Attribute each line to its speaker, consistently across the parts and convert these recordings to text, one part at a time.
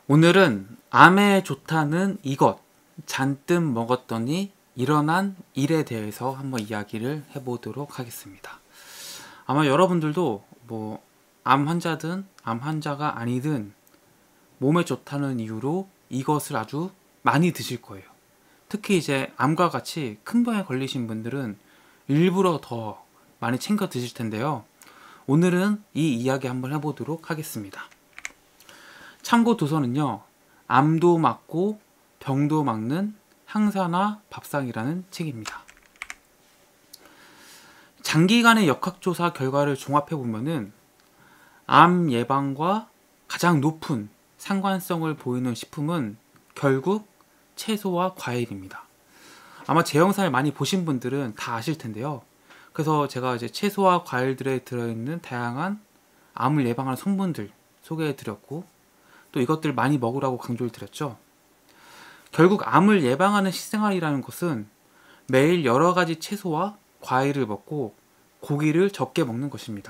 Speaker 1: 오늘은 암에 좋다는 이것 잔뜩 먹었더니 일어난 일에 대해서 한번 이야기를 해보도록 하겠습니다. 아마 여러분들도 암 환자든 암 환자가 아니든 몸에 좋다는 이유로 이것을 아주 많이 드실 거예요. 특히 이제 암과 같이 큰 병에 걸리신 분들은 일부러 더 많이 챙겨 드실 텐데요. 오늘은 이 이야기 한번 해보도록 하겠습니다. 참고 도서는요, 암도 막고 병도 막는 항산화 밥상이라는 책입니다. 장기간의 역학조사 결과를 종합해보면은 암 예방과 가장 높은 상관성을 보이는 식품은 결국 채소와 과일입니다. 아마 제 영상을 많이 보신 분들은 다 아실 텐데요. 그래서 제가 이제 채소와 과일들에 들어있는 다양한 암을 예방하는 성분들 소개해 드렸고, 또 이것들 많이 먹으라고 강조를 드렸죠. 결국 암을 예방하는 식생활이라는 것은 매일 여러 가지 채소와 과일을 먹고 고기를 적게 먹는 것입니다.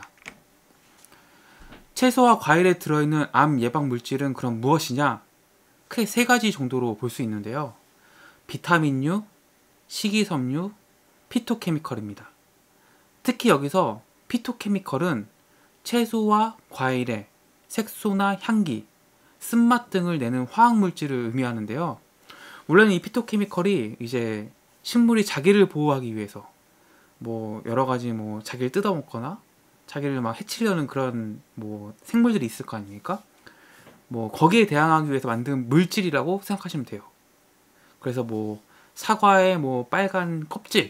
Speaker 1: 채소와 과일에 들어있는 암 예방 물질은 그럼 무엇이냐? 크게 세 가지 정도로 볼 수 있는데요. 비타민류, 식이섬유, 피토케미컬입니다. 특히 여기서 피토케미컬은 채소와 과일의 색소나 향기, 쓴맛 등을 내는 화학물질을 의미하는데요. 원래는 이 피토케미컬이 이제 식물이 자기를 보호하기 위해서 여러 가지 자기를 뜯어먹거나 자기를 막 해치려는 그런 생물들이 있을 거 아닙니까? 거기에 대항하기 위해서 만든 물질이라고 생각하시면 돼요. 그래서 사과의 빨간 껍질,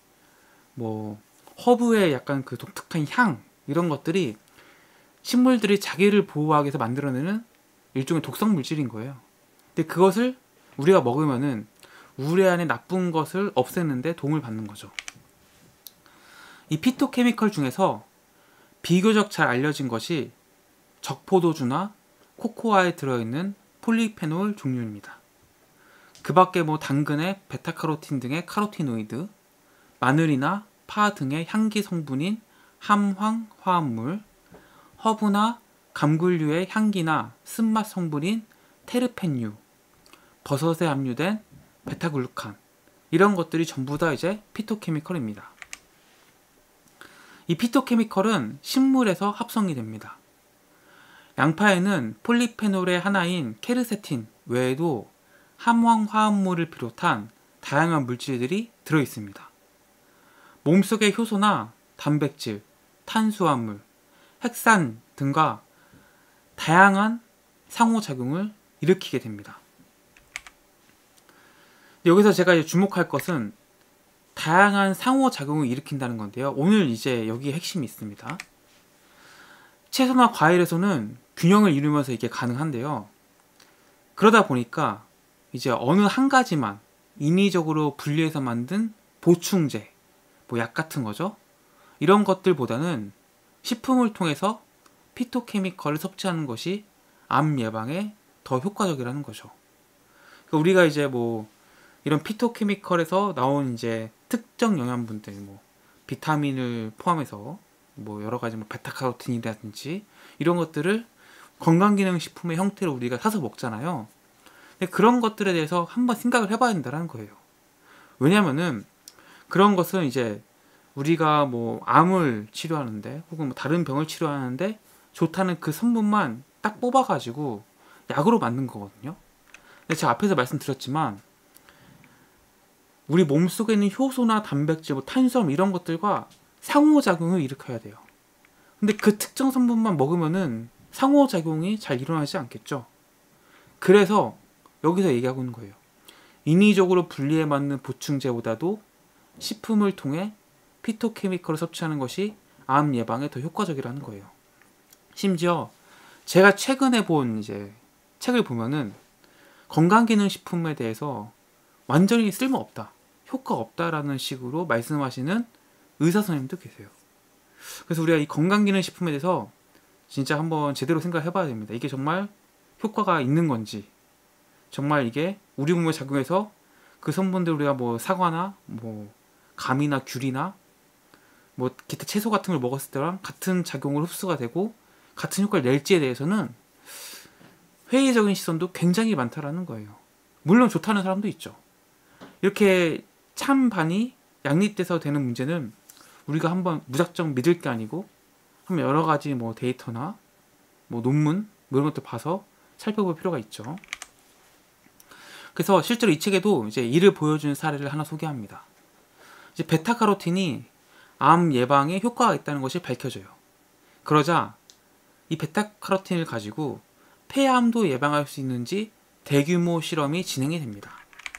Speaker 1: 허브의 약간 그 독특한 향, 이런 것들이 식물들이 자기를 보호하기 위해서 만들어내는 일종의 독성 물질인 거예요. 근데 그것을 우리가 먹으면은 우리 안에 나쁜 것을 없애는데 도움을 받는 거죠. 이 피토케미컬 중에서 비교적 잘 알려진 것이 적포도주나 코코아에 들어있는 폴리페놀 종류입니다. 그 밖에 당근의 베타카로틴 등의 카로티노이드, 마늘이나 파 등의 향기 성분인 함황 화합물, 허브나 감귤류의 향기나 쓴맛 성분인 테르펜류, 버섯에 함유된 베타글루칸, 이런 것들이 전부 다 이제 피토케미컬입니다. 이 피토케미컬은 식물에서 합성이 됩니다. 양파에는 폴리페놀의 하나인 케르세틴 외에도 함황 화합물을 비롯한 다양한 물질들이 들어있습니다. 몸속의 효소나 단백질, 탄수화물, 핵산 등과 다양한 상호작용을 일으키게 됩니다. 여기서 제가 이제 주목할 것은 다양한 상호작용을 일으킨다는 건데요. 오늘 이제 여기에 핵심이 있습니다. 채소나 과일에서는 균형을 이루면서 이게 가능한데요. 그러다 보니까 이제 어느 한 가지만 인위적으로 분리해서 만든 보충제, 약 같은 거죠. 이런 것들보다는 식품을 통해서 피토케미컬을 섭취하는 것이 암 예방에 더 효과적이라는 거죠. 그러니까 우리가 이제 이런 피토케미컬에서 나온 이제 특정 영양분들, 비타민을 포함해서 여러 가지 베타카로틴이라든지 이런 것들을 건강기능식품의 형태로 우리가 사서 먹잖아요. 근데 그런 것들에 대해서 한번 생각을 해봐야 된다는 거예요. 왜냐면은 그런 것은 이제 우리가 암을 치료하는데 혹은 다른 병을 치료하는데 좋다는 그 성분만 딱 뽑아가지고 약으로 만든 거거든요. 근데 제가 앞에서 말씀드렸지만 우리 몸속에 있는 효소나 단백질, 탄수화물 이런 것들과 상호작용을 일으켜야 돼요. 근데 그 특정 성분만 먹으면은 상호작용이 잘 일어나지 않겠죠. 그래서 여기서 얘기하고 있는 거예요. 인위적으로 분리해 만든 보충제보다도 식품을 통해 피토케미컬을 섭취하는 것이 암 예방에 더 효과적이라는 거예요. 심지어 제가 최근에 본 이제 책을 보면은 건강기능식품에 대해서 완전히 쓸모없다, 효과 없다라는 식으로 말씀하시는 의사 선생님도 계세요. 그래서 우리가 이 건강기능식품에 대해서 진짜 한번 제대로 생각해 봐야 됩니다. 이게 정말 효과가 있는 건지, 정말 이게 우리 몸에 작용해서 그 성분들 우리가 사과나 감이나 귤이나 기타 채소 같은 걸 먹었을 때랑 같은 작용을 흡수가 되고 같은 효과를 낼지에 대해서는 회의적인 시선도 굉장히 많다라는 거예요. 물론 좋다는 사람도 있죠. 이렇게 찬반이 양립돼서 되는 문제는 우리가 한번 무작정 믿을 게 아니고 한번 여러 가지 뭐 데이터나 뭐 논문 뭐 이런 것들 봐서 살펴볼 필요가 있죠. 그래서 실제로 이 책에도 이제 이를 보여주는 사례를 하나 소개합니다. 이제 베타카로틴이 암 예방에 효과가 있다는 것이 밝혀져요. 그러자 이 베타카로틴을 가지고 폐암도 예방할 수 있는지 대규모 실험이 진행이 됩니다.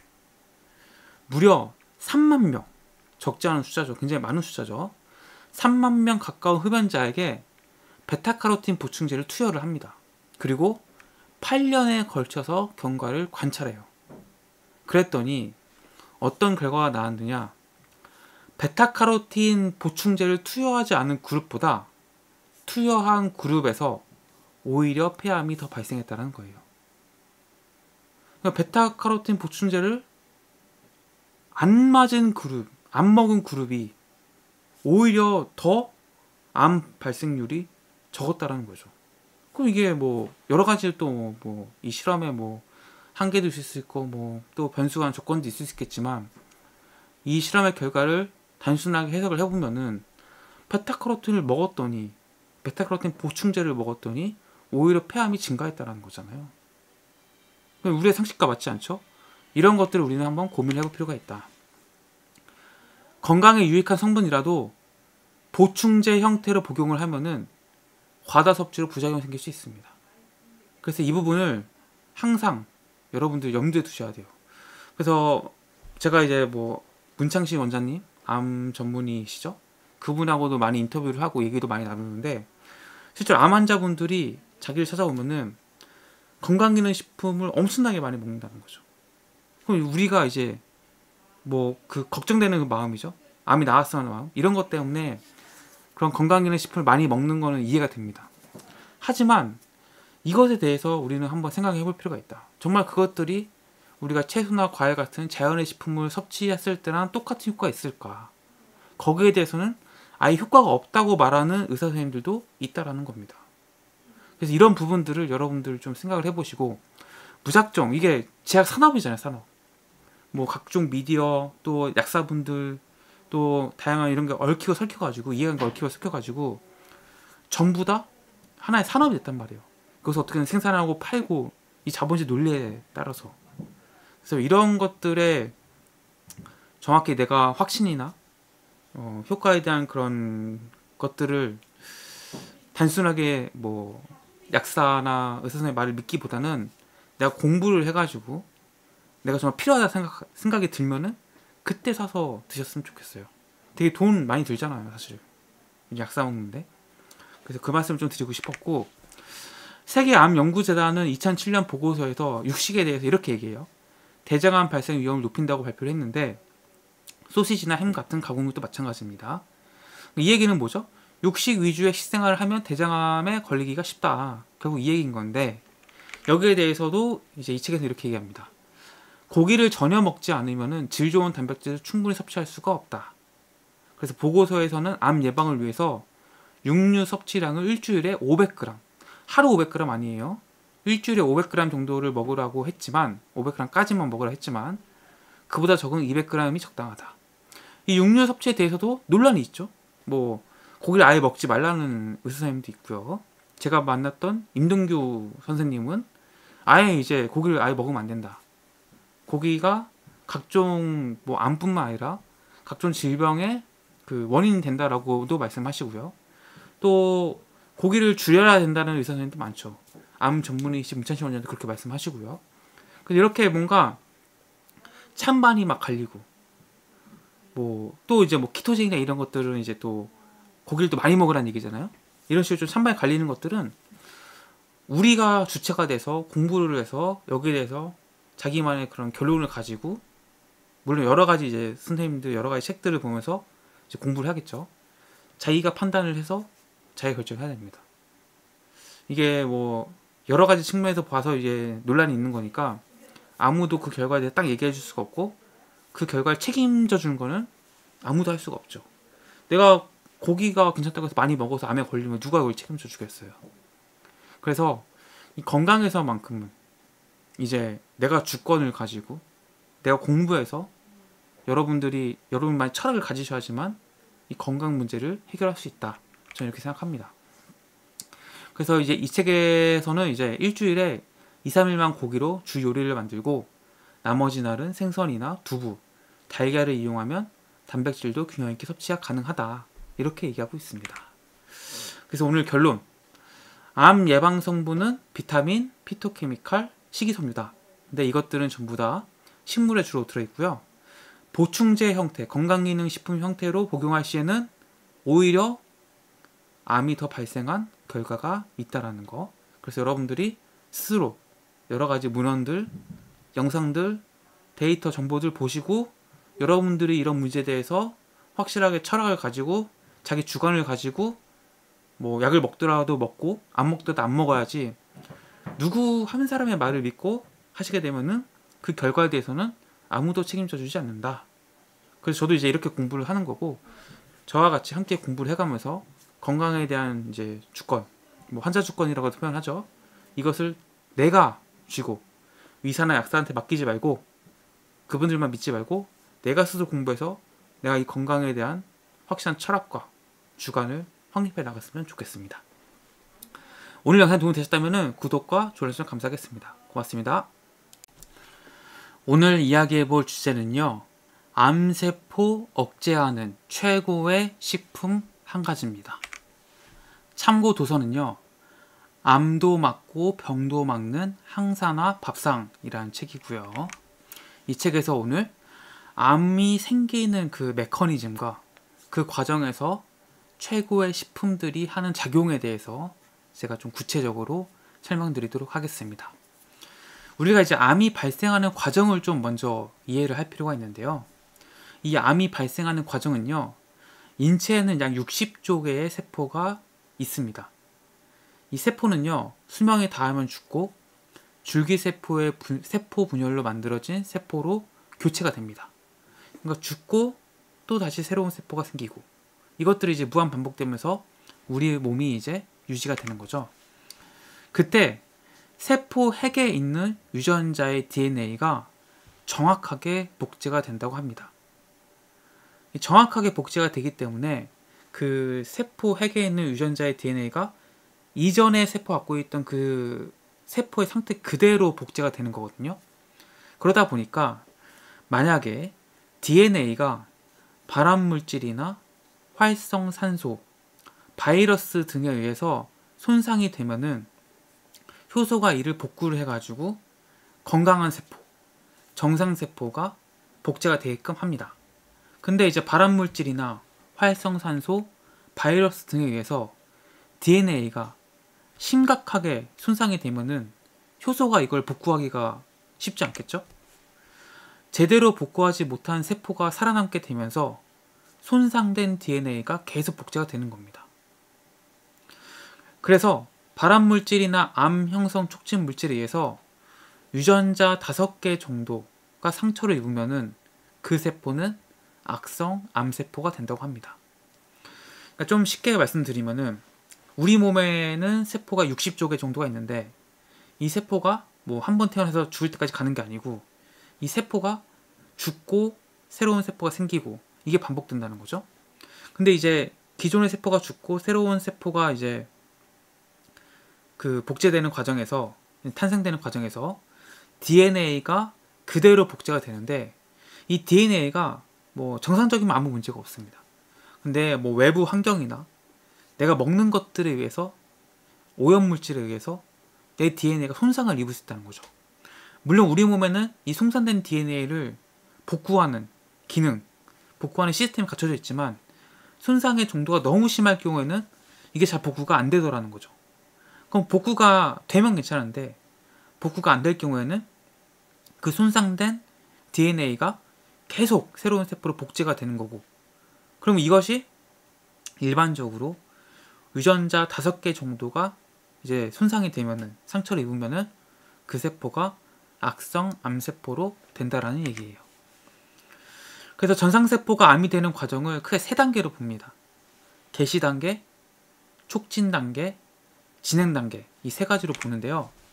Speaker 1: 무려 3만 명, 적지 않은 숫자죠. 굉장히 많은 숫자죠. 3만 명 가까운 흡연자에게 베타카로틴 보충제를 투여를 합니다. 그리고 8년에 걸쳐서 경과를 관찰해요. 그랬더니 어떤 결과가 나왔느냐? 베타카로틴 보충제를 투여하지 않은 그룹보다 투여한 그룹에서 오히려 폐암이 더 발생했다는 거예요. 그러니까 베타카로틴 보충제를 안 맞은 그룹, 안 먹은 그룹이 오히려 더 암 발생률이 적었다라는 거죠. 그럼 이게 뭐 여러 가지 또 뭐 이 실험에 뭐 한계도 있을 수 있고 뭐 또 변수가 조건도 있을 수 있겠지만 이 실험의 결과를 단순하게 해석을 해보면은 베타카로틴을 먹었더니 베타카로틴 보충제를 먹었더니 오히려 폐암이 증가했다라는 거잖아요. 우리의 상식과 맞지 않죠? 이런 것들을 우리는 한번 고민해 볼 필요가 있다. 건강에 유익한 성분이라도 보충제 형태로 복용을 하면은 과다 섭취로 부작용이 생길 수 있습니다. 그래서 이 부분을 항상 여러분들 염두에 두셔야 돼요. 그래서 제가 이제 뭐 문창식 원장님 암 전문의시죠? 그분하고도 많이 인터뷰를 하고 얘기도 많이 나누는데 실제로 암 환자분들이 자기를 찾아오면은 건강기능식품을 엄청나게 많이 먹는다는 거죠. 그럼 우리가 이제 뭐 그 걱정되는 그 마음이죠. 암이 나았어 하는 마음 이런 것 때문에 그런 건강기능식품을 많이 먹는 거는 이해가 됩니다. 하지만 이것에 대해서 우리는 한번 생각해 볼 필요가 있다. 정말 그것들이 우리가 채소나 과일 같은 자연의 식품을 섭취했을 때랑 똑같은 효과가 있을까? 거기에 대해서는 아예 효과가 없다고 말하는 의사 선생님들도 있다라는 겁니다. 그래서 이런 부분들을 여러분들 좀 생각을 해보시고 무작정 이게 제약 산업이잖아요, 산업. 뭐 각종 미디어 또 약사분들 또 다양한 이런 게 얽히고 설켜가지고 이해관계 얽히고 설켜가지고 전부 다 하나의 산업이 됐단 말이에요. 그래서 어떻게든 생산하고 팔고 이 자본주의 논리에 따라서 그래서 이런 것들에 정확히 내가 확신이나 효과에 대한 그런 것들을 단순하게 뭐 약사나 의사 선생님의 말을 믿기보다는 내가 공부를 해가지고 내가 정말 필요하다 생각이 들면은 그때 사서 드셨으면 좋겠어요. 되게 돈 많이 들잖아요, 사실. 약사 먹는데. 그래서 그 말씀을 좀 드리고 싶었고 세계암연구재단은 2007년 보고서에서 육식에 대해서 이렇게 얘기해요. 대장암 발생 위험을 높인다고 발표를 했는데 소시지나 햄 같은 가공육도 마찬가지입니다. 이 얘기는 뭐죠? 육식 위주의 식생활을 하면 대장암에 걸리기가 쉽다. 결국 이 얘기인 건데 여기에 대해서도 이제 이 책에서 이렇게 얘기합니다. 고기를 전혀 먹지 않으면 질 좋은 단백질을 충분히 섭취할 수가 없다. 그래서 보고서에서는 암 예방을 위해서 육류 섭취량을 일주일에 500g, 하루 500g 아니에요. 일주일에 500g 정도를 먹으라고 했지만 500g까지만 먹으라 했지만 그보다 적은 200g이 적당하다. 이 육류 섭취에 대해서도 논란이 있죠. 뭐 고기를 아예 먹지 말라는 의사 선생님도 있고요. 제가 만났던 임동규 선생님은 아예 이제 고기를 아예 먹으면 안 된다. 고기가 각종 뭐 암뿐만 아니라 각종 질병의 그 원인이 된다라고도 말씀하시고요. 또 고기를 줄여야 된다는 의사 선생님도 많죠. 암 전문의이신 문찬식 원장도 그렇게 말씀하시고요. 근데 이렇게 뭔가 찬반이 막 갈리고 뭐 또 이제 뭐 키토제닉이나 이런 것들은 이제 또 고기를 또 많이 먹으라는 얘기잖아요. 이런 식으로 좀 찬반이 갈리는 것들은 우리가 주체가 돼서 공부를 해서 여기에 대해서 자기만의 그런 결론을 가지고 물론 여러 가지 이제 선생님들 여러 가지 책들을 보면서 이제 공부를 하겠죠. 자기가 판단을 해서 자기 결정을 해야 됩니다. 이게 뭐 여러 가지 측면에서 봐서 이제 논란이 있는 거니까 아무도 그 결과에 대해 딱 얘기해 줄 수가 없고 그 결과를 책임져 주는 거는 아무도 할 수가 없죠. 내가 고기가 괜찮다고 해서 많이 먹어서 암에 걸리면 누가 그걸 책임져 주겠어요. 그래서 이 건강에서만큼은 이제 내가 주권을 가지고 내가 공부해서 여러분만의 철학을 가지셔야지만 이 건강 문제를 해결할 수 있다. 저는 이렇게 생각합니다. 그래서 이제 이 책에서는 이제 일주일에 2, 3일만 고기로 주 요리를 만들고 나머지 날은 생선이나 두부, 달걀을 이용하면 단백질도 균형 있게 섭취가 가능하다. 이렇게 얘기하고 있습니다. 그래서 오늘 결론. 암 예방 성분은 비타민, 피토케미칼, 식이섬유다. 근데 이것들은 전부 다 식물에 주로 들어있고요. 보충제 형태, 건강기능식품 형태로 복용할 시에는 오히려 암이 더 발생한 결과가 있다라는 거. 그래서 여러분들이 스스로 여러 가지 문헌들, 영상들, 데이터 정보들 보시고 여러분들이 이런 문제에 대해서 확실하게 철학을 가지고 자기 주관을 가지고 뭐 약을 먹더라도 먹고 안 먹더라도 안 먹어야지 누구 한 사람의 말을 믿고 하시게 되면은 그 결과에 대해서는 아무도 책임져 주지 않는다. 그래서 저도 이제 이렇게 공부를 하는 거고 저와 같이 함께 공부를 해가면서 건강에 대한 이제 주권, 뭐 환자 주권이라고 표현하죠. 이것을 내가 쥐고 의사나 약사한테 맡기지 말고 그분들만 믿지 말고 내가 스스로 공부해서 내가 이 건강에 대한 확실한 철학과 주관을 확립해 나갔으면 좋겠습니다. 오늘 영상 도움이 되셨다면 구독과 좋아요 좀 감사하겠습니다. 고맙습니다. 오늘 이야기해볼 주제는요. 암세포 억제하는 최고의 식품 한 가지입니다. 참고 도서는요. 암도 막고 병도 막는 항산화 밥상이라는 책이고요. 이 책에서 오늘 암이 생기는 그 메커니즘과 그 과정에서 최고의 식품들이 하는 작용에 대해서 제가 좀 구체적으로 설명드리도록 하겠습니다. 우리가 이제 암이 발생하는 과정을 좀 먼저 이해를 할 필요가 있는데요. 이 암이 발생하는 과정은요. 인체에는 약 60조 개의 세포가 있습니다. 이 세포는요. 수명이 닿으면 죽고 줄기세포의 세포 분열로 만들어진 세포로 교체가 됩니다. 그러니까 죽고 또 다시 새로운 세포가 생기고 이것들이 이제 무한 반복되면서 우리 몸이 이제 유지가 되는 거죠. 그때 세포 핵에 있는 유전자의 DNA가 정확하게 복제가 된다고 합니다. 정확하게 복제가 되기 때문에 그 세포 핵에 있는 유전자의 DNA가 이전에 세포가 갖고 있던 그 세포의 상태 그대로 복제가 되는 거거든요. 그러다 보니까 만약에 DNA가 발암물질이나 활성산소, 바이러스 등에 의해서 손상이 되면은 효소가 이를 복구를 해가지고 건강한 세포, 정상세포가 복제가 되게끔 합니다. 근데 이제 발암물질이나 활성산소, 바이러스 등에 의해서 DNA가 심각하게 손상이 되면은 효소가 이걸 복구하기가 쉽지 않겠죠? 제대로 복구하지 못한 세포가 살아남게 되면서 손상된 DNA가 계속 복제가 되는 겁니다. 그래서 발암물질이나 암 형성 촉진 물질에 의해서 유전자 5개 정도가 상처를 입으면은 그 세포는 악성 암세포가 된다고 합니다. 그러니까 좀 쉽게 말씀드리면은 우리 몸에는 세포가 60조 개 정도가 있는데 이 세포가 뭐 한 번 태어나서 죽을 때까지 가는 게 아니고 이 세포가 죽고 새로운 세포가 생기고 이게 반복된다는 거죠. 근데 이제 기존의 세포가 죽고 새로운 세포가 이제 그 복제되는 과정에서 탄생되는 과정에서 DNA가 그대로 복제가 되는데 이 DNA가 뭐 정상적이면 아무 문제가 없습니다. 근데 뭐 외부 환경이나 내가 먹는 것들에 의해서 오염물질에 의해서 내 DNA가 손상을 입을 수 있다는 거죠. 물론 우리 몸에는 이 손상된 DNA를 복구하는 기능, 복구하는 시스템이 갖춰져 있지만 손상의 정도가 너무 심할 경우에는 이게 잘 복구가 안 되더라는 거죠. 그럼 복구가 되면 괜찮은데 복구가 안 될 경우에는 그 손상된 DNA가 계속 새로운 세포로 복제가 되는 거고 그럼 이것이 일반적으로 유전자 5개 정도가 이제 손상이 되면은 상처를 입으면은 그 세포가 악성 암세포로 된다라는 얘기예요. 그래서 전상세포가 암이 되는 과정을 크게 3단계로 봅니다. 개시 단계, 촉진 단계, 진행 단계 이 3가지로 보는데요.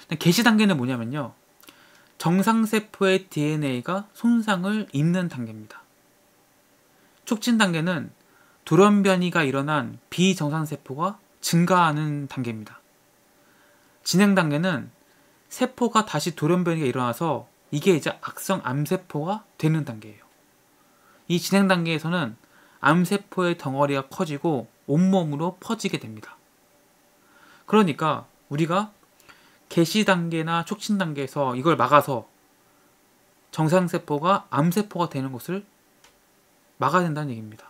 Speaker 1: 개시 단계는 뭐냐면요. 정상세포의 DNA가 손상을 입는 단계입니다. 촉진 단계는 돌연변이가 일어난 비정상세포가 증가하는 단계입니다. 진행 단계는 세포가 다시 돌연변이가 일어나서 이게 이제 악성 암세포가 되는 단계예요. 이 진행 단계에서는 암세포의 덩어리가 커지고 온몸으로 퍼지게 됩니다. 그러니까 우리가 개시 단계나 촉진 단계에서 이걸 막아서 정상세포가 암세포가 되는 것을 막아야 된다는 얘기입니다.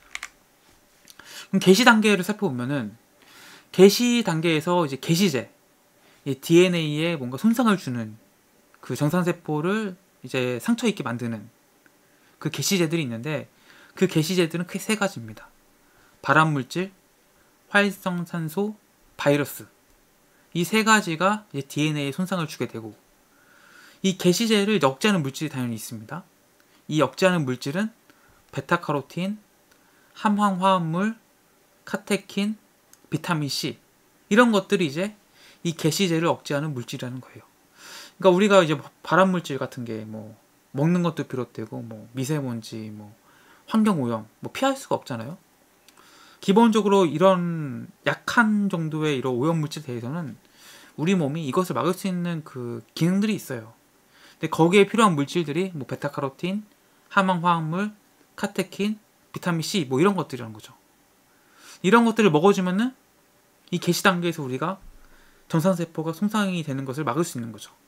Speaker 1: 그럼 개시 단계를 살펴보면은 개시 단계에서 이제 개시제, DNA에 뭔가 손상을 주는 그 정상세포를 이제 상처 입게 만드는 그 개시제들이 있는데 그 개시제들은 크게 세 가지입니다. 발암물질, 활성산소, 바이러스. 이 세 가지가 이제 DNA에 손상을 주게 되고 이 개시제를 억제하는 물질이 당연히 있습니다. 이 억제하는 물질은 베타카로틴, 함황화합물, 카테킨, 비타민C 이런 것들이 이제 이 개시제를 억제하는 물질이라는 거예요. 그러니까 우리가 이제 발암물질 같은 게 뭐 먹는 것도 비롯되고 뭐 미세먼지, 뭐 환경오염 뭐 피할 수가 없잖아요. 기본적으로 이런 약한 정도의 이런 오염물질에 대해서는 우리 몸이 이것을 막을 수 있는 그 기능들이 있어요. 근데 거기에 필요한 물질들이 뭐 베타카로틴, 함황화합물, 카테킨, 비타민C 뭐 이런 것들이라는 거죠. 이런 것들을 먹어주면은 이 개시 단계에서 우리가 정상세포가 손상이 되는 것을 막을 수 있는 거죠.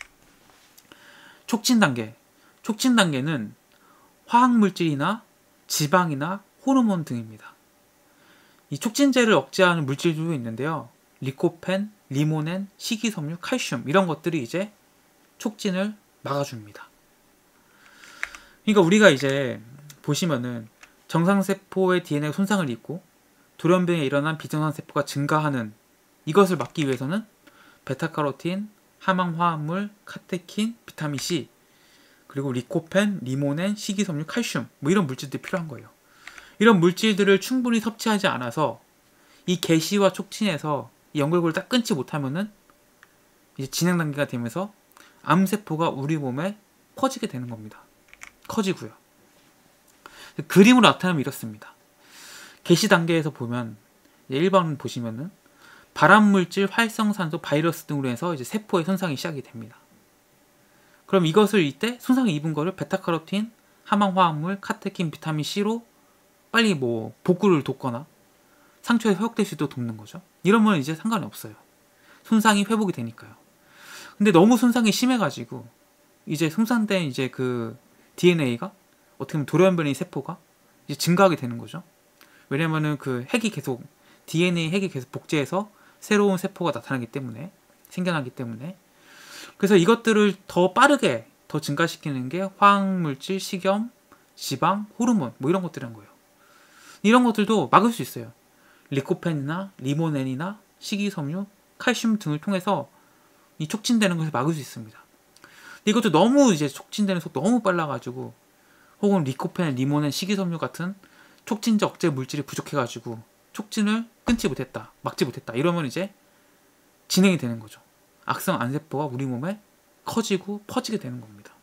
Speaker 1: 촉진 단계. 촉진 단계는 화학물질이나 지방이나 호르몬 등입니다. 이 촉진제를 억제하는 물질들도 있는데요. 리코펜, 리모넨, 식이섬유, 칼슘 이런 것들이 이제 촉진을 막아줍니다. 그러니까 우리가 이제 보시면은 정상세포의 DNA 손상을 입고 돌연변이에 일어난 비정상세포가 증가하는 이것을 막기 위해서는 베타카로틴, 함황화합물, 카테킨, 비타민C 그리고 리코펜, 리모넨, 식이섬유, 칼슘 뭐 이런 물질들이 필요한 거예요. 이런 물질들을 충분히 섭취하지 않아서 이 개시와 촉진에서 이 연결고리를 딱 끊지 못하면은 이제 진행 단계가 되면서 암세포가 우리 몸에 퍼지게 되는 겁니다. 커지고요. 그림으로 나타내면 이렇습니다. 개시 단계에서 보면 1번 보시면은 발암물질, 활성산소, 바이러스 등으로 해서 이제 세포의 손상이 시작이 됩니다. 그럼 이것을 이때 손상을 입은 거를 베타카로틴, 함황화합물, 카테킨, 비타민C로 빨리 뭐 복구를 돕거나 상처에 회복될 수 있도록 돕는 거죠. 이러면 이제 상관이 없어요. 손상이 회복이 되니까요. 근데 너무 손상이 심해가지고 이제 손상된 이제 그 DNA가 어떻게 보면 돌연변이 세포가 이제 증가하게 되는 거죠. 왜냐면은 그 핵이 계속 DNA 핵이 계속 복제해서 새로운 세포가 나타나기 때문에 생겨나기 때문에 그래서 이것들을 더 빠르게 더 증가시키는 게 화학물질, 식염, 지방, 호르몬 뭐 이런 것들인 거예요. 이런 것들도 막을 수 있어요. 리코펜이나 리모넨이나 식이섬유, 칼슘 등을 통해서 이 촉진되는 것을 막을 수 있습니다. 근데 이것도 너무 이제 촉진되는 속도 너무 빨라가지고 혹은 리코펜, 리모넨, 식이섬유 같은 촉진제 억제 물질이 부족해가지고 촉진을 끊지 못했다, 막지 못했다 이러면 이제 진행이 되는 거죠. 악성 암세포가 우리 몸에 커지고 퍼지게 되는 겁니다.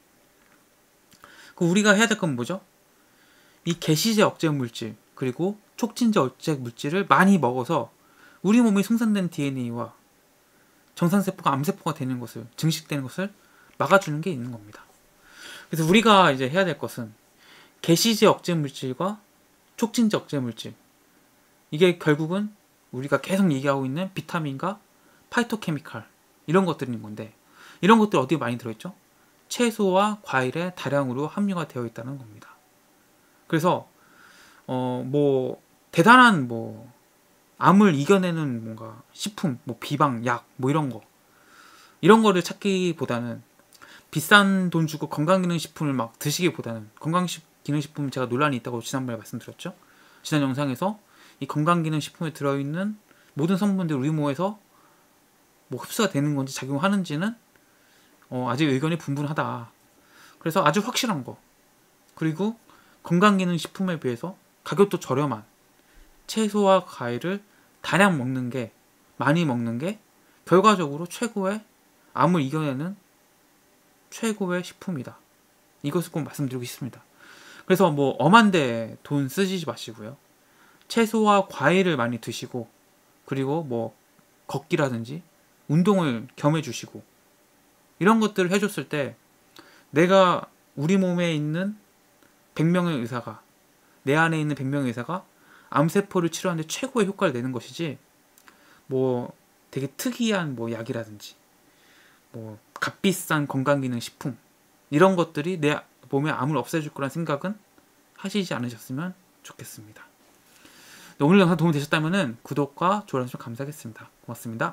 Speaker 1: 그럼 우리가 해야 될 건 뭐죠? 이 개시제 억제 물질 그리고 촉진제 억제 물질을 많이 먹어서 우리 몸이 생산된 DNA와 정상세포가 암세포가 되는 것을 증식되는 것을 막아주는 게 있는 겁니다. 그래서 우리가 이제 해야 될 것은 개시제 억제 물질과 촉진제 억제 물질 이게 결국은 우리가 계속 얘기하고 있는 비타민과 파이토케미칼 이런 것들인 건데 이런 것들 어디에 많이 들어있죠? 채소와 과일에 다량으로 함유가 되어 있다는 겁니다. 그래서 뭐 대단한 뭐 암을 이겨내는 뭔가 식품, 뭐 비방, 약 뭐 이런 거를 찾기보다는 비싼 돈 주고 건강기능식품을 막 드시기보다는 건강기능식품 제가 논란이 있다고 지난번에 말씀드렸죠. 지난 영상에서 이 건강기능식품에 들어있는 모든 성분들이 우리 몸에서 뭐 흡수가 되는 건지 작용하는지는 아직 의견이 분분하다. 그래서 아주 확실한 거 그리고 건강기능식품에 비해서 가격도 저렴한 채소와 과일을 다량 먹는 게 많이 먹는 게 결과적으로 최고의 암을 이겨내는 최고의 식품이다. 이것을 꼭 말씀드리고 싶습니다. 그래서 뭐 엄한데 돈 쓰시지 마시고요. 채소와 과일을 많이 드시고, 그리고 뭐 걷기라든지 운동을 겸해 주시고, 이런 것들을 해줬을 때 내가 우리 몸에 있는 100명의 의사가, 내 안에 있는 100명의 의사가 암세포를 치료하는데 최고의 효과를 내는 것이지, 뭐 되게 특이한 뭐 약이라든지 뭐 값비싼 건강기능식품 이런 것들이 내 몸에 암을 없애줄 거란 생각은 하시지 않으셨으면 좋겠습니다. 오늘 영상 도움이 되셨다면 구독과 좋아요 좀 감사하겠습니다. 고맙습니다.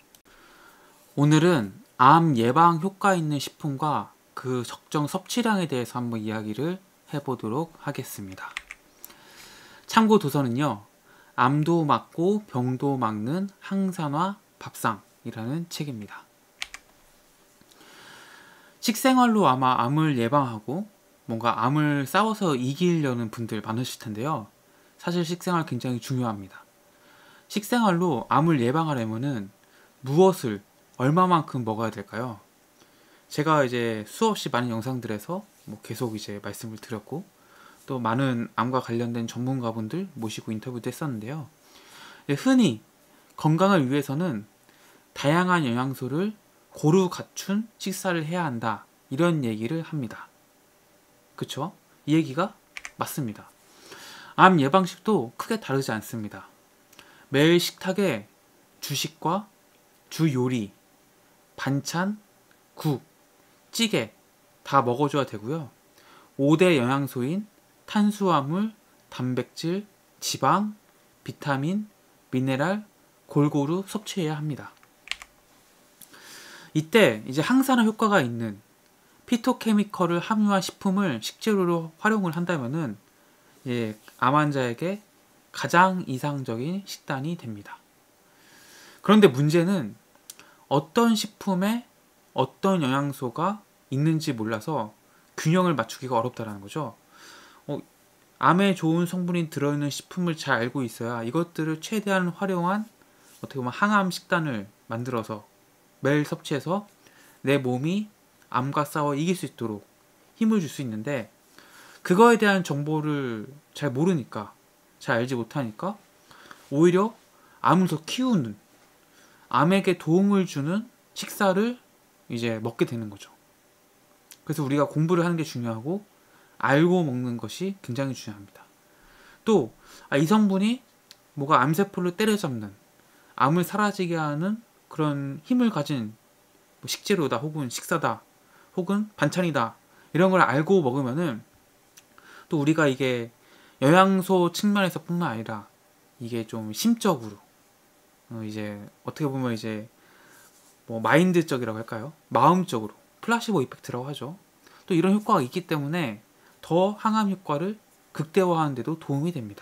Speaker 1: 오늘은 암 예방 효과 있는 식품과 그 적정 섭취량에 대해서 한번 이야기를 해보도록 하겠습니다. 참고 도서는요, 암도 막고 병도 막는 항산화 밥상이라는 책입니다. 식생활로 아마 암을 예방하고 뭔가 암을 싸워서 이기려는 분들 많으실 텐데요. 사실 식생활 굉장히 중요합니다. 식생활로 암을 예방하려면은 무엇을 얼마만큼 먹어야 될까요? 제가 이제 수없이 많은 영상들에서 뭐 계속 이제 말씀을 드렸고, 또 많은 암과 관련된 전문가분들 모시고 인터뷰도 했었는데요. 흔히 건강을 위해서는 다양한 영양소를 고루 갖춘 식사를 해야 한다, 이런 얘기를 합니다. 그쵸? 이 얘기가 맞습니다. 암 예방식도 크게 다르지 않습니다. 매일 식탁에 주식과 주 요리, 반찬, 국, 찌개 다 먹어줘야 되고요. 5대 영양소인 탄수화물, 단백질, 지방, 비타민, 미네랄 골고루 섭취해야 합니다. 이때 이제 항산화 효과가 있는 피토케미컬을 함유한 식품을 식재료로 활용을 한다면은 암 환자에게 가장 이상적인 식단이 됩니다. 그런데 문제는 어떤 식품에 어떤 영양소가 있는지 몰라서 균형을 맞추기가 어렵다는 거죠. 암에 좋은 성분이 들어있는 식품을 잘 알고 있어야 이것들을 최대한 활용한 어떻게 보면 항암 식단을 만들어서 매일 섭취해서 내 몸이 암과 싸워 이길 수 있도록 힘을 줄 수 있는데, 그거에 대한 정보를 잘 모르니까, 잘 알지 못하니까 오히려 암을 더 키우는, 암에게 도움을 주는 식사를 이제 먹게 되는 거죠. 그래서 우리가 공부를 하는 게 중요하고 알고 먹는 것이 굉장히 중요합니다. 또 이 성분이 뭐가 암세포를 때려잡는, 암을 사라지게 하는 그런 힘을 가진 식재료다, 혹은 식사다, 혹은 반찬이다, 이런 걸 알고 먹으면은 또 우리가 이게 영양소 측면에서 뿐만 아니라 이게 좀 심적으로 이제 어떻게 보면 이제 뭐 마인드적이라고 할까요? 마음적으로 플라시보 이펙트라고 하죠. 또 이런 효과가 있기 때문에 더 항암 효과를 극대화하는 데도 도움이 됩니다.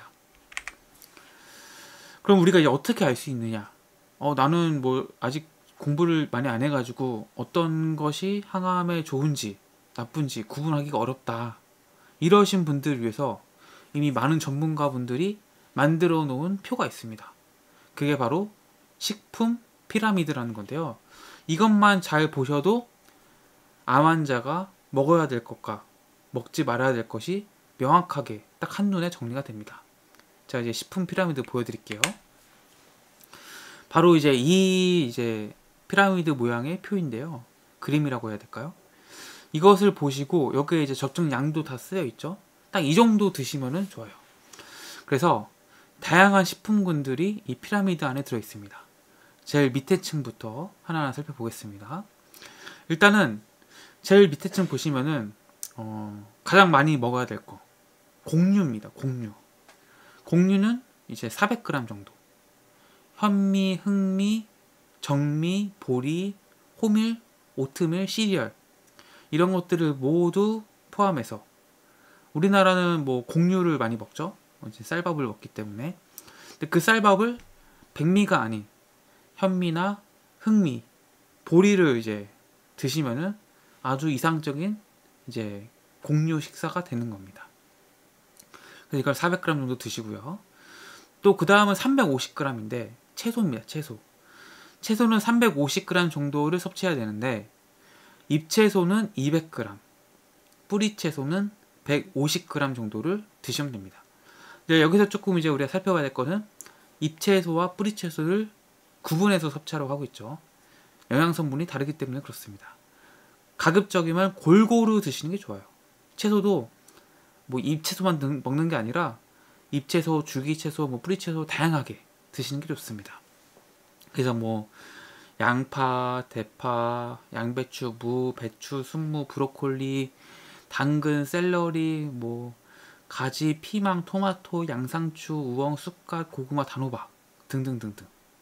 Speaker 1: 그럼 우리가 이제 어떻게 알 수 있느냐? 나는 뭐 아직 공부를 많이 안 해가지고 어떤 것이 항암에 좋은지 나쁜지 구분하기가 어렵다, 이러신 분들을 위해서 이미 많은 전문가분들이 만들어 놓은 표가 있습니다. 그게 바로 식품 피라미드라는 건데요. 이것만 잘 보셔도 암 환자가 먹어야 될 것과 먹지 말아야 될 것이 명확하게 딱 한눈에 정리가 됩니다. 자, 이제 식품 피라미드 보여드릴게요. 바로 이제 이제 피라미드 모양의 표인데요. 그림이라고 해야 될까요? 이것을 보시고 여기에 이제 적정 양도 다 쓰여 있죠. 딱 이 정도 드시면은 좋아요. 그래서 다양한 식품군들이 이 피라미드 안에 들어 있습니다. 제일 밑에 층부터 하나하나 살펴보겠습니다. 일단은 제일 밑에 층 보시면은 가장 많이 먹어야 될 거, 곡류입니다. 곡류. 곡류는 이제 400g 정도. 현미, 흑미, 정미, 보리, 호밀, 오트밀, 시리얼, 이런 것들을 모두 포함해서, 우리나라는 뭐 곡류를 많이 먹죠. 이제 쌀밥을 먹기 때문에. 근데 그 쌀밥을 백미가 아닌 현미나 흑미, 보리를 이제 드시면은 아주 이상적인 이제 곡류 식사가 되는 겁니다. 그래서 이걸 400g 정도 드시고요. 또 그 다음은 350g인데 채소입니다. 채소. 채소는 350g 정도를 섭취해야 되는데 잎채소는 200g, 뿌리채소는 150g 정도를 드시면 됩니다. 여기서 조금 이제 우리가 살펴봐야 될 것은 잎채소와 뿌리채소를 구분해서 섭취하라고 하고 있죠. 영양성분이 다르기 때문에 그렇습니다. 가급적이면 골고루 드시는 게 좋아요. 채소도 뭐 잎채소만 먹는 게 아니라 잎채소, 줄기채소, 뭐 뿌리채소 다양하게 드시는 게 좋습니다. 그래서 뭐 양파, 대파, 양배추, 무, 배추, 순무, 브로콜리, 당근, 샐러리, 뭐 가지, 피망, 토마토, 양상추, 우엉, 쑥갓, 고구마, 단호박 등등등등.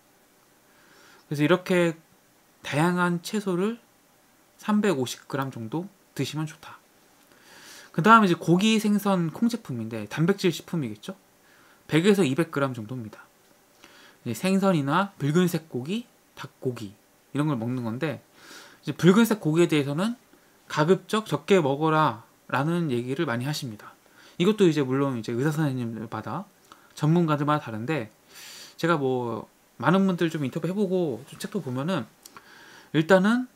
Speaker 1: 그래서 이렇게 다양한 채소를 350g 정도 드시면 좋다. 그 다음에 이제 고기, 생선, 콩 제품인데 단백질 식품이겠죠? 100에서 200g 정도입니다. 생선이나 붉은색 고기, 닭고기 이런 걸 먹는 건데 이제 붉은색 고기에 대해서는 가급적 적게 먹어라 라는 얘기를 많이 하십니다. 이것도 이제 물론 이제 의사 선생님들마다 전문가들마다 다른데 제가 뭐 많은 분들 좀 인터뷰 해보고 좀 책도 보면은 일단은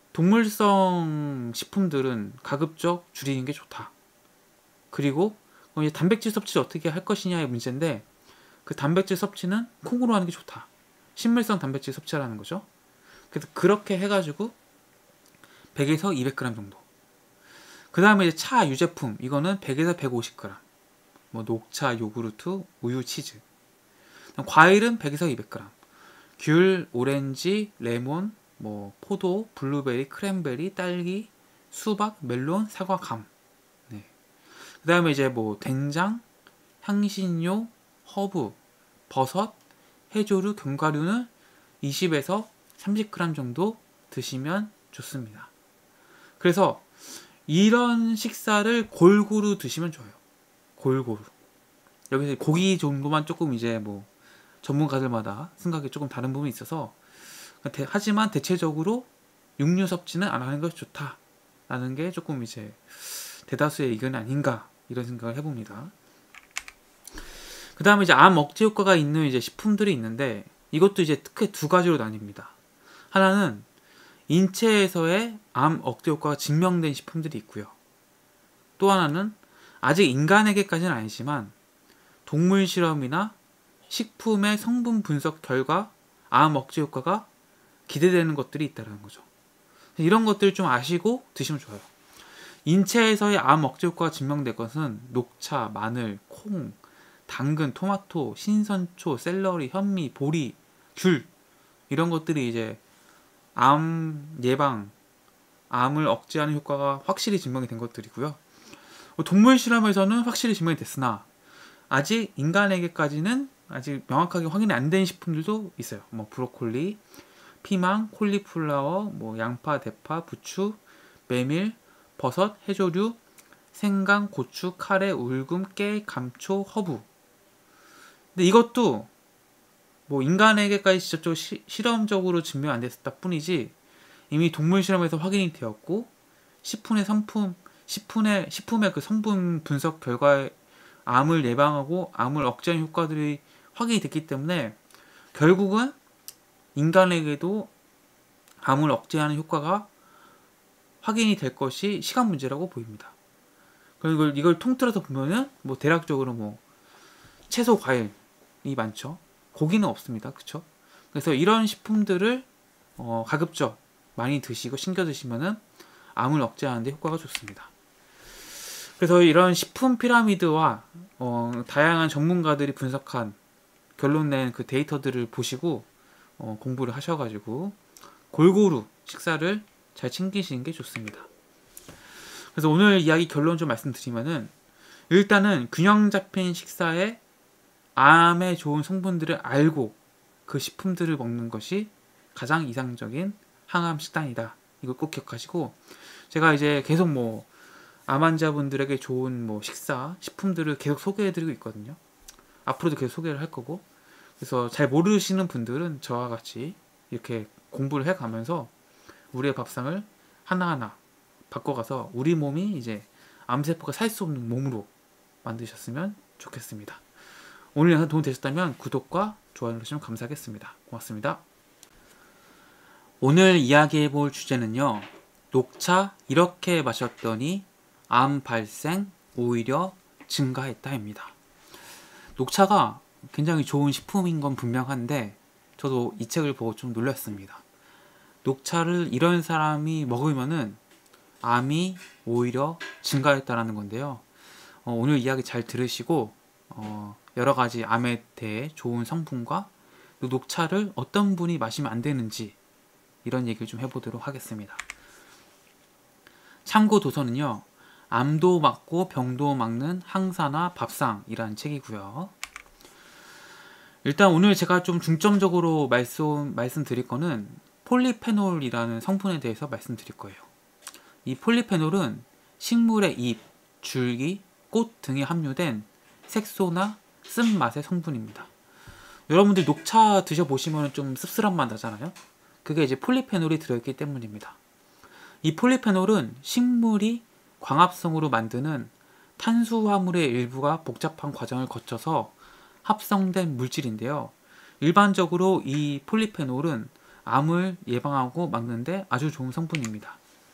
Speaker 1: 동물성 식품들은 가급적 줄이는 게 좋다. 그리고 이제 단백질 섭취를 어떻게 할 것이냐의 문제인데 그 단백질 섭취는 콩으로 하는 게 좋다. 식물성 단백질 섭취하라는 거죠. 그래서 그렇게 해가지고 100에서 200g 정도. 그 다음에 이제 차, 유제품 이거는 100에서 150g. 뭐 녹차, 요구르트, 우유, 치즈. 과일은 100에서 200g. 귤, 오렌지, 레몬, 뭐 포도, 블루베리, 크랜베리, 딸기, 수박, 멜론, 사과, 감. 네. 그 다음에 이제 뭐 된장, 향신료, 허브, 버섯, 해조류, 견과류는 20에서 30g 정도 드시면 좋습니다. 그래서 이런 식사를 골고루 드시면 좋아요. 골고루. 여기서 고기 정도만 조금 이제 뭐 전문가들마다 생각이 조금 다른 부분이 있어서 하지만 대체적으로 육류 섭취는 안 하는 것이 좋다라는 게 조금 이제 대다수의 의견이 아닌가 이런 생각을 해봅니다. 그 다음에 이제 암 억제 효과가 있는 이제 식품들이 있는데 이것도 이제 크게 두 가지로 나뉩니다. 하나는 인체에서의 암 억제 효과가 증명된 식품들이 있고요. 또 하나는 아직 인간에게까지는 아니지만 동물 실험이나 식품의 성분 분석 결과 암 억제 효과가 기대되는 것들이 있다는 거죠. 이런 것들을 좀 아시고 드시면 좋아요. 인체에서의 암 억제 효과가 증명된 것은 녹차, 마늘, 콩, 당근, 토마토, 신선초, 샐러리, 현미, 보리, 귤 이런 것들이 이제 암 예방, 암을 억제하는 효과가 확실히 증명이 된 것들이고요. 동물 실험에서는 확실히 증명이 됐으나 아직 인간에게까지는 아직 명확하게 확인이 안 된 식품들도 있어요. 뭐 브로콜리, 피망, 콜리플라워, 뭐 양파, 대파, 부추, 메밀, 버섯, 해조류, 생강, 고추, 카레, 울금, 깨, 감초, 허브. 근데 이것도 뭐 인간에게까지 직접적으로 실험적으로 증명 안 됐다 뿐이지 이미 동물 실험에서 확인이 되었고 식품의 그 성분 분석 결과에 암을 예방하고 암을 억제하는 효과들이 확인이 됐기 때문에 결국은 인간에게도 암을 억제하는 효과가 확인이 될 것이 시간 문제라고 보입니다. 그리고 이걸 통틀어서 보면은 뭐 대략적으로 뭐 채소 과일이 많죠. 고기는 없습니다. 그쵸? 그래서 이런 식품들을 가급적 많이 드시고 챙겨 드시면은 암을 억제하는 데 효과가 좋습니다. 그래서 이런 식품 피라미드와 다양한 전문가들이 분석한 결론 낸 그 데이터들을 보시고 공부를 하셔가지고 골고루 식사를 잘 챙기시는 게 좋습니다. 그래서 오늘 이야기 결론 좀 말씀드리면은 일단은 균형 잡힌 식사에 암에 좋은 성분들을 알고 그 식품들을 먹는 것이 가장 이상적인 항암 식단이다. 이걸 꼭 기억하시고 제가 이제 계속 뭐 암 환자분들에게 좋은 뭐 식사, 식품들을 계속 소개해드리고 있거든요. 앞으로도 계속 소개를 할 거고 그래서 잘 모르시는 분들은 저와 같이 이렇게 공부를 해가면서 우리의 밥상을 하나하나 바꿔가서 우리 몸이 이제 암세포가 살 수 없는 몸으로 만드셨으면 좋겠습니다. 오늘 영상 도움 되셨다면 구독과 좋아요 눌러주시면 감사하겠습니다. 고맙습니다. 오늘 이야기해 볼 주제는요. 녹차 이렇게 마셨더니 암 발생 오히려 증가했다입니다. 녹차가 굉장히 좋은 식품인 건 분명한데 저도 이 책을 보고 좀 놀랐습니다. 녹차를 이런 사람이 먹으면은 암이 오히려 증가했다라는 건데요. 오늘 이야기 잘 들으시고 여러 가지 암에 대해 좋은 성분과 또 녹차를 어떤 분이 마시면 안 되는지 이런 얘기를 좀 해보도록 하겠습니다. 참고 도서는요. 암도 막고 병도 막는 항산화 밥상이라는 책이고요. 일단 오늘 제가 좀 중점적으로 말씀드릴 거는 폴리페놀이라는 성분에 대해서 말씀드릴 거예요. 이 폴리페놀은 식물의 잎, 줄기, 꽃 등에 함유된 색소나 쓴맛의 성분입니다. 여러분들 녹차 드셔보시면 좀 씁쓸한 맛 나잖아요. 그게 이제 폴리페놀이 들어있기 때문입니다. 이 폴리페놀은 식물이 광합성으로 만드는 탄수화물의 일부가 복잡한 과정을 거쳐서 합성된 물질인데요. 일반적으로 이 폴리페놀은 암을 예방하고 막는데 아주 좋은 성분입니다.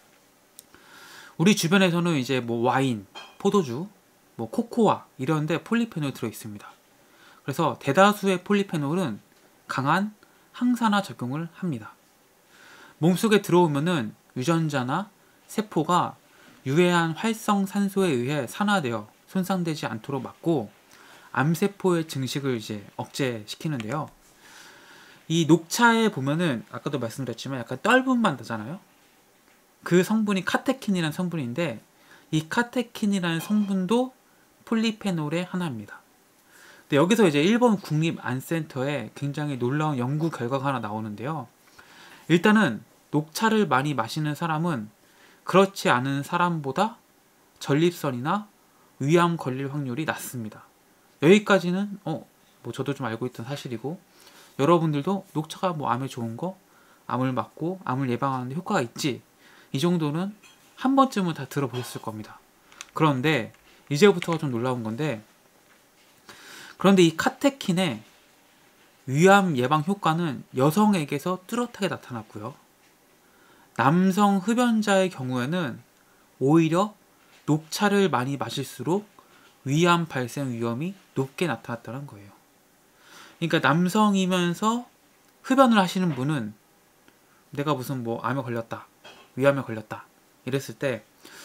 Speaker 1: 우리 주변에서는 이제 와인, 포도주, 코코아 이런 데 폴리페놀이 들어있습니다. 그래서 대다수의 폴리페놀은 강한 항산화 작용을 합니다. 몸속에 들어오면은 유전자나 세포가 유해한 활성산소에 의해 산화되어 손상되지 않도록 막고 암세포의 증식을 이제 억제시키는데요. 이 녹차에 보면은 아까도 말씀드렸지만 약간 떫은 맛 나잖아요. 그 성분이 카테킨이라는 성분인데 이 카테킨이라는 성분도 폴리페놀의 하나입니다. 근데 여기서 이제 일본 국립암센터에 굉장히 놀라운 연구 결과가 하나 나오는데요. 일단은 녹차를 많이 마시는 사람은 그렇지 않은 사람보다 전립선이나 위암 걸릴 확률이 낮습니다. 여기까지는 저도 좀 알고 있던 사실이고 여러분들도 녹차가 암에 좋은 거, 암을 막고 암을 예방하는 데 효과가 있지 이 정도는 한 번쯤은 다 들어보셨을 겁니다. 그런데 이제부터가 좀 놀라운 건데 그런데 이 카테킨의 위암 예방 효과는 여성에게서 뚜렷하게 나타났고요. 남성 흡연자의 경우에는 오히려 녹차를 많이 마실수록 위암 발생 위험이 높게 나타났다는 거예요. 그러니까 남성이면서 흡연을 하시는 분은 내가 무슨 암에 걸렸다, 위암에 걸렸다 이랬을 때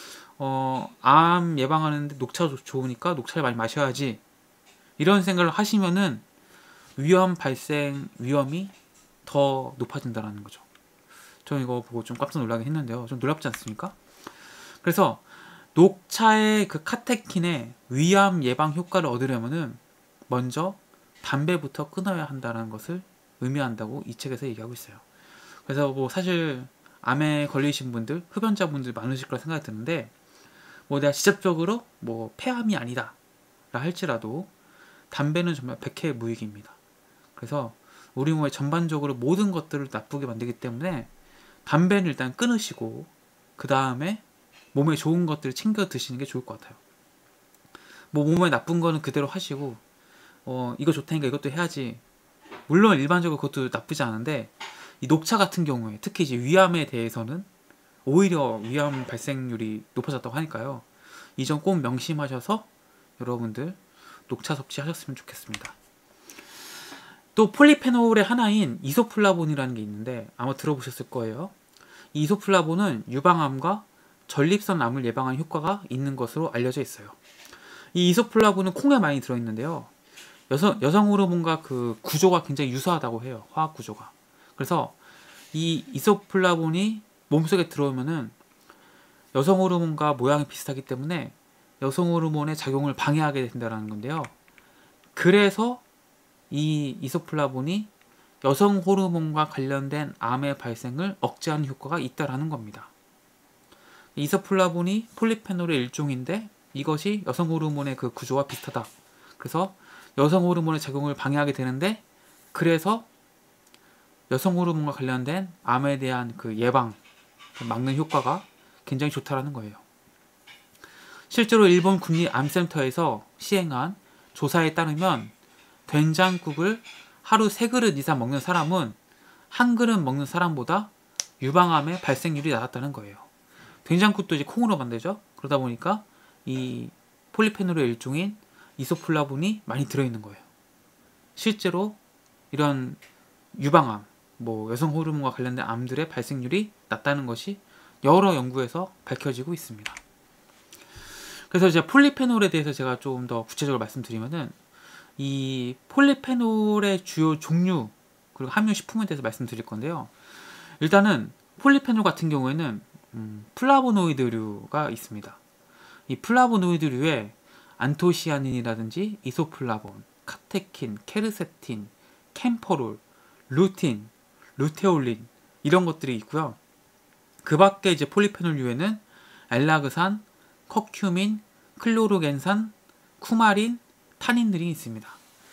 Speaker 1: 암 예방하는데 녹차가 좋으니까 녹차를 많이 마셔야지 이런 생각을 하시면은 위암 발생 위험이 더 높아진다는 거죠. 저는 이거 보고 좀 깜짝 놀라긴 했는데요. 좀 놀랍지 않습니까? 그래서 녹차의 그 카테킨의 위암 예방 효과를 얻으려면은 먼저 담배부터 끊어야 한다는 것을 의미한다고 이 책에서 얘기하고 있어요. 그래서 사실 암에 걸리신 분들, 흡연자분들 많으실 거라 생각이 드는데 내가 직접적으로 폐암이 아니다 라 할지라도 담배는 정말 백해무익입니다. 그래서 우리 몸에 전반적으로 모든 것들을 나쁘게 만들기 때문에 담배는 일단 끊으시고 그 다음에 몸에 좋은 것들을 챙겨 드시는 게 좋을 것 같아요. 몸에 나쁜 거는 그대로 하시고 이거 좋다니까 이것도 해야지. 물론 일반적으로 그것도 나쁘지 않은데 이 녹차 같은 경우에 특히 이제 위암에 대해서는 오히려 위암 발생률이 높아졌다고 하니까요. 이 점 꼭 명심하셔서 여러분들 녹차 섭취하셨으면 좋겠습니다. 또 폴리페놀의 하나인 이소플라본이라는 게 있는데 아마 들어보셨을 거예요. 이 이소플라본은 유방암과 전립선 암을 예방하는 효과가 있는 것으로 알려져 있어요. 이 이소플라본은 콩에 많이 들어있는데요. 여성 호르몬과 그 구조가 굉장히 유사하다고 해요. 화학 구조가. 그래서 이 이소플라본이 몸속에 들어오면은 여성 호르몬과 모양이 비슷하기 때문에 여성 호르몬의 작용을 방해하게 된다는 건데요. 그래서 이 이소플라본이 여성 호르몬과 관련된 암의 발생을 억제하는 효과가 있다라는 겁니다. 이소플라본이 폴리페놀의 일종인데 이것이 여성 호르몬의 그 구조와 비슷하다. 그래서 여성 호르몬의 작용을 방해하게 되는데 그래서 여성 호르몬과 관련된 암에 대한 그 예방, 막는 효과가 굉장히 좋다라는 거예요. 실제로 일본 국립암센터에서 시행한 조사에 따르면 된장국을 하루 3그릇 이상 먹는 사람은 한 그릇 먹는 사람보다 유방암의 발생률이 낮았다는 거예요. 된장국도 이제 콩으로 만들죠. 그러다 보니까 이 폴리페놀의 일종인 이소플라본이 많이 들어있는 거예요. 실제로 이런 유방암, 뭐 여성 호르몬과 관련된 암들의 발생률이 낮다는 것이 여러 연구에서 밝혀지고 있습니다. 그래서 이제 폴리페놀에 대해서 제가 좀 더 구체적으로 말씀드리면은 이 폴리페놀의 주요 종류 그리고 함유 식품에 대해서 말씀드릴 건데요. 일단은 폴리페놀 같은 경우에는 플라보노이드류가 있습니다. 이 플라보노이드류에 안토시아닌이라든지 이소플라본, 카테킨, 케르세틴, 캠퍼롤, 루틴, 루테올린 이런 것들이 있고요. 그 밖에 이제 폴리페놀류에는 엘라그산, 커큐민, 클로르겐산, 쿠마린, 타닌들이 있습니다.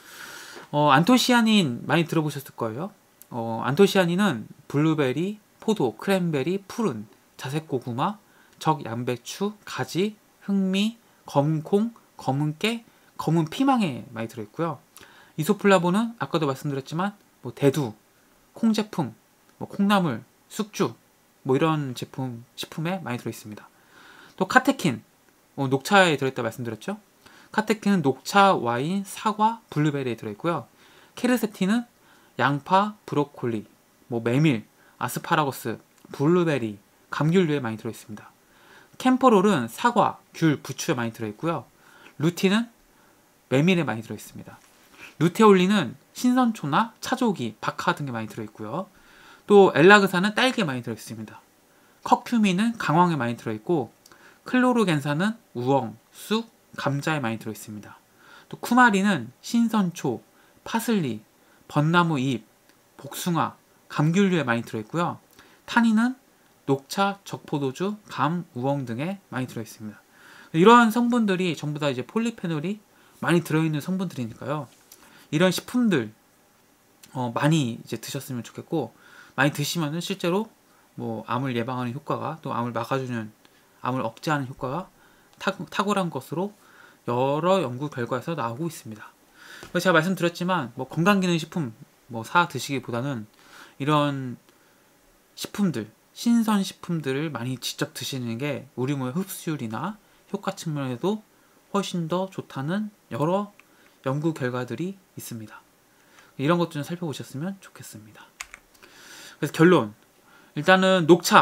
Speaker 1: 안토시아닌 많이 들어보셨을 거예요. 안토시아닌은 블루베리, 포도, 크랜베리, 푸른, 자색고구마, 적양배추, 가지, 흑미, 검은콩, 검은깨, 검은 피망에 많이 들어있고요. 이소플라본은 아까도 말씀드렸지만 뭐 대두, 콩제품, 뭐 콩나물, 숙주 뭐 이런 식품에 많이 들어있습니다. 또 카테킨, 녹차에 들어있다 말씀드렸죠. 카테킨은 녹차, 와인, 사과, 블루베리에 들어있고요. 케르세틴은 양파, 브로콜리, 뭐 메밀, 아스파라거스, 블루베리, 감귤류에 많이 들어있습니다. 캠퍼롤은 사과, 귤, 부추에 많이 들어있고요. 루틴은 메밀에 많이 들어있습니다. 루테올린은 신선초나 차조기, 박하 등에 많이 들어있고요. 또 엘라그산은 딸기에 많이 들어있습니다. 커큐민은 강황에 많이 들어있고 클로르겐산은 우엉, 쑥, 감자에 많이 들어있습니다. 또 쿠마린은 신선초, 파슬리, 벚나무 잎, 복숭아, 감귤류에 많이 들어있고요. 타닌은 녹차, 적포도주, 감, 우엉 등에 많이 들어있습니다. 이러한 성분들이 전부 다 이제 폴리페놀이 많이 들어있는 성분들이니까요. 이런 식품들 많이 이제 드셨으면 좋겠고, 많이 드시면은 실제로 뭐 암을 예방하는 효과가 또 암을 막아주는, 암을 억제하는 효과가 탁월한 것으로 여러 연구 결과에서 나오고 있습니다. 그래서 제가 말씀드렸지만 뭐 건강기능식품 뭐 사 드시기보다는 이런 식품들, 신선식품들을 많이 직접 드시는 게 우리 몸의 흡수율이나 효과 측면에도 훨씬 더 좋다는 여러 연구 결과들이 있습니다. 이런 것 좀 살펴보셨으면 좋겠습니다. 그래서 결론, 일단은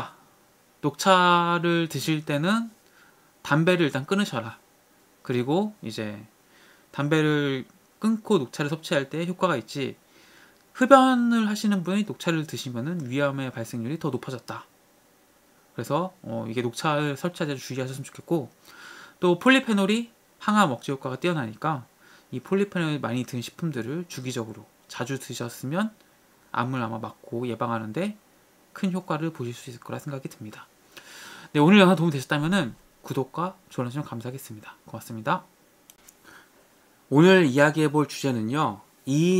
Speaker 1: 녹차를 드실 때는 담배를 일단 끊으셔라. 그리고 이제 담배를 끊고 녹차를 섭취할 때 효과가 있지, 흡연을 하시는 분이 녹차를 드시면은 위암의 발생률이 더 높아졌다. 그래서 이게 녹차를 섭취할 때 주의하셨으면 좋겠고, 또 폴리페놀이 항암 억제 효과가 뛰어나니까 이 폴리페놀이 많이 든 식품들을 주기적으로 자주 드셨으면 암을 아마 막고 예방하는데 큰 효과를 보실 수 있을 거라 생각이 듭니다. 네, 오늘 영상 도움이 되셨다면 구독과 좋아요 주시면 감사하겠습니다. 고맙습니다. 오늘 이야기해 볼 주제는요, 이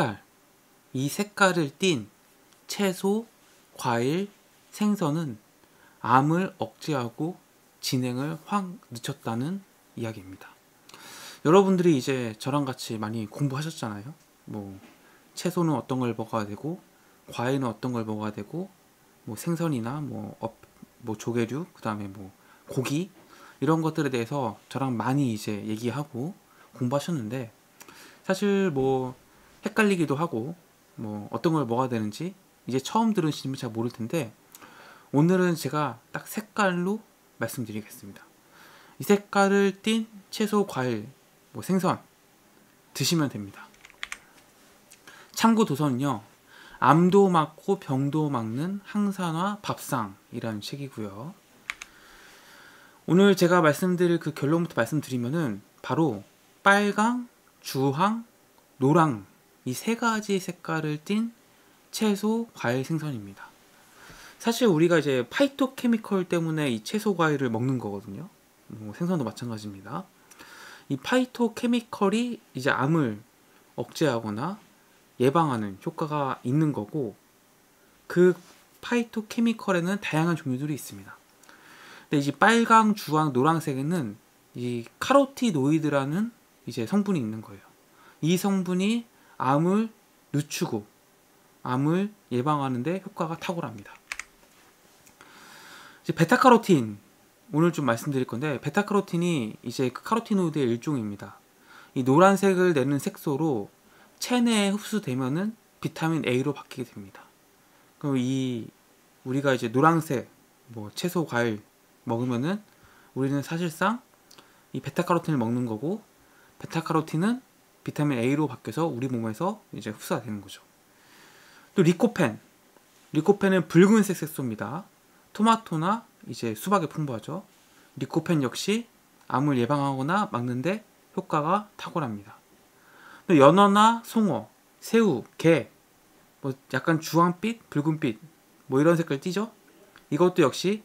Speaker 1: 색깔을 띤 채소, 과일, 생선은 암을 억제하고 진행을 확 늦췄다는 이야기입니다. 여러분들이 이제 저랑 같이 많이 공부하셨잖아요. 뭐 채소는 어떤 걸 먹어야 되고, 과일은 어떤 걸 먹어야 되고, 뭐 생선이나 뭐 조개류, 그 다음에 뭐 고기 이런 것들에 대해서 저랑 많이 이제 얘기하고 공부하셨는데, 사실 뭐 헷갈리기도 하고 뭐 어떤 걸 먹어야 되는지 이제 처음 들으시면 잘 모를 텐데, 오늘은 제가 딱 색깔로 말씀드리겠습니다. 이 색깔을 띤 채소, 과일, 뭐 생선 드시면 됩니다. 참고 도서는요, 암도 막고 병도 막는 항산화 밥상이라는 책이고요. 오늘 제가 말씀드릴 그 결론부터 말씀드리면은 바로 빨강, 주황, 노랑 이 세 가지 색깔을 띤 채소, 과일, 생선입니다. 사실 우리가 이제 파이토케미컬 때문에 이 채소, 과일을 먹는 거거든요. 생선도 마찬가지입니다. 이 파이토케미컬이 이제 암을 억제하거나 예방하는 효과가 있는 거고, 그 파이토케미컬에는 다양한 종류들이 있습니다. 근데 이제 빨강, 주황, 노란색에는 이 카로티노이드라는 이제 성분이 있는 거예요. 이 성분이 암을 늦추고 암을 예방하는 데 효과가 탁월합니다. 이제 베타카로틴 오늘 좀 말씀드릴 건데, 베타카로틴이 이제 그 카로티노이드의 일종입니다. 이 노란색을 내는 색소로 체내에 흡수되면은 비타민 A로 바뀌게 됩니다. 그럼 이 우리가 이제 노란색 뭐 채소 과일 먹으면은 우리는 사실상 이 베타카로틴을 먹는 거고, 베타카로틴은 비타민 A로 바뀌어서 우리 몸에서 이제 흡수가 되는 거죠. 또 리코펜은 붉은색 색소입니다. 토마토나 이제 수박에 풍부하죠. 리코펜 역시 암을 예방하거나 막는데 효과가 탁월합니다. 또 연어나 송어, 새우, 게, 뭐 약간 주황빛, 붉은빛 뭐 이런 색깔 띠죠. 이것도 역시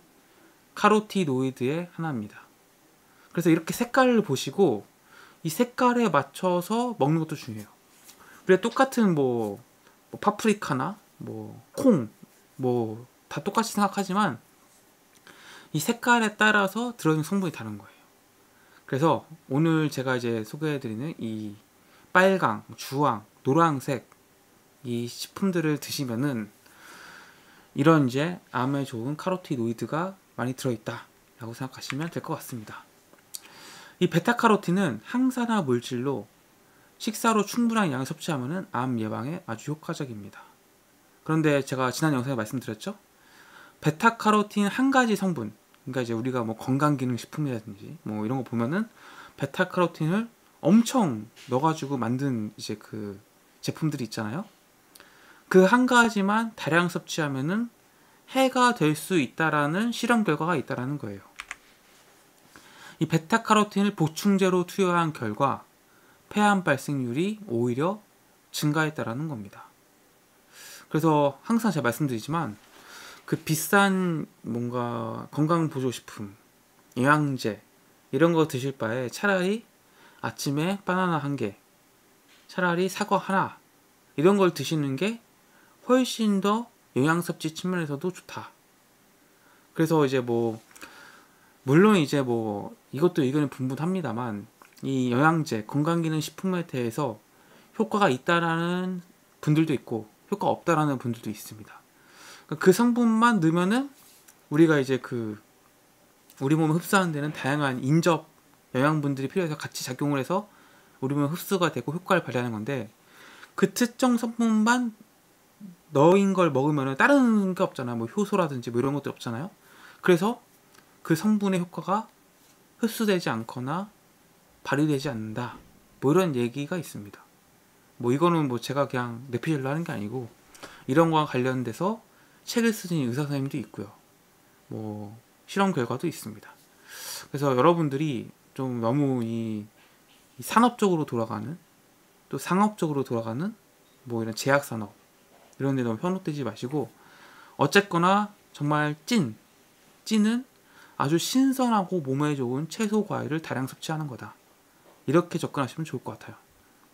Speaker 1: 카로티노이드의 하나입니다. 그래서 이렇게 색깔을 보시고 이 색깔에 맞춰서 먹는 것도 중요해요. 우리가 똑같은 뭐 파프리카나 뭐 콩 뭐 다 똑같이 생각하지만 이 색깔에 따라서 들어있는 성분이 다른 거예요. 그래서 오늘 제가 이제 소개해드리는 이 빨강, 주황, 노란색 이 식품들을 드시면은 이런 이제 암에 좋은 카로티노이드가 많이 들어있다 라고 생각하시면 될 것 같습니다. 이 베타카로틴은 항산화 물질로 식사로 충분한 양을 섭취하면 암 예방에 아주 효과적입니다. 그런데 제가 지난 영상에 말씀드렸죠? 베타카로틴 한 가지 성분, 그러니까 이제 우리가 뭐 건강기능식품이라든지 뭐 이런 거 보면은 베타카로틴을 엄청 넣어가지고 만든 이제 그 제품들이 있잖아요. 그 한 가지만 다량 섭취하면은 해가 될 수 있다라는 실험 결과가 있다라는 거예요. 이 베타카로틴을 보충제로 투여한 결과 폐암 발생률이 오히려 증가했다라는 겁니다. 그래서 항상 제가 말씀드리지만 그 비싼 뭔가 건강보조식품, 영양제 이런 거 드실 바에 차라리 아침에 바나나 한 개, 차라리 사과 하나 이런 걸 드시는 게 훨씬 더 영양섭취 측면에서도 좋다. 그래서 이제 뭐 물론 이제 뭐 이것도 의견이 분분합니다만 이 영양제, 건강기능식품에 대해서 효과가 있다라는 분들도 있고 효과 없다라는 분들도 있습니다. 그 성분만 넣으면은 우리가 이제 그 우리 몸에 흡수하는 데는 다양한 인접 영양분들이 필요해서 같이 작용을 해서 우리 몸에 흡수가 되고 효과를 발휘하는 건데, 그 특정 성분만 넣은 걸 먹으면은 다른 게 없잖아요. 뭐 효소라든지 뭐 이런 것도 없잖아요. 그래서 그 성분의 효과가 흡수되지 않거나 발휘되지 않는다. 뭐 이런 얘기가 있습니다. 뭐 이거는 뭐 제가 그냥 내피셜로 하는 게 아니고 이런 거와 관련돼서 책을 쓰신 의사 선생님도 있고요. 뭐 실험 결과도 있습니다. 그래서 여러분들이 좀 너무 이 산업적으로 돌아가는 또 상업적으로 돌아가는 뭐 이런 제약 산업 이런 데 너무 현혹되지 마시고, 어쨌거나 정말 찐은 아주 신선하고 몸에 좋은 채소 과일을 다량 섭취하는 거다. 이렇게 접근하시면 좋을 것 같아요.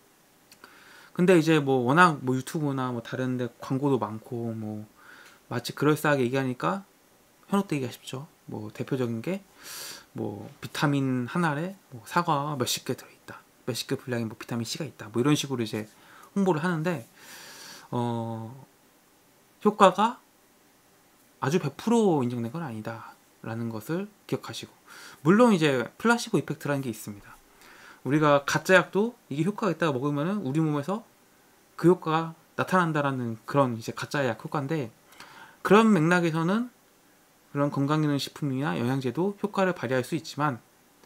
Speaker 1: 근데 이제 뭐 워낙 뭐 유튜브나 뭐 다른 데 광고도 많고 뭐 마치 그럴싸하게 얘기하니까 현혹되기가 쉽죠. 뭐 대표적인 게 뭐 비타민 한 알에 뭐 사과 몇십 개 들어있다, 몇십 개 분량의 뭐 비타민 C가 있다, 뭐 이런 식으로 이제 홍보를 하는데 효과가 아주 100% 인정된 건 아니다 라는 것을 기억하시고, 물론 이제 플라시보 이펙트라는 게 있습니다. 우리가 가짜 약도 이게 효과가 있다가 먹으면은 우리 몸에서 그 효과가 나타난다라는 그런 이제 가짜 약 효과인데, 그런 맥락에서는 그런 건강기능식품이나 영양제도 효과를 발휘할 수 있지만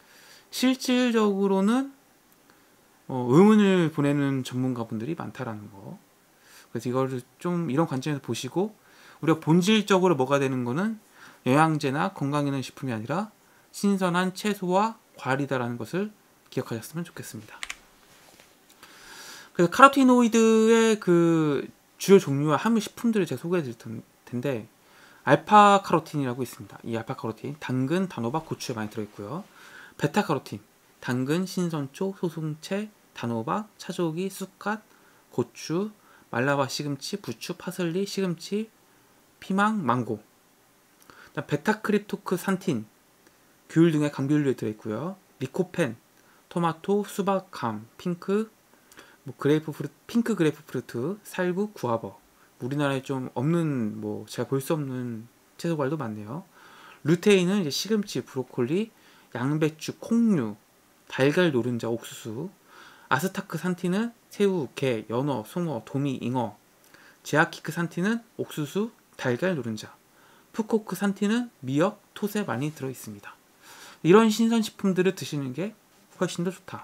Speaker 1: 실질적으로는 의문을 보내는 전문가분들이 많다라는 거. 그래서 이거를 좀 이런 관점에서 보시고, 우리가 본질적으로 뭐가 되는 거는 영양제나 건강기능식품이 아니라 신선한 채소와 과일이다라는 것을 기억하셨으면 좋겠습니다. 그래서 카로티노이드의 그 주요 종류와 함유 식품들을 제가 소개해 드릴 텐데, 알파카로틴이라고 있습니다. 이 알파카로틴, 당근, 단호박, 고추에 많이 들어있고요. 베타카로틴, 당근, 신선초, 소승채, 단호박, 차조기, 쑥갓, 고추, 말라바 시금치, 부추, 파슬리, 시금치, 피망, 망고. 베타크립토크산틴, 귤 등의 감귤류에 들어있고요. 리코펜, 토마토, 수박, 감, 핑크 그레이프프루트, 살구, 구아버. 우리나라에 좀 없는, 뭐 제가 볼 수 없는 채소과일도 많네요. 루테인은 이제 시금치, 브로콜리, 양배추, 콩류, 달걀 노른자, 옥수수. 아스타크산틴은 새우, 게, 연어, 송어, 도미, 잉어. 제아키크산틴은 옥수수, 달걀 노른자. 푸코크산틴은 미역, 톳에 많이 들어있습니다. 이런 신선식품들을 드시는 게 훨씬 더 좋다.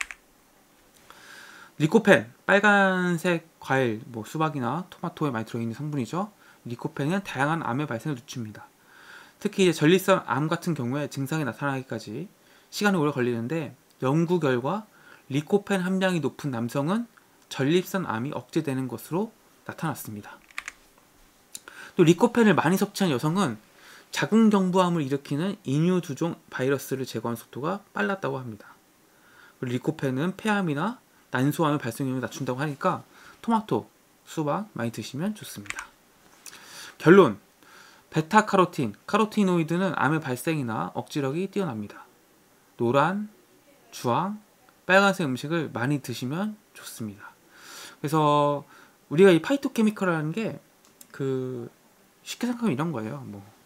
Speaker 1: 리코펜, 빨간색 과일, 뭐 수박이나 토마토에 많이 들어있는 성분이죠. 리코펜은 다양한 암의 발생을 늦춥니다. 특히 이제 전립선 암 같은 경우에 증상이 나타나기까지 시간이 오래 걸리는데, 연구 결과 리코펜 함량이 높은 남성은 전립선 암이 억제되는 것으로 나타났습니다. 또 리코펜을 많이 섭취한 여성은 자궁경부암을 일으키는 인유두종 바이러스를 제거하는 속도가 빨랐다고 합니다. 리코펜은 폐암이나 난소암의 발생률을 낮춘다고 하니까 토마토, 수박 많이 드시면 좋습니다. 결론, 베타카로틴, 카로티노이드는 암의 발생이나 억제력이 뛰어납니다. 노란, 주황, 빨간색 음식을 많이 드시면 좋습니다. 그래서 우리가 이 파이토케미컬이라는 게 쉽게 생각하면 이런 거예요.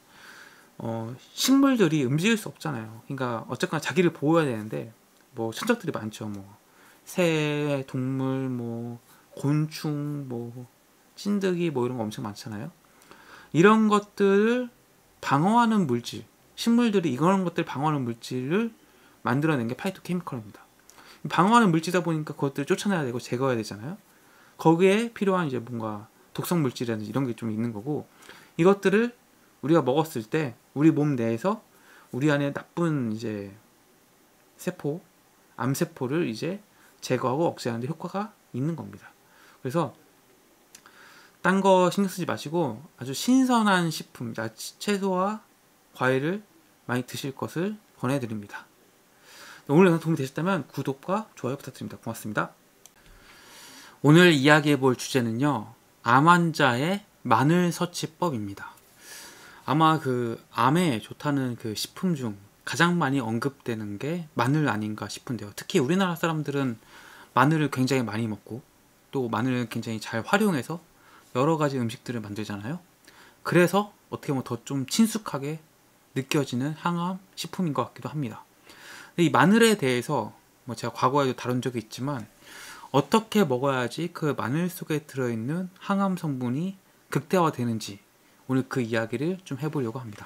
Speaker 1: 식물들이 움직일 수 없잖아요. 그러니까 어쨌거나 자기를 보호해야 되는데 뭐 천적들이 많죠. 뭐 새, 동물, 뭐 곤충, 뭐 찐득이 뭐 이런 거 엄청 많잖아요. 이런 것들을 방어하는 물질, 식물들이 이런 것들 방어하는 물질을 만들어낸 게 파이토케미컬입니다. 방어하는 물질이다 보니까 그것들을 쫓아내야 되고 제거해야 되잖아요. 거기에 필요한 이제 뭔가 독성 물질이라든지 이런 게 좀 있는 거고, 이것들을 우리가 먹었을 때 우리 몸 내에서 우리 안에 나쁜 이제 세포, 암세포를 이제 제거하고 억제하는 데 효과가 있는 겁니다. 그래서 딴 거 신경 쓰지 마시고 아주 신선한 식품, 채소와 과일을 많이 드실 것을 권해드립니다. 오늘 영상 도움이 되셨다면 구독과 좋아요 부탁드립니다. 고맙습니다. 오늘 이야기해 볼 주제는요, 암 환자의 마늘 섭취법입니다. 아마 암에 좋다는 식품 중 가장 많이 언급되는 게 마늘 아닌가 싶은데요. 특히 우리나라 사람들은 마늘을 굉장히 많이 먹고 또 마늘을 굉장히 잘 활용해서 여러 가지 음식들을 만들잖아요. 그래서 어떻게 보면 더 좀 친숙하게 느껴지는 항암 식품인 것 같기도 합니다. 이 마늘에 대해서 제가 과거에도 다룬 적이 있지만 어떻게 먹어야지 그 마늘 속에 들어있는 항암 성분이 극대화되는지 오늘 그 이야기를 좀 해보려고 합니다.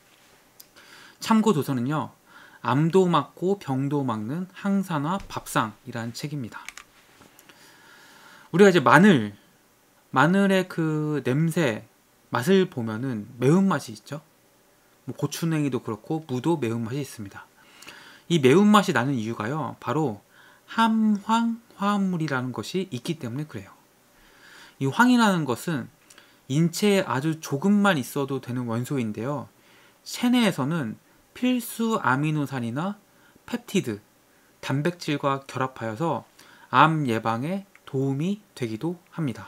Speaker 1: 참고 도서는요, 암도 막고 병도 막는 항산화 밥상이라는 책입니다. 우리가 이제 마늘의 그 냄새, 맛을 보면은 매운맛이 있죠. 고추냉이도 그렇고 무도 매운맛이 있습니다. 이 매운맛이 나는 이유가요, 바로 함황 화합물이라는 것이 있기 때문에 그래요. 이 황이라는 것은 인체에 아주 조금만 있어도 되는 원소인데요, 체내에서는 필수 아미노산이나 펩티드, 단백질과 결합하여서 암 예방에 도움이 되기도 합니다.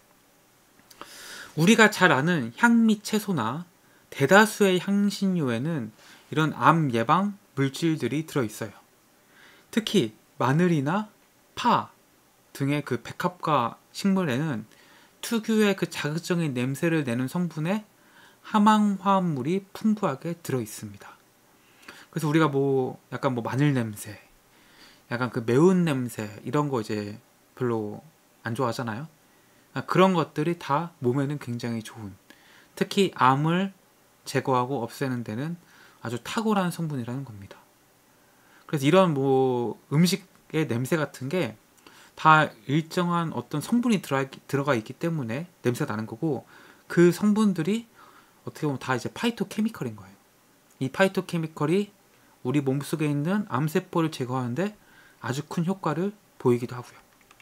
Speaker 1: 우리가 잘 아는 향미 채소나 대다수의 향신료에는 이런 암 예방 물질들이 들어있어요. 특히 마늘이나 파 등의 백합과 식물에는 특유의 자극적인 냄새를 내는 성분의 함황화합물이 풍부하게 들어있습니다. 그래서 우리가 약간 마늘 냄새, 약간 매운 냄새 이런 거 이제 별로 안 좋아하잖아요. 그런 것들이 다 몸에는 굉장히 좋은, 특히 암을 제거하고 없애는 데는 아주 탁월한 성분이라는 겁니다. 그래서 이런 음식의 냄새 같은 게 다 일정한 어떤 성분이 들어가 있기 때문에 냄새가 나는 거고, 그 성분들이 어떻게 보면 다 이제 파이토케미컬인 거예요. 이 파이토케미컬이 우리 몸속에 있는 암세포를 제거하는데 아주 큰 효과를 보이기도 하고요.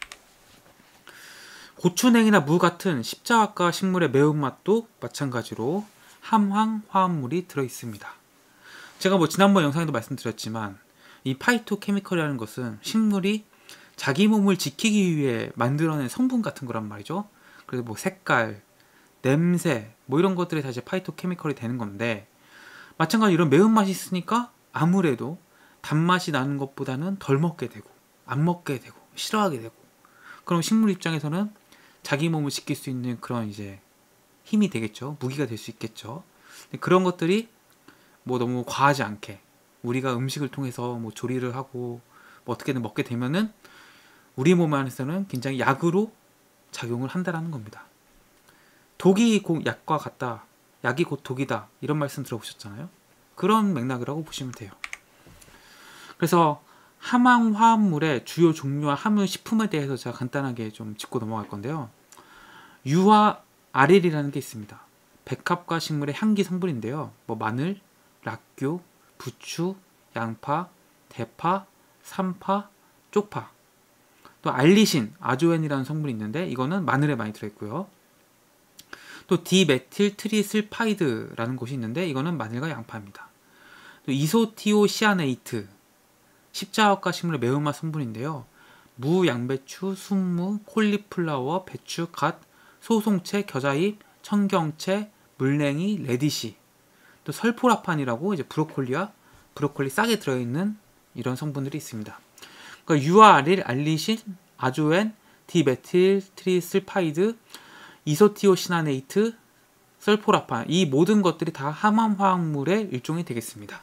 Speaker 1: 고추냉이나 무 같은 십자화과 식물의 매운맛도 마찬가지로 함황화합물이 들어있습니다. 제가 지난번 영상에도 말씀드렸지만 이 파이토케미컬이라는 것은 식물이 자기 몸을 지키기 위해 만들어낸 성분 같은 거란 말이죠. 그래서 색깔, 냄새 이런 것들이 다 이제 파이토케미컬이 되는 건데, 마찬가지로 이런 매운맛이 있으니까 아무래도 단맛이 나는 것보다는 덜 먹게 되고 안 먹게 되고 싫어하게 되고, 그럼 식물 입장에서는 자기 몸을 지킬 수 있는 그런 이제 힘이 되겠죠. 무기가 될 수 있겠죠. 그런 것들이 뭐 너무 과하지 않게 우리가 음식을 통해서 뭐 조리를 하고 뭐 어떻게든 먹게 되면은 우리 몸 안에서는 굉장히 약으로 작용을 한다라는 겁니다. 독이 곧 약과 같다. 약이 곧 독이다. 이런 말씀 들어보셨잖아요. 그런 맥락이라고 보시면 돼요. 그래서 함황화합물의 주요 종류와 함유 식품에 대해서 제가 간단하게 좀 짚고 넘어갈 건데요. 유화 아렐이라는 게 있습니다. 백합과 식물의 향기 성분인데요. 뭐 마늘, 락교, 부추, 양파, 대파, 삼파, 쪽파. 또 알리신, 아조엔이라는 성분이 있는데 이거는 마늘에 많이 들어있고요. 또 디메틸 트리슬파이드라는 것이 있는데 이거는 마늘과 양파입니다. 또 이소티오시아네이트, 십자화과 식물의 매운맛 성분인데요. 무, 양배추, 순무, 콜리플라워, 배추, 갓, 소송채, 겨자잎, 청경채, 물냉이, 레디시, 또 설포라판이라고 이제 브로콜리와 브로콜리 싹에 들어있는 이런 성분들이 있습니다. 그러니까 유아아릴, 알리신, 아조엔, 디메틸 트리슬파이드, 이소티오시나네이트, 설포라판, 이 모든 것들이 다 함황화합물의 일종이 되겠습니다.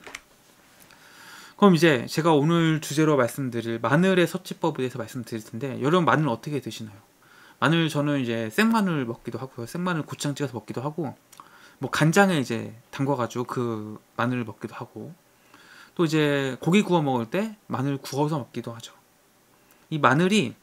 Speaker 1: 그럼 이제 제가 오늘 주제로 말씀드릴 마늘의 섭취법에 대해서 말씀드릴 텐데, 여러분 마늘 어떻게 드시나요? 마늘 저는 이제 생마늘 먹기도 하고요. 생마늘 고추장 찍어서 먹기도 하고, 뭐 간장에 이제 담궈가지고 그 마늘을 먹기도 하고, 또 이제 고기 구워 먹을 때 마늘 구워서 먹기도 하죠. 이 마늘이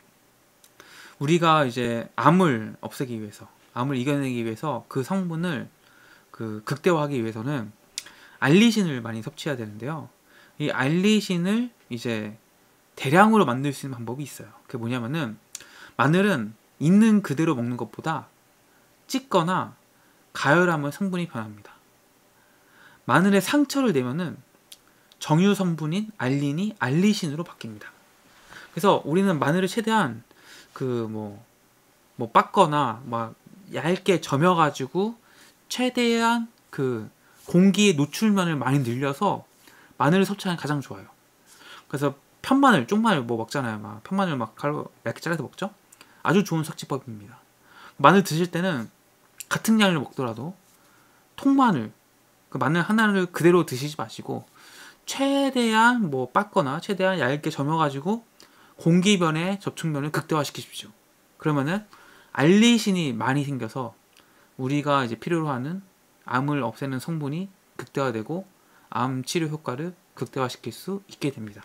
Speaker 1: 우리가 이제 암을 없애기 위해서, 암을 이겨내기 위해서 그 성분을 그 극대화하기 위해서는 알리신을 많이 섭취해야 되는데요. 이 알리신을 이제 대량으로 만들 수 있는 방법이 있어요. 그게 뭐냐면은 마늘은 있는 그대로 먹는 것보다 찢거나 가열하면 성분이 변합니다. 마늘에 상처를 내면은 정유 성분인 알린이 알리신으로 바뀝니다. 그래서 우리는 마늘을 최대한 그 뭐 빻거나 막 얇게 점여가지고 최대한 그 공기의 노출면을 많이 늘려서 마늘을 섭취하는 게 가장 좋아요. 그래서 편마늘, 쪽마늘 뭐 먹잖아요. 막 편마늘 막 가루 얇게 잘라서 먹죠. 아주 좋은 섭취법입니다. 마늘 드실 때는 같은 양을 먹더라도 통마늘, 그 마늘 하나를 그대로 드시지 마시고 최대한 뭐 빻거나 최대한 얇게 점여가지고 공기변의 접촉면을 극대화시키십시오. 그러면은 알리신이 많이 생겨서 우리가 이제 필요로 하는 암을 없애는 성분이 극대화되고 암 치료 효과를 극대화시킬 수 있게 됩니다.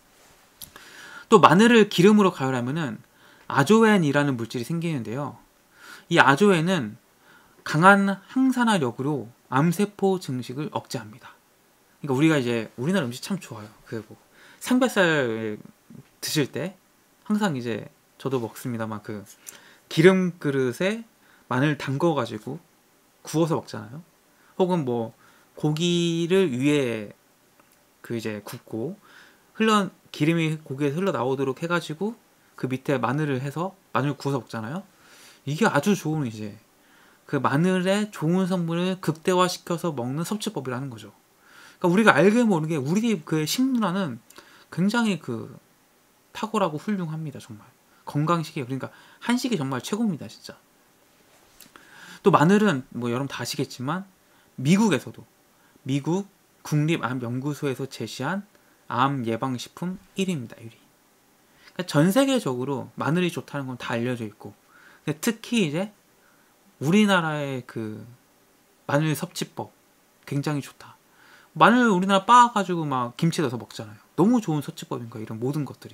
Speaker 1: 또 마늘을 기름으로 가열하면은 아조엔이라는 물질이 생기는데요. 이 아조엔은 강한 항산화력으로 암세포 증식을 억제합니다. 그러니까 우리가 이제 우리나라 음식 참 좋아요. 그 뭐 삼겹살 드실 때 항상 이제 저도 먹습니다만 그 기름 그릇에 마늘 담궈 가지고 구워서 먹잖아요. 혹은 뭐 고기를 위에 그 이제 굽고 기름이 고기에 흘러 나오도록 해가지고 그 밑에 마늘을 해서 마늘 구워서 먹잖아요. 이게 아주 좋은 이제 그 마늘의 좋은 성분을 극대화시켜서 먹는 섭취법이라는 거죠. 그러니까 우리가 알게 모르게 우리 그 식문화는 굉장히 그 탁월하고 훌륭합니다. 정말 건강식이에요. 그러니까 한식이 정말 최고입니다. 진짜. 또 마늘은 뭐 여러분 다 아시겠지만 미국에서도 미국 국립암연구소에서 제시한 암 예방식품 1위입니다. 1위. 그러니까 전 세계적으로 마늘이 좋다는 건 다 알려져 있고, 근데 특히 이제 우리나라의 그 마늘 섭취법 굉장히 좋다. 마늘 우리나라 빻아가지고 막 김치 넣어서 먹잖아요. 너무 좋은 섭취법인 거예요. 이런 모든 것들이.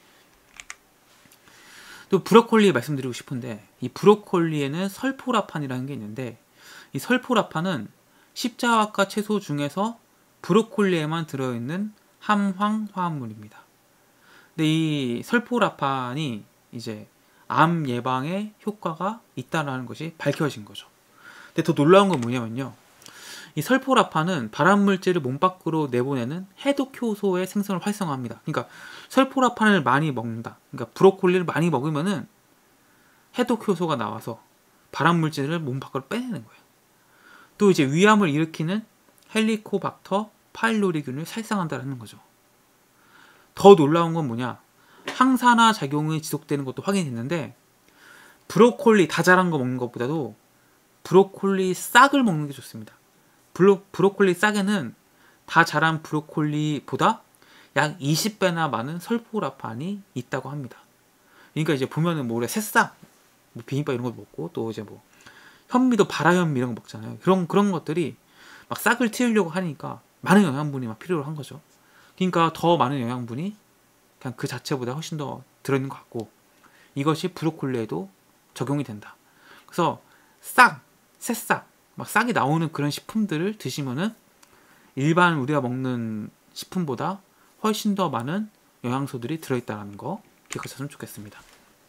Speaker 1: 또 브로콜리 말씀드리고 싶은데 이 브로콜리에는 설포라판이라는 게 있는데 이 설포라판은 십자화과 채소 중에서 브로콜리에만 들어있는 함황화합물입니다. 근데 이 설포라판이 이제 암 예방에 효과가 있다는 것이 밝혀진 거죠. 근데 더 놀라운 건 뭐냐면요. 이 설포라판은 발암물질을 몸 밖으로 내보내는 해독 효소의 생성을 활성화합니다. 그러니까 설포라판을 많이 먹는다. 그러니까 브로콜리를 많이 먹으면은 해독 효소가 나와서 발암물질을 몸 밖으로 빼내는 거예요. 또 이제 위암을 일으키는 헬리코박터 파일로리균을 살상한다는 거죠. 더 놀라운 건 뭐냐? 항산화 작용이 지속되는 것도 확인됐는데 브로콜리 다 자란 거 먹는 것보다도 브로콜리 싹을 먹는 게 좋습니다. 브로콜리 싹에는 다 자란 브로콜리보다 약 20배나 많은 설포라판이 있다고 합니다. 그러니까 이제 보면은 뭐 우리가 새싹, 뭐 비빔밥 이런 거 먹고 또 이제 뭐 현미도 발화현미 이런 거 먹잖아요. 그런 것들이 막 싹을 틔우려고 하니까 많은 영양분이 막 필요로 한 거죠. 그러니까 더 많은 영양분이 그냥 그 자체보다 훨씬 더 들어있는 것 같고, 이것이 브로콜리에도 적용이 된다. 그래서 싹, 새싹, 막 싹이 나오는 그런 식품들을 드시면은 일반 우리가 먹는 식품보다 훨씬 더 많은 영양소들이 들어있다는 거 기억하셨으면 좋겠습니다.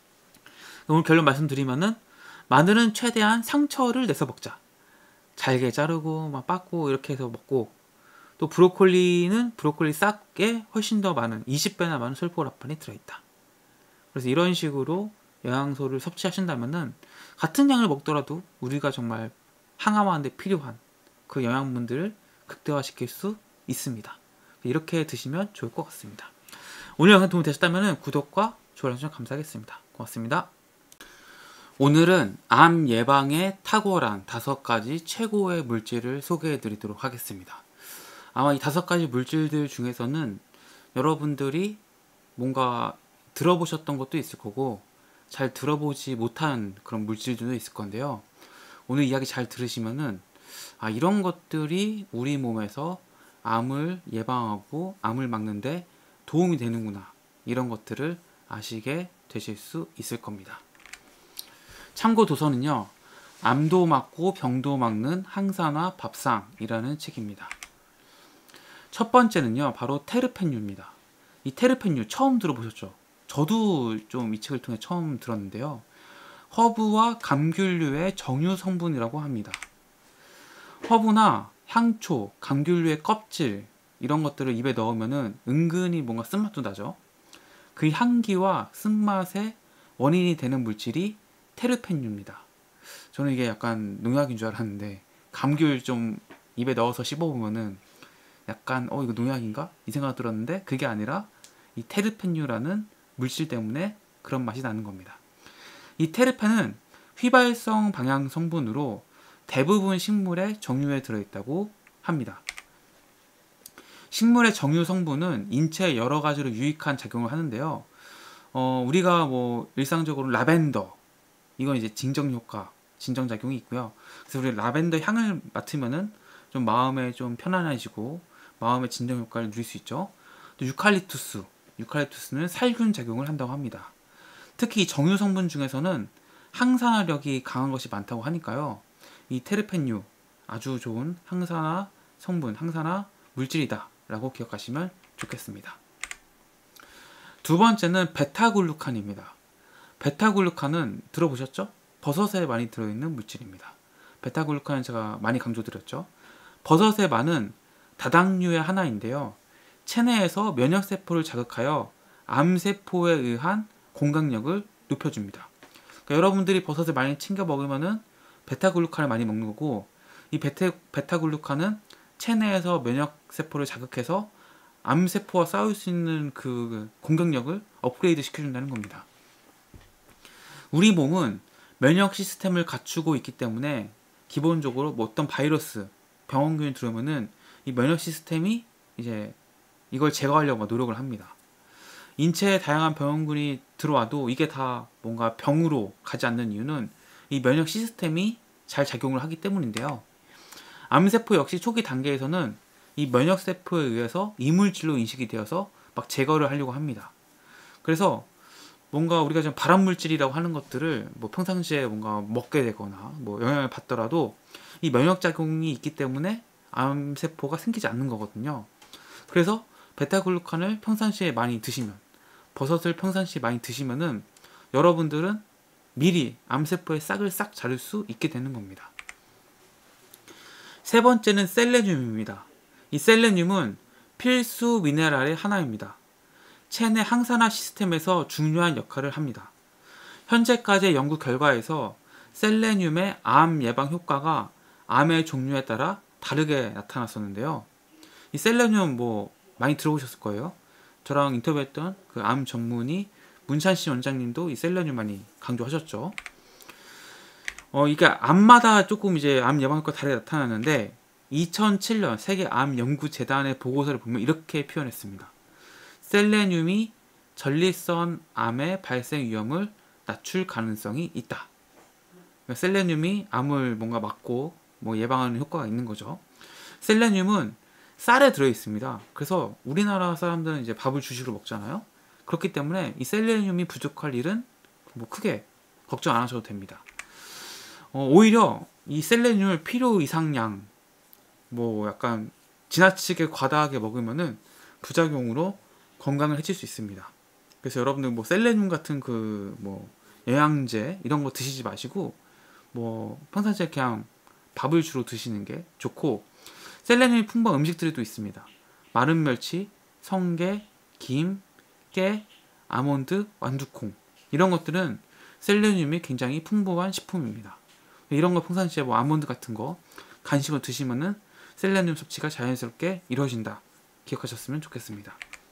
Speaker 1: 오늘 결론 말씀드리면은, 마늘은 최대한 상처를 내서 먹자. 잘게 자르고 막 빻고 이렇게 해서 먹고, 또 브로콜리는 브로콜리 싹에 훨씬 더 많은 20배나 많은 설포라판이 들어있다. 그래서 이런 식으로 영양소를 섭취하신다면은 같은 양을 먹더라도 우리가 정말 항암하는데 필요한 그 영양분들을 극대화시킬 수 있습니다. 이렇게 드시면 좋을 것 같습니다. 오늘 영상 도움이 되셨다면 구독과 좋아요 해주셔서 감사하겠습니다. 고맙습니다. 오늘은 암 예방에 탁월한 5가지 최고의 물질을 소개해 드리도록 하겠습니다. 아마 이 5가지 물질들 중에서는 여러분들이 뭔가 들어보셨던 것도 있을 거고 잘 들어보지 못한 그런 물질들도 있을 건데요. 오늘 이야기 잘 들으시면은 이런 것들이 우리 몸에서 암을 예방하고 암을 막는데 도움이 되는구나, 이런 것들을 아시게 되실 수 있을 겁니다. 참고 도서는요, 암도 막고 병도 막는 항산화 밥상이라는 책입니다. 첫 번째는요, 바로 테르펜유입니다. 이 테르펜유 처음 들어보셨죠? 저도 좀 이 책을 통해 처음 들었는데요. 허브와 감귤류의 정유 성분이라고 합니다. 허브나 향초, 감귤류의 껍질, 이런 것들을 입에 넣으면은 은근히 뭔가 쓴맛도 나죠. 그 향기와 쓴맛의 원인이 되는 물질이 테르펜유입니다. 저는 이게 약간 농약인 줄 알았는데, 감귤 좀 입에 넣어서 씹어보면은 약간 이거 농약인가? 이 생각 들었는데, 그게 아니라 이 테르펜유라는 물질 때문에 그런 맛이 나는 겁니다. 이 테르펜은 휘발성 방향 성분으로 대부분 식물의 정유에 들어있다고 합니다. 식물의 정유 성분은 인체에 여러 가지로 유익한 작용을 하는데요. 우리가 뭐 일상적으로 라벤더, 이건 이제 진정 효과, 진정 작용이 있고요. 그래서 우리 라벤더 향을 맡으면은 좀 마음에 좀 편안해지고 마음의 진정 효과를 누릴 수 있죠. 또 유칼립투스는 살균 작용을 한다고 합니다. 특히 정유 성분 중에서는 항산화력이 강한 것이 많다고 하니까요. 이 테르펜유 아주 좋은 항산화 성분, 항산화 물질이다 라고 기억하시면 좋겠습니다. 두 번째는 베타글루칸입니다. 베타글루칸은 들어보셨죠? 버섯에 많이 들어있는 물질입니다. 베타글루칸은 제가 많이 강조드렸죠. 버섯에 많은 다당류의 하나인데요. 체내에서 면역세포를 자극하여 암세포에 의한 공격력을 높여줍니다. 그러니까 여러분들이 버섯을 많이 챙겨 먹으면은 베타글루칸을 많이 먹는 거고, 이 베타글루칸은 체내에서 면역세포를 자극해서 암세포와 싸울 수 있는 그 공격력을 업그레이드 시켜준다는 겁니다. 우리 몸은 면역 시스템을 갖추고 있기 때문에 기본적으로 뭐 어떤 바이러스, 병원균이 들어오면은 이 면역 시스템이 이제 이걸 제거하려고 노력을 합니다. 인체에 다양한 병원균이 들어와도 이게 다 뭔가 병으로 가지 않는 이유는 이 면역 시스템이 잘 작용을 하기 때문인데요. 암세포 역시 초기 단계에서는 이 면역세포에 의해서 이물질로 인식이 되어서 막 제거를 하려고 합니다. 그래서 뭔가 우리가 좀 발암물질이라고 하는 것들을 뭐 평상시에 뭔가 먹게 되거나 뭐 영향을 받더라도 이 면역작용이 있기 때문에 암세포가 생기지 않는 거거든요. 그래서 베타글루칸을 평상시에 많이 드시면, 버섯을 평상시에 많이 드시면은 여러분들은 미리 암세포의 싹을 싹 자를 수 있게 되는 겁니다. 세 번째는 셀레늄입니다. 이 셀레늄은 필수 미네랄의 하나입니다. 체내 항산화 시스템에서 중요한 역할을 합니다. 현재까지의 연구 결과에서 셀레늄의 암 예방 효과가 암의 종류에 따라 다르게 나타났었는데요. 이 셀레늄 뭐 많이 들어보셨을 거예요. 저랑 인터뷰했던 그 암 전문의 문찬씨 원장님도 이 셀레늄 많이 강조하셨죠. 이게 암마다 조금 이제 암 예방 효과 다르게 나타나는데, 2007년 세계암연구재단의 보고서를 보면 이렇게 표현했습니다. 셀레늄이 전립선 암의 발생 위험을 낮출 가능성이 있다. 그러니까 셀레늄이 암을 뭔가 막고 뭐 예방하는 효과가 있는 거죠. 셀레늄은 쌀에 들어 있습니다. 그래서 우리나라 사람들은 이제 밥을 주식으로 먹잖아요. 그렇기 때문에 이 셀레늄이 부족할 일은 뭐 크게 걱정 안 하셔도 됩니다. 오히려 이 셀레늄을 필요 이상량 뭐 약간 지나치게 과다하게 먹으면은 부작용으로 건강을 해칠 수 있습니다. 그래서 여러분들 뭐 셀레늄 같은 그 뭐 영양제 이런 거 드시지 마시고 뭐 평상시에 그냥 밥을 주로 드시는 게 좋고, 셀레늄이 풍부한 음식들이 또 있습니다. 마른 멸치, 성게, 김, 깨, 아몬드, 완두콩 이런 것들은 셀레늄이 굉장히 풍부한 식품입니다. 이런 거 평상시에 뭐 아몬드 같은 거 간식으로 드시면은 셀레늄 섭취가 자연스럽게 이루어진다. 기억하셨으면 좋겠습니다.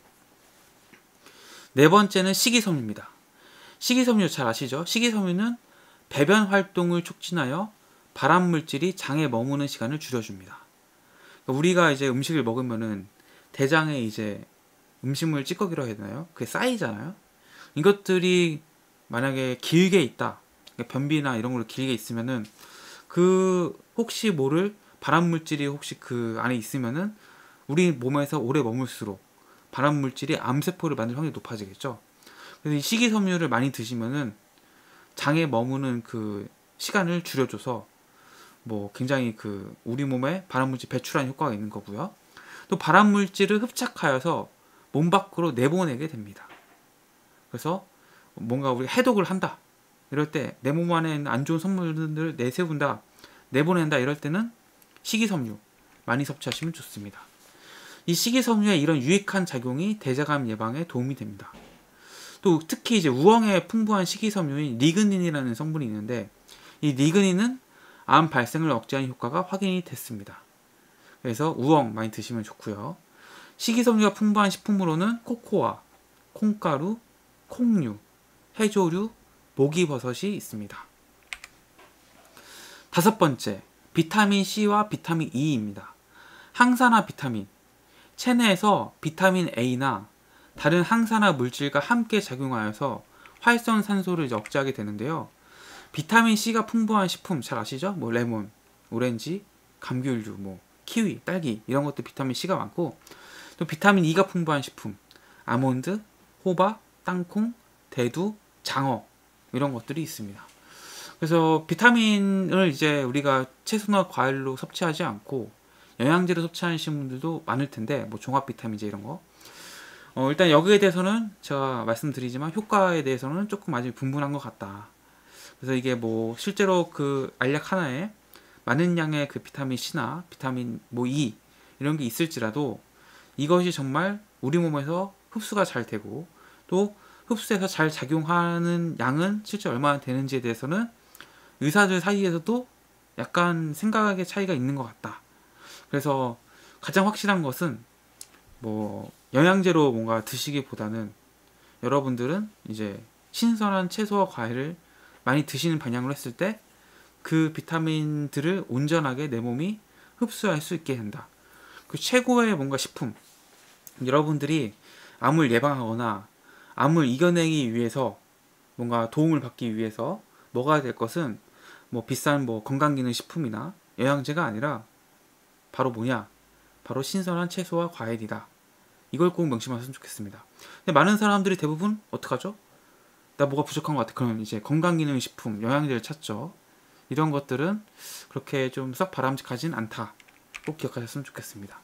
Speaker 1: 네 번째는 식이섬유입니다. 식이섬유 잘 아시죠? 식이섬유는 배변 활동을 촉진하여 발암 물질이 장에 머무는 시간을 줄여줍니다. 그러니까 우리가 이제 음식을 먹으면은 대장에 이제 음식물 찌꺼기로 해야 되나요? 그게 쌓이잖아요. 이것들이 만약에 길게 있다, 그러니까 변비나 이런 걸로 길게 있으면은 그 혹시 모를 발암 물질이 혹시 그 안에 있으면은 우리 몸에서 오래 머물수록 발암 물질이 암세포를 만들 확률이 높아지겠죠. 그래서 이 식이섬유를 많이 드시면은 장에 머무는 그 시간을 줄여줘서 뭐 굉장히 그 우리 몸에 발암 물질 배출하는 효과가 있는 거고요. 또 발암 물질을 흡착하여서 몸 밖으로 내보내게 됩니다. 그래서 뭔가 우리 해독을 한다, 이럴 때 내 몸 안에 있는 안 좋은 성분들을 내세운다, 내보낸다, 이럴 때는 식이섬유 많이 섭취하시면 좋습니다. 이 식이섬유의 이런 유익한 작용이 대장암 예방에 도움이 됩니다. 또 특히 이제 우엉에 풍부한 식이섬유인 리그닌이라는 성분이 있는데, 이 리그닌은 암 발생을 억제하는 효과가 확인이 됐습니다. 그래서 우엉 많이 드시면 좋고요. 식이섬유가 풍부한 식품으로는 코코아, 콩가루, 콩류, 해조류, 목이버섯이 있습니다. 다섯 번째, 비타민 C와 비타민 E입니다. 항산화 비타민, 체내에서 비타민 A나 다른 항산화 물질과 함께 작용하여서 활성산소를 이제 억제하게 되는데요. 비타민 C가 풍부한 식품 잘 아시죠? 뭐 레몬, 오렌지, 감귤류, 뭐 키위, 딸기 이런 것도 비타민 C가 많고, 또 비타민 E가 풍부한 식품 아몬드, 호박, 땅콩, 대두, 장어 이런 것들이 있습니다. 그래서 비타민을 이제 우리가 채소나 과일로 섭취하지 않고 영양제로 섭취하시는 분들도 많을 텐데, 뭐 종합 비타민제 이런 거. 일단 여기에 대해서는 제가 말씀드리지만 효과에 대해서는 조금 아직 분분한 것 같다. 그래서 이게 뭐 실제로 그 알약 하나에 많은 양의 그 비타민 C나 비타민 뭐 E 이런 게 있을지라도 이것이 정말 우리 몸에서 흡수가 잘 되고 또 흡수해서 잘 작용하는 양은 실제 얼마나 되는지에 대해서는 의사들 사이에서도 약간 생각의 차이가 있는 것 같다. 그래서 가장 확실한 것은 뭐 영양제로 뭔가 드시기보다는 여러분들은 이제 신선한 채소와 과일을 많이 드시는 방향으로 했을 때 그 비타민들을 온전하게 내 몸이 흡수할 수 있게 된다. 그 최고의 뭔가 식품, 여러분들이 암을 예방하거나 암을 이겨내기 위해서 뭔가 도움을 받기 위해서 먹어야 될 것은 뭐 비싼 뭐 건강기능식품이나 영양제가 아니라 바로 뭐냐? 바로 신선한 채소와 과일이다. 이걸 꼭 명심하셨으면 좋겠습니다. 근데 많은 사람들이 대부분 어떡하죠? 나 뭐가 부족한 것 같아. 그럼 이제 건강기능식품, 영양제를 찾죠. 이런 것들은 그렇게 좀 썩 바람직하진 않다. 꼭 기억하셨으면 좋겠습니다.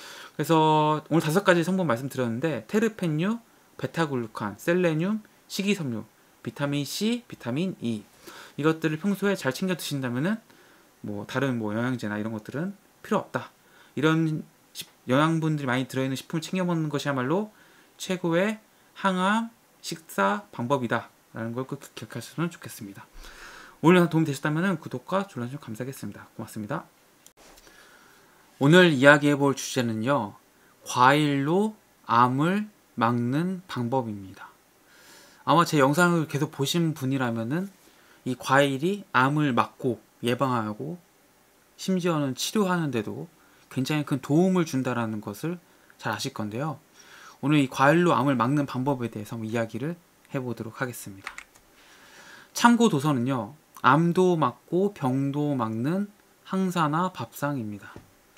Speaker 1: 그래서 오늘 5가지 성분 말씀드렸는데 테르펜류, 베타글루칸, 셀레늄, 식이섬유, 비타민 C, 비타민 E 이것들을 평소에 잘 챙겨 드신다면은 뭐 다른 뭐 영양제나 이런 것들은 필요 없다. 이런 영양분들이 많이 들어있는 식품을 챙겨 먹는 것이야말로 최고의 항암 식사 방법이다 라는 걸 꼭 기억하셨으면 좋겠습니다. 오늘 도움이 되셨다면 구독과 좋아요 좀 감사하겠습니다. 고맙습니다. 오늘 이야기해 볼 주제는요, 과일로 암을 막는 방법입니다. 아마 제 영상을 계속 보신 분이라면은 이 과일이 암을 막고 예방하고 심지어는 치료하는데도 굉장히 큰 도움을 준다라는 것을 잘 아실 건데요. 오늘 이 과일로 암을 막는 방법에 대해서 한번 이야기를 해보도록 하겠습니다. 참고 도서는요, 암도 막고 병도 막는 항산화 밥상입니다.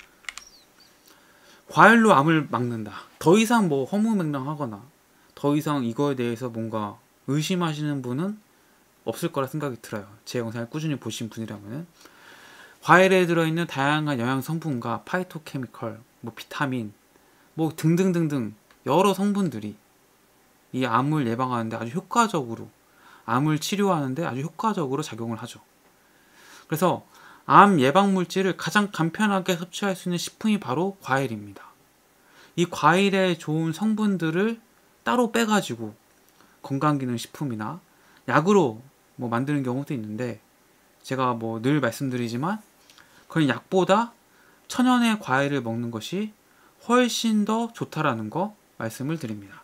Speaker 1: 과일로 암을 막는다. 더 이상 뭐 허무맹랑하거나 더 이상 이거에 대해서 뭔가 의심하시는 분은 없을 거라 생각이 들어요. 제 영상을 꾸준히 보신 분이라면. 과일에 들어있는 다양한 영양 성분과 파이토케미컬, 뭐 비타민, 뭐 등등등등 여러 성분들이 이 암을 예방하는데 아주 효과적으로, 암을 치료하는데 아주 효과적으로 작용을 하죠. 그래서 암 예방 물질을 가장 간편하게 섭취할 수 있는 식품이 바로 과일입니다. 이 과일에 좋은 성분들을 따로 빼가지고 건강기능식품이나 약으로 뭐 만드는 경우도 있는데, 제가 뭐 늘 말씀드리지만 그런 약보다 천연의 과일을 먹는 것이 훨씬 더 좋다라는 거 말씀을 드립니다.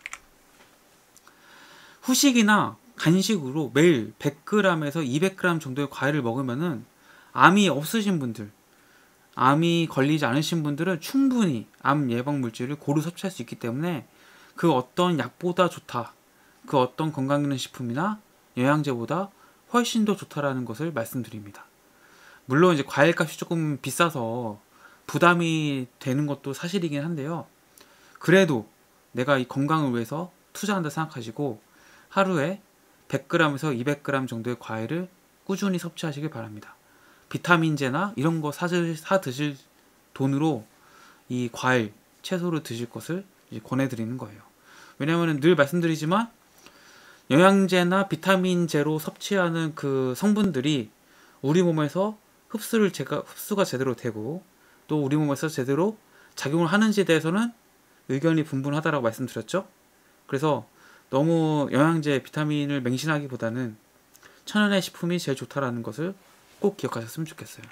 Speaker 1: 후식이나 간식으로 매일 100g에서 200g 정도의 과일을 먹으면은 암이 없으신 분들, 암이 걸리지 않으신 분들은 충분히 암 예방 물질을 고루 섭취할 수 있기 때문에 그 어떤 약보다 좋다, 그 어떤 건강기능식품이나 영양제보다 훨씬 더 좋다라는 것을 말씀드립니다. 물론 이제 과일값이 조금 비싸서 부담이 되는 것도 사실이긴 한데요. 그래도 내가 이 건강을 위해서 투자한다 생각하시고 하루에 100g에서 200g 정도의 과일을 꾸준히 섭취하시길 바랍니다. 비타민제나 이런 거 사 드실 돈으로 이 과일, 채소를 드실 것을 이제 권해드리는 거예요. 왜냐하면 늘 말씀드리지만 영양제나 비타민제로 섭취하는 그 성분들이 우리 몸에서 흡수가 제대로 되고 또 우리 몸에서 제대로 작용을 하는지에 대해서는 의견이 분분하다라고 말씀드렸죠. 그래서 너무 영양제, 비타민을 맹신하기보다는 천연의 식품이 제일 좋다라는 것을 꼭 기억하셨으면 좋겠어요.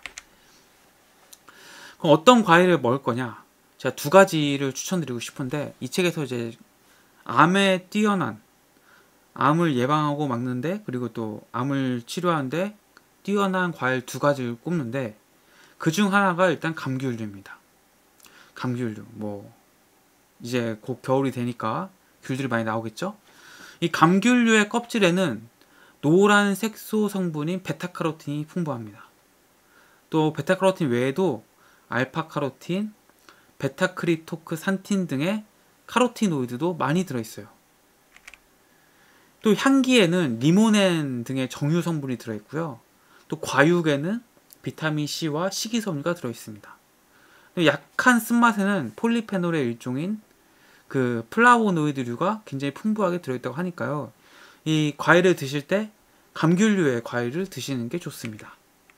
Speaker 1: 그럼 어떤 과일을 먹을 거냐? 제가 두 가지를 추천드리고 싶은데, 이 책에서 이제 암에 뛰어난, 암을 예방하고 막는데 그리고 또 암을 치료하는데 뛰어난 과일 두 가지를 꼽는데, 그 중 하나가 일단 감귤류입니다. 감귤류, 뭐 이제 곧 겨울이 되니까 귤들이 많이 나오겠죠? 이 감귤류의 껍질에는 노란 색소 성분인 베타카로틴이 풍부합니다. 또 베타카로틴 외에도 알파카로틴, 베타크리토크산틴 등의 카로티노이드도 많이 들어있어요. 또 향기에는 리모넨 등의 정유 성분이 들어있고요. 또 과육에는 비타민C와 식이섬유가 들어있습니다. 약한 쓴맛에는 폴리페놀의 일종인 그 플라보노이드류가 굉장히 풍부하게 들어있다고 하니까요. 이 과일을 드실 때 감귤류의 과일을 드시는 게 좋습니다.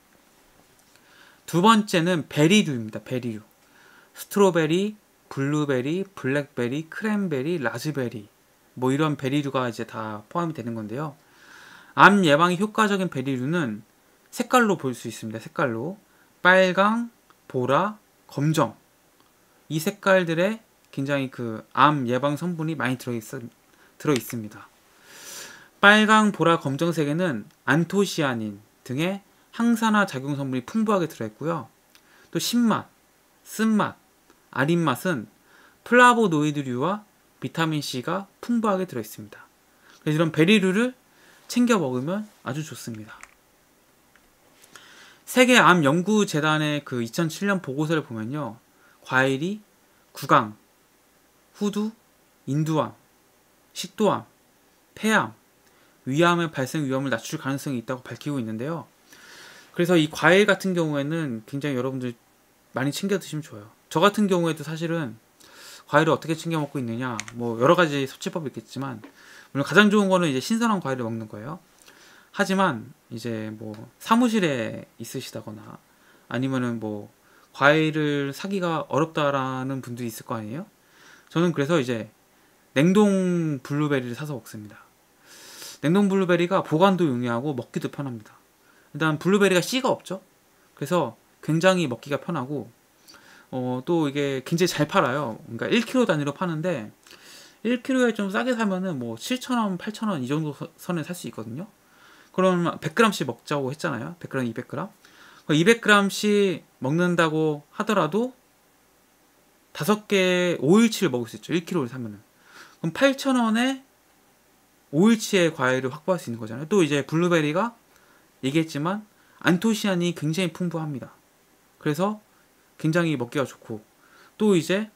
Speaker 1: 두 번째는 베리류입니다. 베리류. 스트로베리, 블루베리, 블랙베리, 크랜베리, 라즈베리, 뭐 이런 베리류가 이제 다 포함이 되는 건데요. 암 예방에 효과적인 베리류는 색깔로 볼 수 있습니다. 색깔로 빨강, 보라, 검정, 이 색깔들의 굉장히 그 암 예방 성분이 많이 들어 있습니다. 빨강, 보라, 검정색에는 안토시아닌 등의 항산화 작용 성분이 풍부하게 들어있고요. 또 신맛, 쓴맛, 아린맛은 플라보노이드류와 비타민C가 풍부하게 들어있습니다. 그래서 이런 베리류를 챙겨 먹으면 아주 좋습니다. 세계암연구재단의 그 2007년 보고서를 보면요, 과일이 구강, 후두, 인두암, 식도암, 폐암, 위암의 발생 위험을 낮출 가능성이 있다고 밝히고 있는데요. 그래서 이 과일 같은 경우에는 굉장히 여러분들 많이 챙겨 드시면 좋아요. 저 같은 경우에도 사실은 과일을 어떻게 챙겨 먹고 있느냐, 뭐 여러 가지 섭취법이 있겠지만 물론 가장 좋은 거는 이제 신선한 과일을 먹는 거예요. 하지만 이제 뭐 사무실에 있으시다거나 아니면은 뭐 과일을 사기가 어렵다라는 분들이 있을 거 아니에요. 저는 그래서 이제 냉동 블루베리를 사서 먹습니다. 냉동 블루베리가 보관도 용이하고 먹기도 편합니다. 일단 블루베리가 씨가 없죠. 그래서 굉장히 먹기가 편하고 또 이게 굉장히 잘 팔아요. 그러니까 1kg 단위로 파는데 1kg에 좀 싸게 사면은 뭐 7,000원, 8,000원 이 정도 선에 살 수 있거든요. 그럼 100g씩 먹자고 했잖아요. 100g, 200g. 200g씩 먹는다고 하더라도 5개 5일치를 먹을 수 있죠. 1kg를 사면은. 그럼 8,000원에 5일치의 과일을 확보할 수 있는 거잖아요. 또 이제 블루베리가 얘기했지만 안토시아닌이 굉장히 풍부합니다. 그래서 굉장히 먹기가 좋고, 또 이제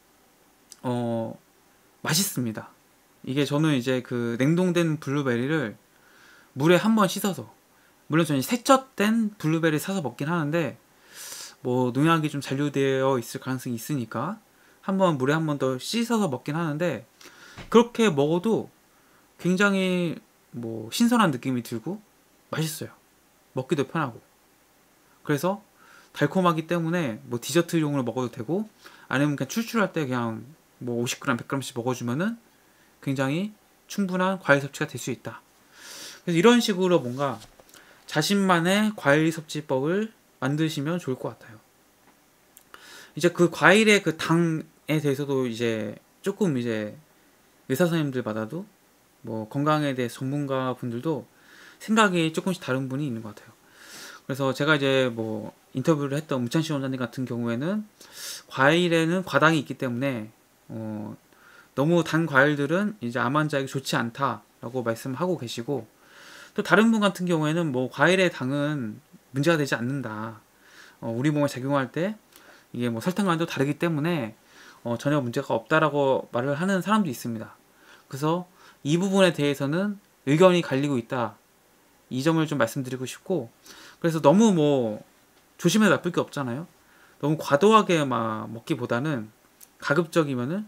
Speaker 1: 맛있습니다. 이게 저는 이제 그 냉동된 블루베리를 물에 한번 씻어서, 물론 저는 세척된 블루베리 사서 먹긴 하는데 뭐 농약이 좀 잔류되어 있을 가능성이 있으니까 한번 물에 한 번 더 씻어서 먹긴 하는데, 그렇게 먹어도 굉장히 뭐 신선한 느낌이 들고 맛있어요. 먹기도 편하고. 그래서 달콤하기 때문에 뭐 디저트용으로 먹어도 되고, 아니면 그냥 출출할 때 그냥 뭐 50g, 100g씩 먹어주면은 굉장히 충분한 과일 섭취가 될 수 있다. 그래서 이런 식으로 뭔가 자신만의 과일 섭취법을 만드시면 좋을 것 같아요. 이제 그 과일의 그 당에 대해서도 이제 조금 이제 의사 선생님들마다도 뭐 건강에 대해 전문가 분들도 생각이 조금씩 다른 분이 있는 것 같아요. 그래서 제가 이제 뭐 인터뷰를 했던 문찬씨 원장님 같은 경우에는 과일에는 과당이 있기 때문에 너무 단 과일들은 이제 암 환자에게 좋지 않다라고 말씀하고 계시고, 또 다른 분 같은 경우에는 뭐 과일의 당은 문제가 되지 않는다. 우리 몸에 작용할 때 이게 뭐 설탕과도 다르기 때문에 전혀 문제가 없다라고 말을 하는 사람도 있습니다. 그래서 이 부분에 대해서는 의견이 갈리고 있다. 이 점을 좀 말씀드리고 싶고, 그래서 너무 뭐 조심해서 나쁠 게 없잖아요. 너무 과도하게 막 먹기보다는 가급적이면은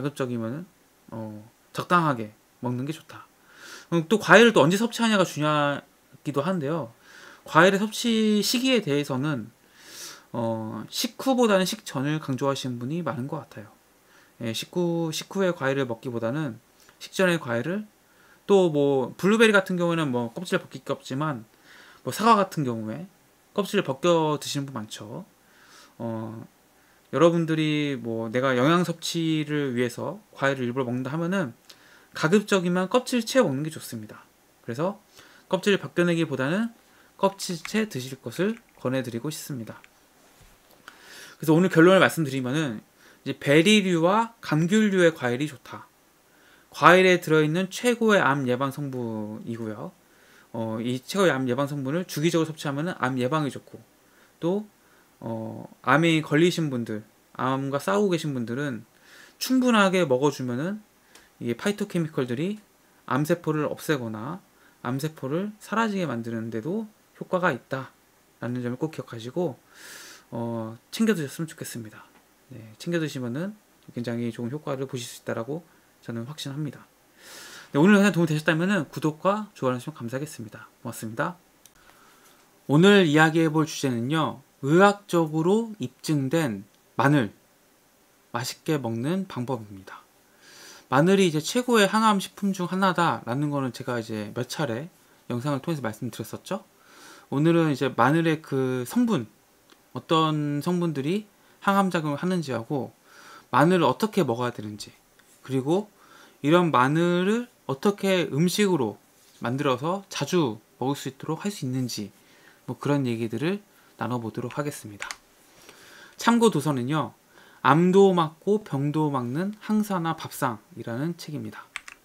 Speaker 1: 적당하게 먹는 게 좋다. 또 과일을 또 언제 섭취하냐가 중요하기도 한데요. 과일의 섭취 시기에 대해서는 식후보다는 식전을 강조하시는 분이 많은 것 같아요. 예, 식후에 과일을 먹기보다는 식전의 과일을, 또 뭐 블루베리 같은 경우에는 뭐 껍질을 벗길 게 없지만 뭐 사과 같은 경우에 껍질을 벗겨 드시는 분 많죠. 여러분들이 뭐 내가 영양 섭취를 위해서 과일을 일부러 먹는다 하면은 가급적이면 껍질채 먹는 게 좋습니다. 그래서 껍질을 벗겨내기보다는 껍질채 드실 것을 권해드리고 싶습니다. 그래서 오늘 결론을 말씀드리면은 이제 베리류와 감귤류의 과일이 좋다. 과일에 들어있는 최고의 암 예방 성분이고요. 이 최고의 암 예방 성분을 주기적으로 섭취하면은 암 예방이 좋고, 또 암에 걸리신 분들, 암과 싸우고 계신 분들은 충분하게 먹어주면은 이게 파이토케미컬들이 암세포를 없애거나 암세포를 사라지게 만드는데도 효과가 있다라는 점을 꼭 기억하시고 챙겨 드셨으면 좋겠습니다. 네, 챙겨 드시면은 굉장히 좋은 효과를 보실 수 있다라고 저는 확신합니다. 네, 오늘 영상 도움이 되셨다면 구독과 좋아요 해주시면 감사하겠습니다. 고맙습니다. 오늘 이야기해 볼 주제는요, 의학적으로 입증된 마늘 맛있게 먹는 방법입니다. 마늘이 이제 최고의 항암 식품 중 하나다라는 거는 제가 이제 몇 차례 영상을 통해서 말씀드렸었죠. 오늘은 이제 마늘의 그 성분, 어떤 성분들이 항암 작용을 하는지하고 마늘을 어떻게 먹어야 되는지, 그리고 이런 마늘을 어떻게 음식으로 만들어서 자주 먹을 수 있도록 할 수 있는지, 뭐 그런 얘기들을 나눠보도록 하겠습니다. 참고 도서는요, 암도 막고 병도 막는 항산화 밥상이라는 책입니다.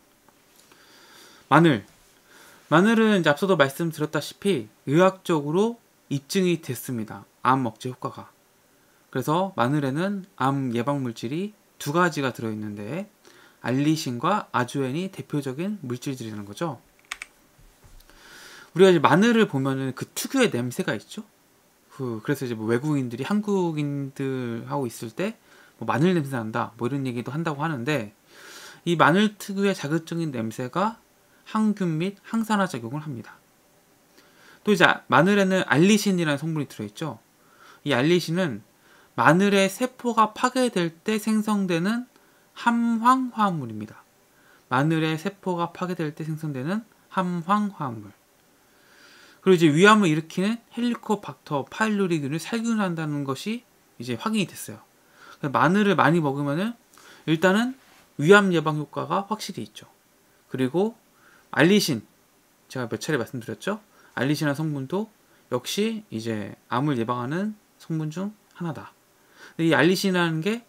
Speaker 1: 마늘은 이제 앞서도 말씀드렸다시피 의학적으로 입증이 됐습니다. 암 억제 효과가. 그래서 마늘에는 암 예방 물질이 2가지가 들어있는데 알리신과 아주엔이 대표적인 물질들이라는 거죠. 우리가 이제 마늘을 보면은 그 특유의 냄새가 있죠. 그래서 이제 뭐 외국인들이 한국인들하고 있을 때 뭐 마늘 냄새 난다, 뭐 이런 얘기도 한다고 하는데, 이 마늘 특유의 자극적인 냄새가 항균 및 항산화 작용을 합니다. 또 이제 마늘에는 알리신이라는 성분이 들어있죠. 이 알리신은 마늘의 세포가 파괴될 때 생성되는 함황화합물입니다. 마늘의 세포가 파괴될 때 생성되는 함황화합물. 그리고 이제 위암을 일으키는 헬리코박터 파일로리균을 살균한다는 것이 이제 확인이 됐어요. 마늘을 많이 먹으면은 일단은 위암 예방 효과가 확실히 있죠. 그리고 알리신, 제가 몇 차례 말씀드렸죠. 알리신이라는 성분도 역시 이제 암을 예방하는 성분 중 하나다. 이 알리신이라는 게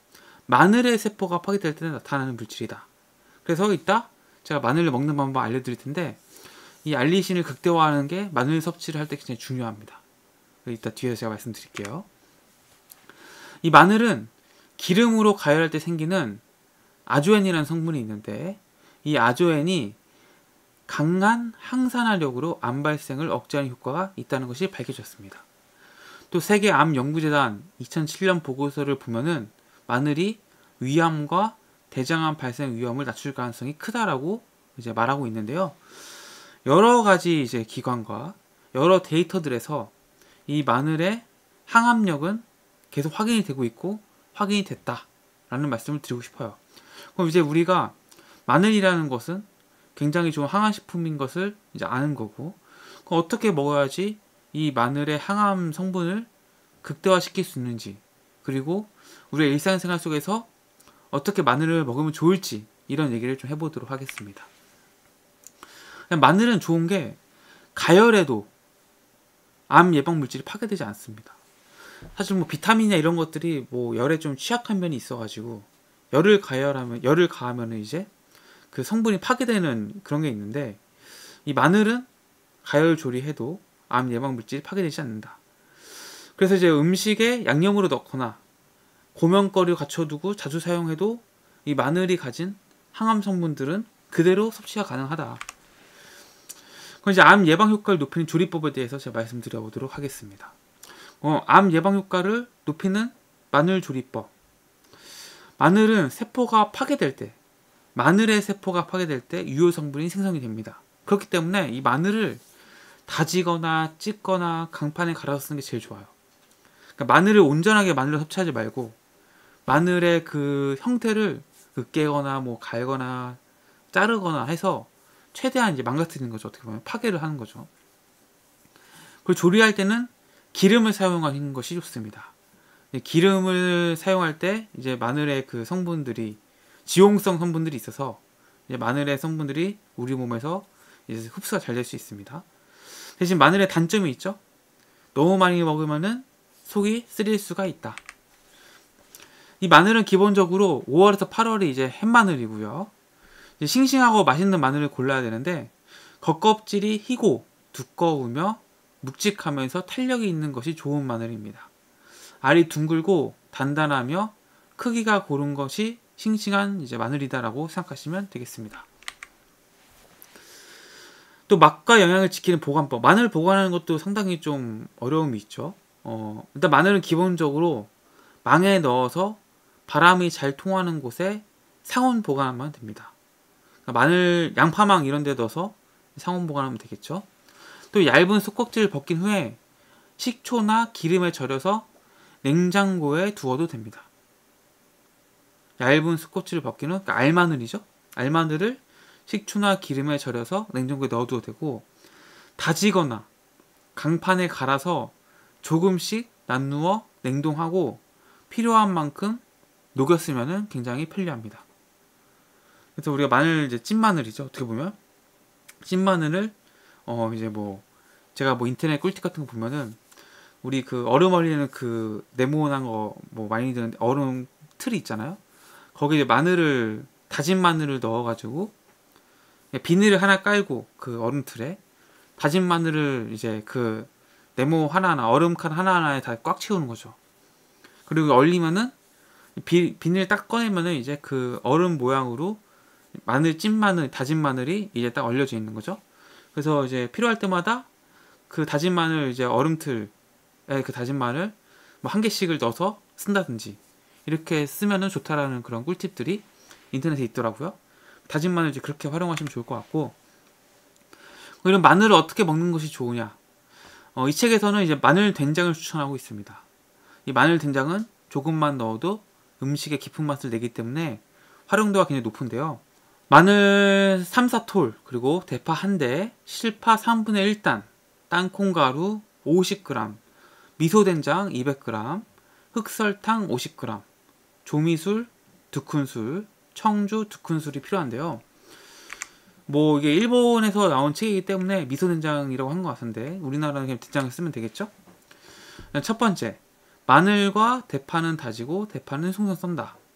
Speaker 1: 마늘의 세포가 파괴될 때 나타나는 물질이다. 그래서 이따 제가 마늘을 먹는 방법 알려드릴 텐데 이 알리신을 극대화하는 게 마늘 섭취를 할 때 굉장히 중요합니다. 이따 뒤에서 제가 말씀드릴게요. 이 마늘은 기름으로 가열할 때 생기는 아조엔이라는 성분이 있는데 이 아조엔이 강한 항산화력으로 암 발생을 억제하는 효과가 있다는 것이 밝혀졌습니다. 또 세계암연구재단 2007년 보고서를 보면은 마늘이 위암과 대장암 발생 위험을 낮출 가능성이 크다라고 이제 말하고 있는데요. 여러 가지 이제 기관과 여러 데이터들에서 이 마늘의 항암력은 계속 확인이 되고 있고 확인이 됐다라는 말씀을 드리고 싶어요. 그럼 이제 우리가 마늘이라는 것은 굉장히 좋은 항암식품인 것을 이제 아는 거고, 그럼 어떻게 먹어야지 이 마늘의 항암 성분을 극대화시킬 수 있는지, 그리고 우리의 일상생활 속에서 어떻게 마늘을 먹으면 좋을지 이런 얘기를 좀 해보도록 하겠습니다. 마늘은 좋은 게 가열에도 암 예방 물질이 파괴되지 않습니다. 사실 뭐 비타민이나 이런 것들이 뭐 열에 좀 취약한 면이 있어가지고 열을 가하면 이제 그 성분이 파괴되는 그런 게 있는데 이 마늘은 가열 조리해도 암 예방 물질이 파괴되지 않는다. 그래서 이제 음식에 양념으로 넣거나 고명거리 갖춰두고 자주 사용해도 이 마늘이 가진 항암 성분들은 그대로 섭취가 가능하다. 그럼 이제 암 예방 효과를 높이는 조리법에 대해서 제가 말씀드려 보도록 하겠습니다. 암 예방 효과를 높이는 마늘 조리법. 마늘은 세포가 파괴될 때, 마늘의 세포가 파괴될 때 유효 성분이 생성이 됩니다. 그렇기 때문에 이 마늘을 다지거나 찢거나 강판에 갈아서 쓰는 게 제일 좋아요. 그러니까 마늘을 온전하게 마늘을 섭취하지 말고 마늘의 그 형태를 으깨거나 뭐 갈거나 자르거나 해서 최대한 이제 망가뜨리는 거죠. 어떻게 보면 파괴를 하는 거죠. 그리고 조리할 때는 기름을 사용하는 것이 좋습니다. 기름을 사용할 때 이제 마늘의 그 성분들이 지용성 성분들이 있어서 이제 마늘의 성분들이 우리 몸에서 이제 흡수가 잘 될 수 있습니다. 대신 마늘의 단점이 있죠. 너무 많이 먹으면은 속이 쓰릴 수가 있다. 이 마늘은 기본적으로 5월에서 8월이 이제 햇마늘이고요. 이제 싱싱하고 맛있는 마늘을 골라야 되는데 겉껍질이 희고 두꺼우며 묵직하면서 탄력이 있는 것이 좋은 마늘입니다. 알이 둥글고 단단하며 크기가 고른 것이 싱싱한 이제 마늘이다라고 생각하시면 되겠습니다. 또 맛과 영양을 지키는 보관법. 마늘 보관하는 것도 상당히 좀 어려움이 있죠. 일단 마늘은 기본적으로 망에 넣어서 바람이 잘 통하는 곳에 상온 보관하면 됩니다. 그러니까 마늘 양파망 이런 데 넣어서 상온 보관하면 되겠죠. 또 얇은 속껍질을 벗긴 후에 식초나 기름에 절여서 냉장고에 두어도 됩니다. 얇은 속껍질을 벗긴 후, 그러니까 알마늘이죠. 알마늘을 식초나 기름에 절여서 냉장고에 넣어두어도 되고, 다지거나 강판에 갈아서 조금씩 나누어 냉동하고 필요한 만큼 녹였으면 굉장히 편리합니다. 그래서 우리가 마늘 이제 찐마늘이죠. 어떻게 보면 찐마늘을 이제 뭐 제가 뭐 인터넷 꿀팁 같은 거 보면은 우리 그 얼음 얼리는 그 네모난 거 뭐 많이 드는 얼음 틀이 있잖아요. 거기에 이제 마늘을 다진 마늘을 넣어가지고 비닐을 하나 깔고 그 얼음 틀에 다진 마늘을 이제 그 네모 하나하나 얼음 칸 하나하나에 다 꽉 채우는 거죠. 그리고 얼리면은 비닐 딱 꺼내면은 이제 그 얼음 모양으로 마늘 찐 마늘 다진 마늘이 이제 딱 얼려져 있는 거죠. 그래서 이제 필요할 때마다 그 다진 마늘 이제 얼음틀에 그 다진 마늘 뭐 한 개씩을 넣어서 쓴다든지 이렇게 쓰면은 좋다라는 그런 꿀팁들이 인터넷에 있더라고요. 다진 마늘 이제 그렇게 활용하시면 좋을 것 같고, 이런 마늘을 어떻게 먹는 것이 좋으냐? 이 책에서는 이제 마늘 된장을 추천하고 있습니다. 이 마늘 된장은 조금만 넣어도 음식의 깊은 맛을 내기 때문에 활용도가 굉장히 높은데요. 마늘 3, 4톨, 그리고 대파 1대, 실파 3분의 1단, 땅콩가루 50g, 미소된장 200g, 흑설탕 50g, 조미술 2큰술, 청주 2큰술이 필요한데요. 뭐 이게 일본에서 나온 책이기 때문에 미소된장이라고 한 것 같은데 우리나라는 그냥 된장을 쓰면 되겠죠? 첫 번째, 마늘과 대파는 다지고 대파는 송송 썬다.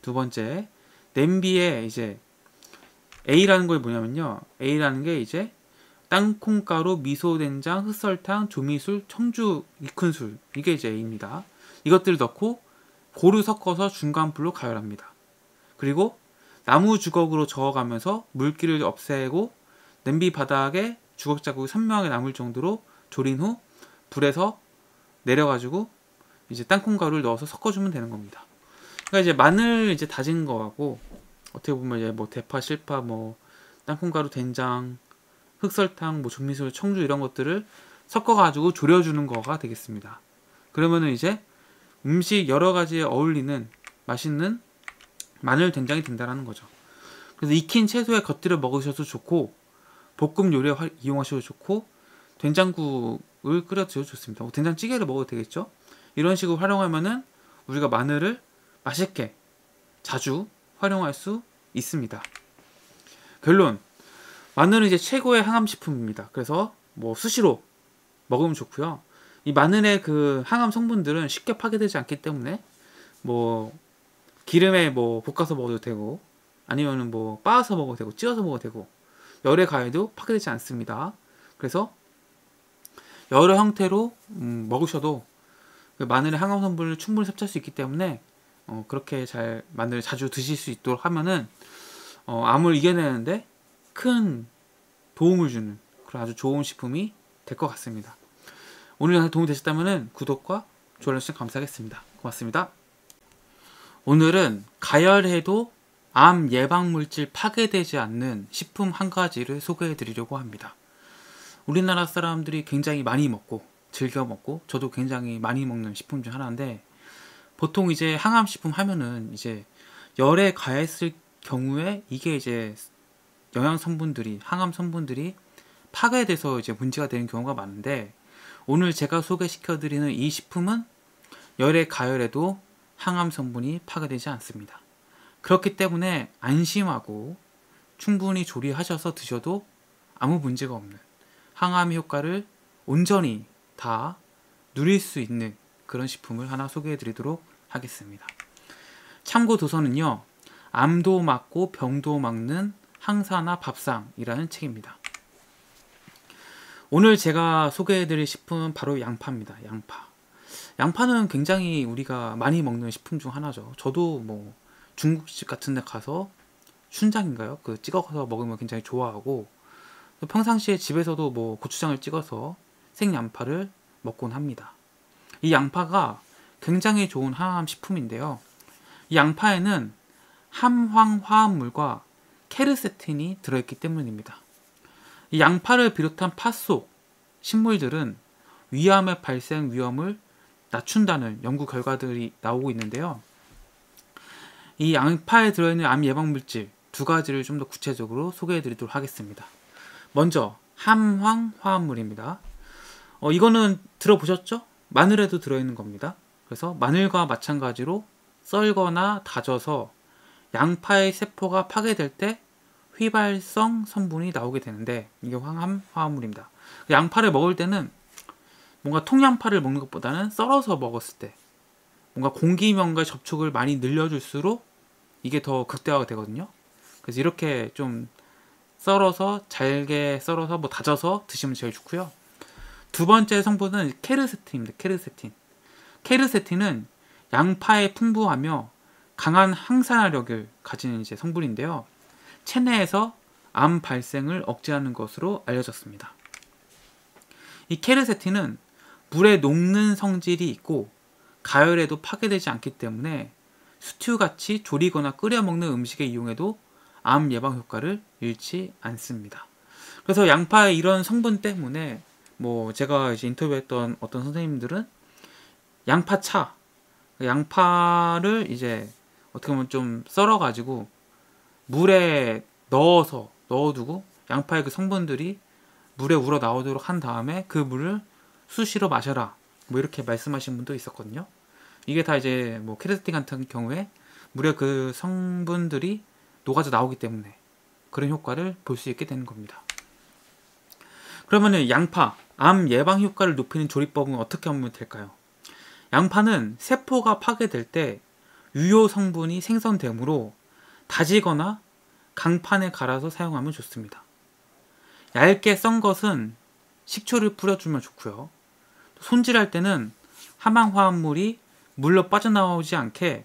Speaker 1: 두 번째, 냄비에 이제 A라는 걸 뭐냐면요. A라는 게 이제 땅콩가루, 미소된장, 흑설탕, 조미술, 청주, 익은술, 이게 이제 A입니다. 이것들을 넣고 고루 섞어서 중간불로 가열합니다. 그리고 나무 주걱으로 저어가면서 물기를 없애고 냄비 바닥에 주걱 자국이 선명하게 남을 정도로 졸인 후 불에서 내려가지고 이제 땅콩가루를 넣어서 섞어주면 되는 겁니다. 그러니까 이제 마늘 이제 다진 거하고 어떻게 보면 이제 뭐 대파, 실파, 뭐 땅콩가루, 된장, 흑설탕, 뭐 조미술, 청주 이런 것들을 섞어가지고 졸여주는 거가 되겠습니다. 그러면은 이제 음식 여러 가지에 어울리는 맛있는 마늘 된장이 된다라는 거죠. 그래서 익힌 채소에 곁들여 먹으셔도 좋고 볶음 요리에 이용하셔도 좋고 된장국을 끓여 드셔도 좋습니다. 된장찌개를 먹어도 되겠죠. 이런 식으로 활용하면은 우리가 마늘을 맛있게 자주 활용할 수 있습니다. 결론, 마늘은 이제 최고의 항암식품입니다. 그래서 뭐 수시로 먹으면 좋고요. 이 마늘의 그 항암 성분들은 쉽게 파괴되지 않기 때문에 뭐 기름에 뭐 볶아서 먹어도 되고 아니면은 뭐 빻아서 먹어도 되고 찌어서 먹어도 되고 열에 가해도 파괴되지 않습니다. 그래서 여러 형태로 먹으셔도 그 마늘의 항암 성분을 충분히 섭취할 수 있기 때문에 그렇게 잘 마늘을 자주 드실 수 있도록 하면은 암을 이겨내는데 큰 도움을 주는 그런 아주 좋은 식품이 될 것 같습니다. 오늘 영상 도움이 되셨다면 구독과 좋아요 주시면 감사하겠습니다. 고맙습니다. 오늘은 가열해도 암 예방물질 파괴되지 않는 식품 한 가지를 소개해 드리려고 합니다. 우리나라 사람들이 굉장히 많이 먹고 즐겨 먹고 저도 굉장히 많이 먹는 식품 중 하나인데 보통 이제 항암식품 하면은 이제 열에 가했을 경우에 이게 이제 영양 성분들이 항암 성분들이 파괴돼서 이제 문제가 되는 경우가 많은데 오늘 제가 소개시켜 드리는 이 식품은 열에 가열해도 항암 성분이 파괴되지 않습니다. 그렇기 때문에 안심하고 충분히 조리하셔서 드셔도 아무 문제가 없는 항암 효과를 온전히 다 누릴 수 있는 그런 식품을 하나 소개해 드리도록 하겠습니다. 참고 도서는요. 암도 막고 병도 막는 항산화 밥상이라는 책입니다. 오늘 제가 소개해 드릴 식품은 바로 양파입니다. 양파는 굉장히 우리가 많이 먹는 식품 중 하나죠. 저도 뭐 중국집 같은 데 가서 춘장인가요? 그 찍어서 먹으면 굉장히 좋아하고 평상시에 집에서도 뭐 고추장을 찍어서 생양파를 먹곤 합니다. 이 양파가 굉장히 좋은 항암 식품인데요. 이 양파에는 함황 화합물과 케르세틴이 들어있기 때문입니다. 이 양파를 비롯한 팥 속 식물들은 위암의 발생 위험을 낮춘다는 연구 결과들이 나오고 있는데요. 이 양파에 들어있는 암 예방물질 두 가지를 좀 더 구체적으로 소개해 드리도록 하겠습니다. 먼저 함황 화합물입니다. 이거는 들어보셨죠? 마늘에도 들어있는 겁니다. 그래서 마늘과 마찬가지로 썰거나 다져서 양파의 세포가 파괴될 때 휘발성 성분이 나오게 되는데 이게 황암 화합물입니다. 양파를 먹을 때는 뭔가 통양파를 먹는 것보다는 썰어서 먹었을 때 뭔가 공기면과의 접촉을 많이 늘려줄수록 이게 더 극대화가 되거든요. 그래서 이렇게 좀 썰어서 잘게 썰어서 뭐 다져서 드시면 제일 좋고요. 두 번째 성분은 케르세틴입니다. 케르세틴은 양파에 풍부하며 강한 항산화력을 가지는 이제 성분인데요. 체내에서 암 발생을 억제하는 것으로 알려졌습니다. 이 케르세틴은 물에 녹는 성질이 있고 가열에도 파괴되지 않기 때문에 스튜같이 조리거나 끓여 먹는 음식에 이용해도 암 예방 효과를 잃지 않습니다. 그래서 양파의 이런 성분 때문에 뭐 제가 이제 인터뷰했던 어떤 선생님들은 양파차, 양파를 이제 어떻게 보면 좀 썰어가지고 물에 넣어두고 양파의 그 성분들이 물에 우러 나오도록 한 다음에 그 물을 수시로 마셔라 뭐 이렇게 말씀하신 분도 있었거든요. 이게 다 이제 뭐 케르세틴 같은 경우에 물에 그 성분들이 녹아져 나오기 때문에 그런 효과를 볼 수 있게 되는 겁니다. 그러면은 양파, 암 예방 효과를 높이는 조리법은 어떻게 하면 될까요? 양파는 세포가 파괴될 때 유효 성분이 생성되므로 다지거나 강판에 갈아서 사용하면 좋습니다. 얇게 썬 것은 식초를 뿌려주면 좋고요. 손질할 때는 함황화합물이 물로 빠져나오지 않게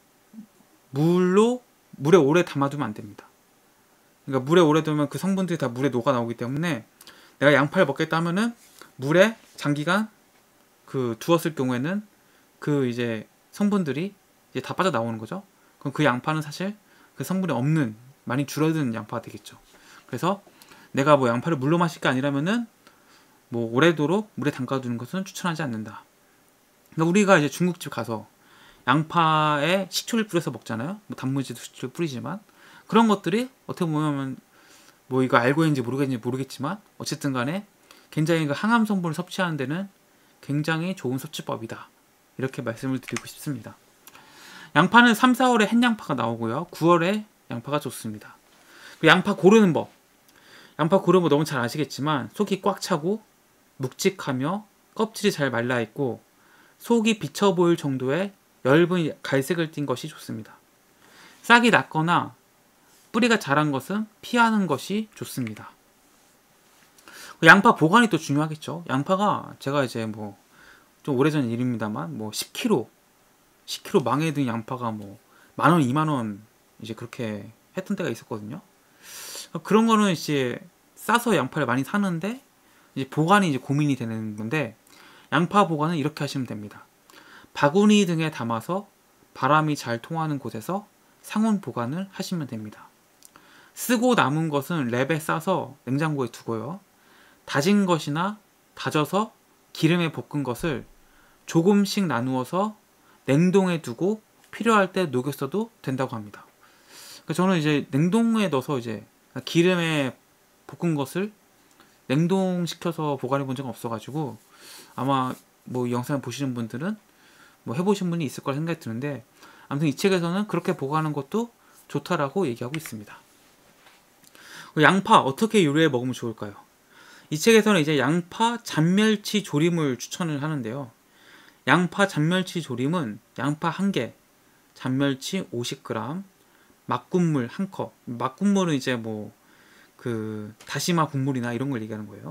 Speaker 1: 물에 오래 담아두면 안 됩니다. 그러니까 물에 오래 두면 그 성분들이 다 물에 녹아 나오기 때문에 내가 양파를 먹겠다 하면은 물에 장기간 두었을 경우에는 이제 성분들이 이제 다 빠져나오는 거죠. 그럼 그 양파는 사실 그 성분이 없는, 많이 줄어드는 양파가 되겠죠. 그래서 내가 뭐 양파를 물로 마실 게 아니라면은 뭐 오래도록 물에 담가두는 것은 추천하지 않는다. 그러니까 우리가 이제 중국집 가서 양파에 식초를 뿌려서 먹잖아요. 뭐 단무지도 식초를 뿌리지만 그런 것들이 어떻게 보면 뭐 이거 알고 있는지 모르겠지만 어쨌든 간에 굉장히 그 항암 성분을 섭취하는 데는 굉장히 좋은 섭취법이다. 이렇게 말씀을 드리고 싶습니다. 양파는 3, 4월에 햇양파가 나오고요. 9월에 양파가 좋습니다. 양파 고르는 법. 양파 고르는 법 너무 잘 아시겠지만 속이 꽉 차고 묵직하며 껍질이 잘 말라있고 속이 비쳐 보일 정도의 엷은 갈색을 띤 것이 좋습니다. 싹이 났거나 뿌리가 자란 것은 피하는 것이 좋습니다. 양파 보관이 또 중요하겠죠. 양파가 제가 이제 뭐 좀 오래전 일입니다만 뭐 10kg 망에 든 양파가 뭐 10,000원, 20,000원 이제 그렇게 했던 때가 있었거든요. 그런 거는 이제 싸서 양파를 많이 사는데 이제 보관이 이제 고민이 되는 건데 양파 보관은 이렇게 하시면 됩니다. 바구니 등에 담아서 바람이 잘 통하는 곳에서 상온 보관을 하시면 됩니다. 쓰고 남은 것은 랩에 싸서 냉장고에 두고요. 다진 것이나 다져서 기름에 볶은 것을 조금씩 나누어서 냉동에 두고 필요할 때 녹여 써도 된다고 합니다. 저는 이제 냉동에 넣어서 이제 기름에 볶은 것을 냉동시켜서 보관해 본 적은 없어가지고 아마 뭐 이 영상을 보시는 분들은 뭐 해보신 분이 있을 거라 생각이 드는데 아무튼 이 책에서는 그렇게 보관하는 것도 좋다라고 얘기하고 있습니다. 양파 어떻게 요리해 먹으면 좋을까요? 이 책에서는 이제 양파 잔멸치 조림을 추천을 하는데요. 양파 잔멸치 조림은 양파 1개, 잔멸치 50g, 막국물 1컵. 막국물은 이제 뭐 다시마 국물이나 이런 걸 얘기하는 거예요.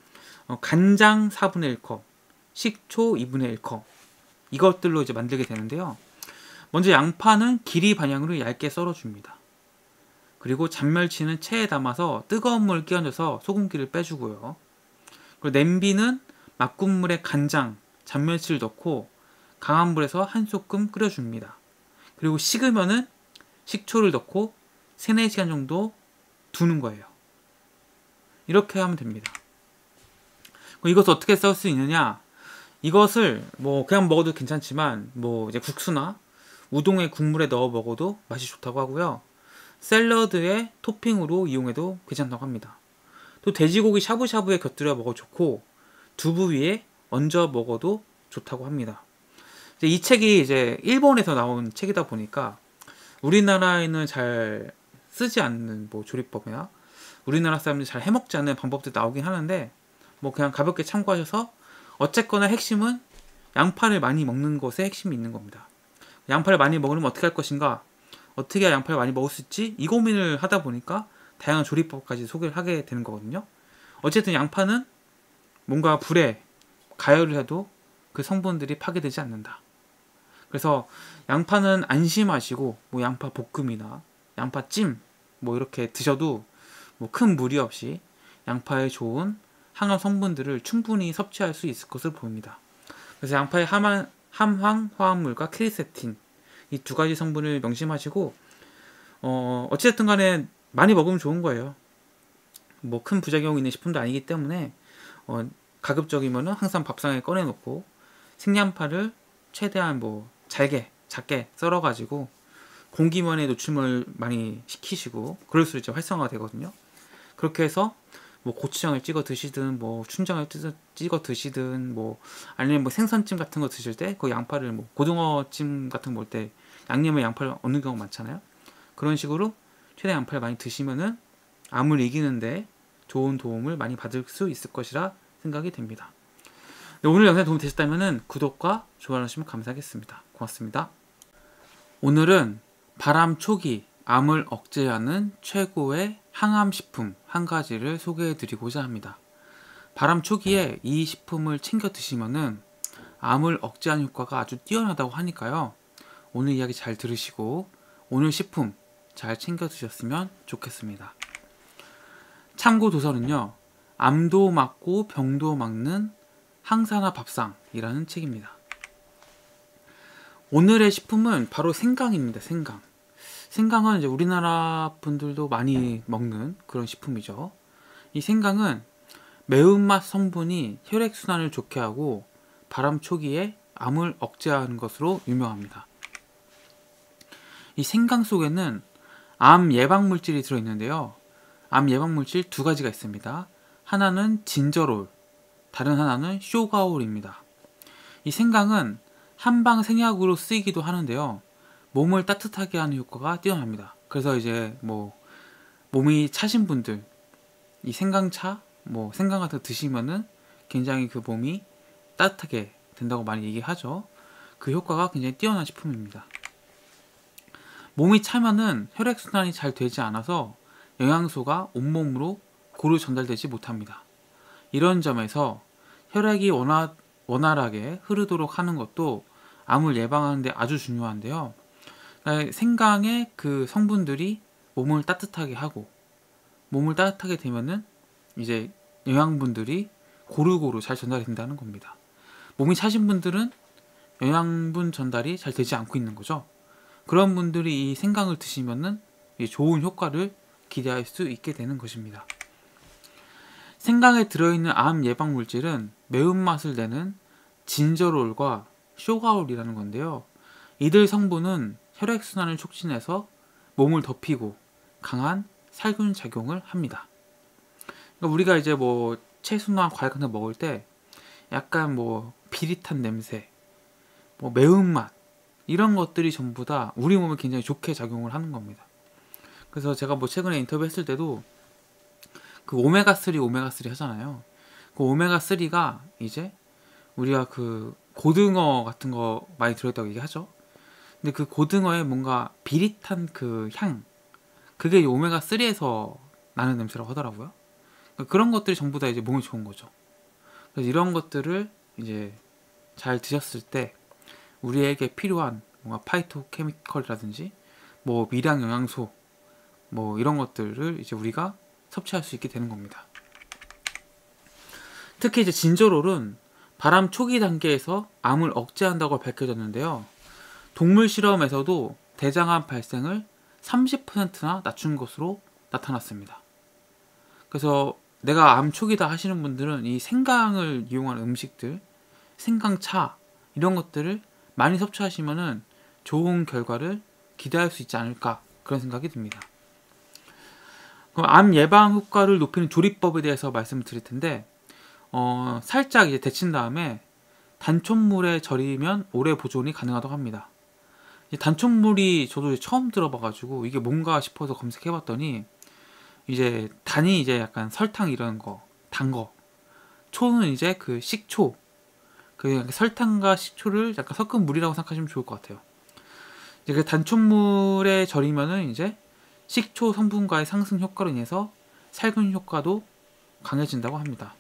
Speaker 1: 간장 4분의 1컵, 식초 2분의 1컵. 이것들로 이제 만들게 되는데요. 먼저 양파는 길이 반향으로 얇게 썰어줍니다. 그리고 잔멸치는 체에 담아서 뜨거운 물 끼얹어서 소금기를 빼주고요. 그리고 냄비는 막국물에 간장, 잔멸치를 넣고 강한 불에서 한 소끔 끓여줍니다. 그리고 식으면은 식초를 넣고 3, 4시간 정도 두는 거예요. 이렇게 하면 됩니다. 이것을 어떻게 쓸 수 있느냐? 이것을 뭐 그냥 먹어도 괜찮지만 뭐 이제 국수나 우동의 국물에 넣어 먹어도 맛이 좋다고 하고요. 샐러드의 토핑으로 이용해도 괜찮다고 합니다. 또 돼지고기 샤브샤브에 곁들여 먹어도 좋고 두부 위에 얹어 먹어도 좋다고 합니다. 이 책이 이제 일본에서 나온 책이다 보니까 우리나라에는 잘 쓰지 않는 뭐 조리법이나 우리나라 사람들이 잘 해먹지 않는 방법도 나오긴 하는데 뭐 그냥 가볍게 참고하셔서 어쨌거나 핵심은 양파를 많이 먹는 것에 핵심이 있는 겁니다. 양파를 많이 먹으면 어떻게 할 것인가? 어떻게 해야 양파를 많이 먹을 수 있지? 이 고민을 하다 보니까 다양한 조리법까지 소개를 하게 되는 거거든요. 어쨌든 양파는 뭔가 불에 가열을 해도 그 성분들이 파괴되지 않는다. 그래서 양파는 안심하시고 뭐 양파 볶음이나 양파찜 뭐 이렇게 드셔도 뭐 큰 무리 없이 양파의 좋은 항암 성분들을 충분히 섭취할 수 있을 것을 보입니다. 그래서 양파의 함황 화합물과 크리세틴 이 2가지 성분을 명심하시고 어쨌든 간에 많이 먹으면 좋은 거예요. 뭐 큰 부작용이 있는 식품도 아니기 때문에 가급적이면은 항상 밥상에 꺼내놓고 생양파를 최대한 뭐 작게 썰어가지고 공기면에 노출물 많이 시키시고 그럴수록 이제 활성화가 되거든요. 그렇게 해서 뭐 고추장을 찍어 드시든 뭐 춘장을 찍어 드시든 뭐 아니면 뭐 생선찜 같은 거 드실 때 그 양파를 뭐 고등어찜 같은 거 먹을 때 양념에 양파를 넣는 경우가 많잖아요. 그런 식으로 최대한 양파를 많이 드시면은 암을 이기는데 좋은 도움을 많이 받을 수 있을 것이라 생각이 됩니다. 오늘 영상이 도움이 되셨다면 구독과 좋아요 해주시면 감사하겠습니다. 고맙습니다. 오늘은 바람 초기 암을 억제하는 최고의 항암 식품 한 가지를 소개해 드리고자 합니다. 바람 초기에 이 식품을 챙겨 드시면은 암을 억제하는 효과가 아주 뛰어나다고 하니까요. 오늘 이야기 잘 들으시고 오늘 식품 잘 챙겨 드셨으면 좋겠습니다. 참고 도서는요. 암도 막고 병도 막는 항산화 밥상이라는 책입니다. 오늘의 식품은 바로 생강입니다. 생강. 생강은 이제 우리나라 분들도 많이 먹는 그런 식품이죠. 이 생강은 매운맛 성분이 혈액순환을 좋게 하고 바람 초기에 암을 억제하는 것으로 유명합니다. 이 생강 속에는 암 예방 물질이 들어있는데요. 암 예방 물질 두 가지가 있습니다. 하나는 진저롤, 다른 하나는 쇼가올입니다. 이 생강은 한방 생약으로 쓰이기도 하는데요. 몸을 따뜻하게 하는 효과가 뛰어납니다. 그래서 이제 몸이 차신 분들 이 생강차, 생강 같은 거 드시면은 굉장히 그 몸이 따뜻하게 된다고 많이 얘기하죠. 그 효과가 굉장히 뛰어난 식품입니다. 몸이 차면은 혈액순환이 잘 되지 않아서 영양소가 온몸으로 고루 전달되지 못합니다. 이런 점에서 혈액이 원활하게 흐르도록 하는 것도 암을 예방하는 데 아주 중요한데요. 생강의 그 성분들이 몸을 따뜻하게 하고 몸을 따뜻하게 되면은 이제 영양분들이 고루고루 잘 전달이 된다는 겁니다. 몸이 차신 분들은 영양분 전달이 잘 되지 않고 있는 거죠. 그런 분들이 이 생강을 드시면은 좋은 효과를 기대할 수 있게 되는 것입니다. 생강에 들어있는 암 예방 물질은 매운맛을 내는 진저롤과 쇼가올이라는 건데요. 이들 성분은 혈액순환을 촉진해서 몸을 덮이고 강한 살균 작용을 합니다. 그러니까 우리가 이제 채소나 과일 같은 거 먹을 때 약간 비릿한 냄새, 매운맛 이런 것들이 전부 다 우리 몸에 굉장히 좋게 작용을 하는 겁니다. 그래서 제가 최근에 인터뷰했을 때도 그 오메가3 하잖아요. 그 오메가3가 이제 우리가 그 고등어 같은 거 많이 들어있다고 얘기하죠. 근데 그 고등어의 뭔가 비릿한 그 향, 그게 오메가3에서 나는 냄새라고 하더라고요. 그러니까 그런 것들이 전부 다 이제 몸에 좋은 거죠. 그래서 이런 것들을 이제 잘 드셨을 때 우리에게 필요한 뭔가 파이토케미컬이라든지 미량 영양소 이런 것들을 이제 우리가 섭취할 수 있게 되는 겁니다. 특히 이제 진저롤은 바람 초기 단계에서 암을 억제한다고 밝혀졌는데요. 동물 실험에서도 대장암 발생을 30%나 낮춘 것으로 나타났습니다. 그래서 내가 암 초기다 하시는 분들은 이 생강을 이용한 음식들, 생강차 이런 것들을 많이 섭취하시면은 좋은 결과를 기대할 수 있지 않을까 그런 생각이 듭니다. 그럼 암 예방 효과를 높이는 조리법에 대해서 말씀을 드릴 텐데 살짝 이제 데친 다음에 단촛물에 절이면 오래 보존이 가능하다고 합니다. 단촛물이 저도 처음 들어봐가지고 이게 뭔가 싶어서 검색해봤더니 이제 단이 이제 약간 설탕 이런 거, 단 거, 초는 이제 그 식초, 그 설탕과 식초를 약간 섞은 물이라고 생각하시면 좋을 것 같아요. 이제 그 단촛물에 절이면은 이제 식초 성분과의 상승 효과로 인해서 살균 효과도 강해진다고 합니다.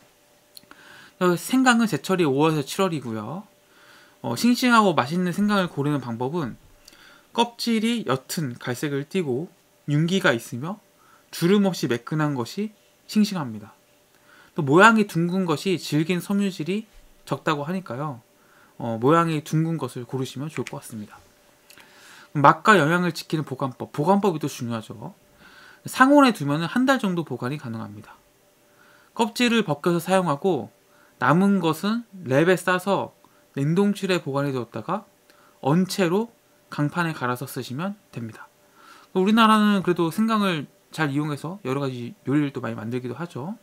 Speaker 1: 생강은 제철이 5월에서 7월이고요. 싱싱하고 맛있는 생강을 고르는 방법은 껍질이 옅은 갈색을 띠고 윤기가 있으며 주름 없이 매끈한 것이 싱싱합니다. 또 모양이 둥근 것이 질긴 섬유질이 적다고 하니까요. 모양이 둥근 것을 고르시면 좋을 것 같습니다. 맛과 영양을 지키는 보관법이 또 중요하죠. 상온에 두면 한 달 정도 보관이 가능합니다. 껍질을 벗겨서 사용하고 남은 것은 랩에 싸서 냉동실에 보관해 두었다가 언채로 강판에 갈아서 쓰시면 됩니다. 우리나라는 그래도 생강을 잘 이용해서 여러 가지 요리를 또 많이 만들기도 하죠.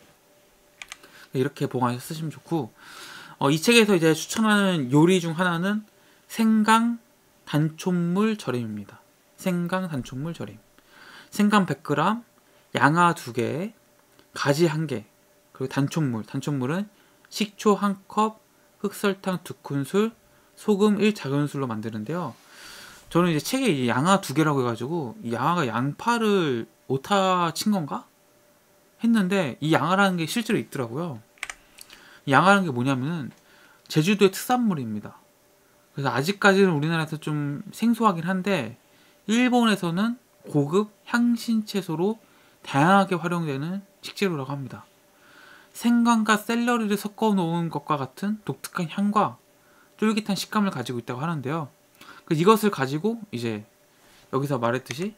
Speaker 1: 이렇게 보관해서 쓰시면 좋고, 이 책에서 이제 추천하는 요리 중 하나는 생강 단촛물 절임입니다. 생강 단촛물 절임. 생강 100g, 양아 2개, 가지 1개, 그리고 단촛물은 식초 1컵, 흑설탕 2큰술, 소금 1작은술로 만드는데요. 저는 이제 책에 이 양화 2개라고 해가지고 이 양화가 양파를 오타 친 건가? 했는데 이 양화라는 게 실제로 있더라고요. 이 양화라는 게 뭐냐면은 제주도의 특산물입니다. 그래서 아직까지는 우리나라에서 좀 생소하긴 한데 일본에서는 고급 향신 채소로 다양하게 활용되는 식재료라고 합니다. 생강과 샐러리를 섞어 놓은 것과 같은 독특한 향과 쫄깃한 식감을 가지고 있다고 하는데요. 이것을 가지고 이제 여기서 말했듯이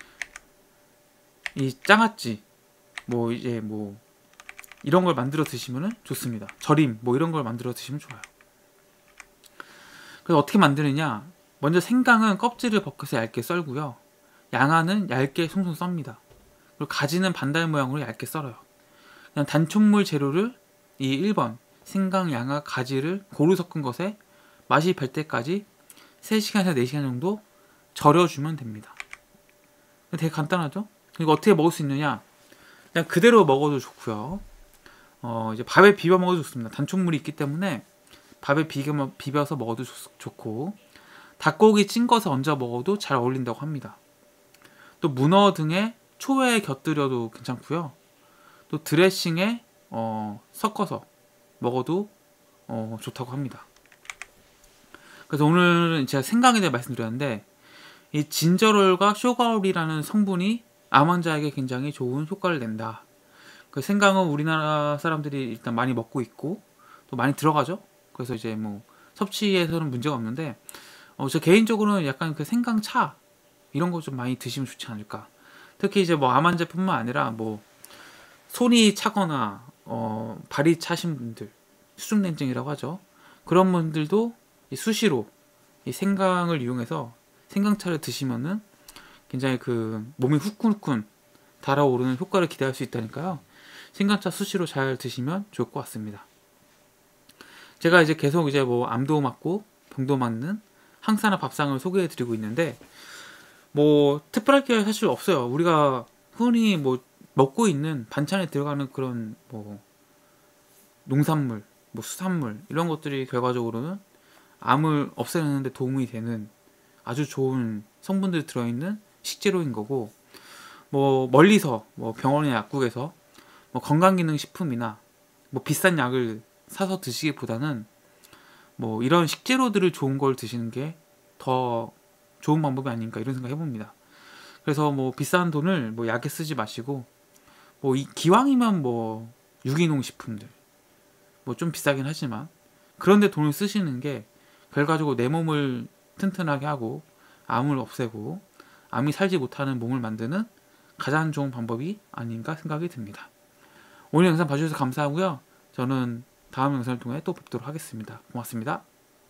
Speaker 1: 이 장아찌 뭐 이제 뭐 이런 걸 만들어 드시면 좋습니다. 절임 뭐 이런 걸 만들어 드시면 좋아요. 그래서 어떻게 만드느냐? 먼저 생강은 껍질을 벗겨서 얇게 썰고요. 양화는 얇게 송송 썹니다. 그리고 가지는 반달 모양으로 얇게 썰어요. 그냥 단촛물 재료를 이 1번 생강, 양화, 가지를 고루 섞은 것에 맛이 별 때까지 3시간에서 4시간 정도 절여주면 됩니다. 되게 간단하죠? 그리고 어떻게 먹을 수 있느냐? 그냥 그대로 먹어도 좋고요. 이제 밥에 비벼 먹어도 좋습니다. 단촛물이 있기 때문에 밥에 비벼서 먹어도 좋고, 닭고기 찐 것에 얹어 먹어도 잘 어울린다고 합니다. 또 문어 등에 초회에 곁들여도 괜찮고요. 또 드레싱에 섞어서 먹어도 좋다고 합니다. 그래서 오늘은 제가 생강에 대해 말씀드렸는데 이 진저롤과 쇼가올이라는 성분이 암 환자에게 굉장히 좋은 효과를 낸다. 그 생강은 우리나라 사람들이 일단 많이 먹고 있고 또 많이 들어가죠. 그래서 이제 뭐 섭취에서는 문제가 없는데 저 개인적으로는 약간 그 생강차 이런 거 좀 많이 드시면 좋지 않을까. 특히 이제 뭐 암 환자뿐만 아니라 뭐 손이 차거나 발이 차신 분들, 수족냉증이라고 하죠. 그런 분들도 수시로 이 생강을 이용해서 생강차를 드시면은 굉장히 그 몸이 후끈후끈 달아오르는 효과를 기대할 수 있다니까요. 생강차 수시로 잘 드시면 좋을 것 같습니다. 제가 이제 계속 이제 뭐 암도 맞고 병도 맞는 항산화 밥상을 소개해 드리고 있는데 뭐 특별할 게 사실 없어요. 우리가 흔히 뭐 먹고 있는 반찬에 들어가는 그런 뭐 농산물, 뭐 수산물 이런 것들이 결과적으로는 암을 없애는 데 도움이 되는 아주 좋은 성분들이 들어있는 식재료인 거고, 뭐 멀리서 뭐 병원이나 약국에서 뭐 건강기능식품이나 뭐 비싼 약을 사서 드시기보다는 뭐 이런 식재료들을 좋은 걸 드시는 게 더 좋은 방법이 아닌가 이런 생각 해봅니다. 그래서 뭐 비싼 돈을 뭐 약에 쓰지 마시고 뭐 기왕이면 뭐 유기농 식품들 뭐 좀 비싸긴 하지만 그런데 돈을 쓰시는 게 결과적으로 내 몸을 튼튼하게 하고 암을 없애고 암이 살지 못하는 몸을 만드는 가장 좋은 방법이 아닌가 생각이 듭니다. 오늘 영상 봐주셔서 감사하고요. 저는 다음 영상을 통해 또 뵙도록 하겠습니다. 고맙습니다.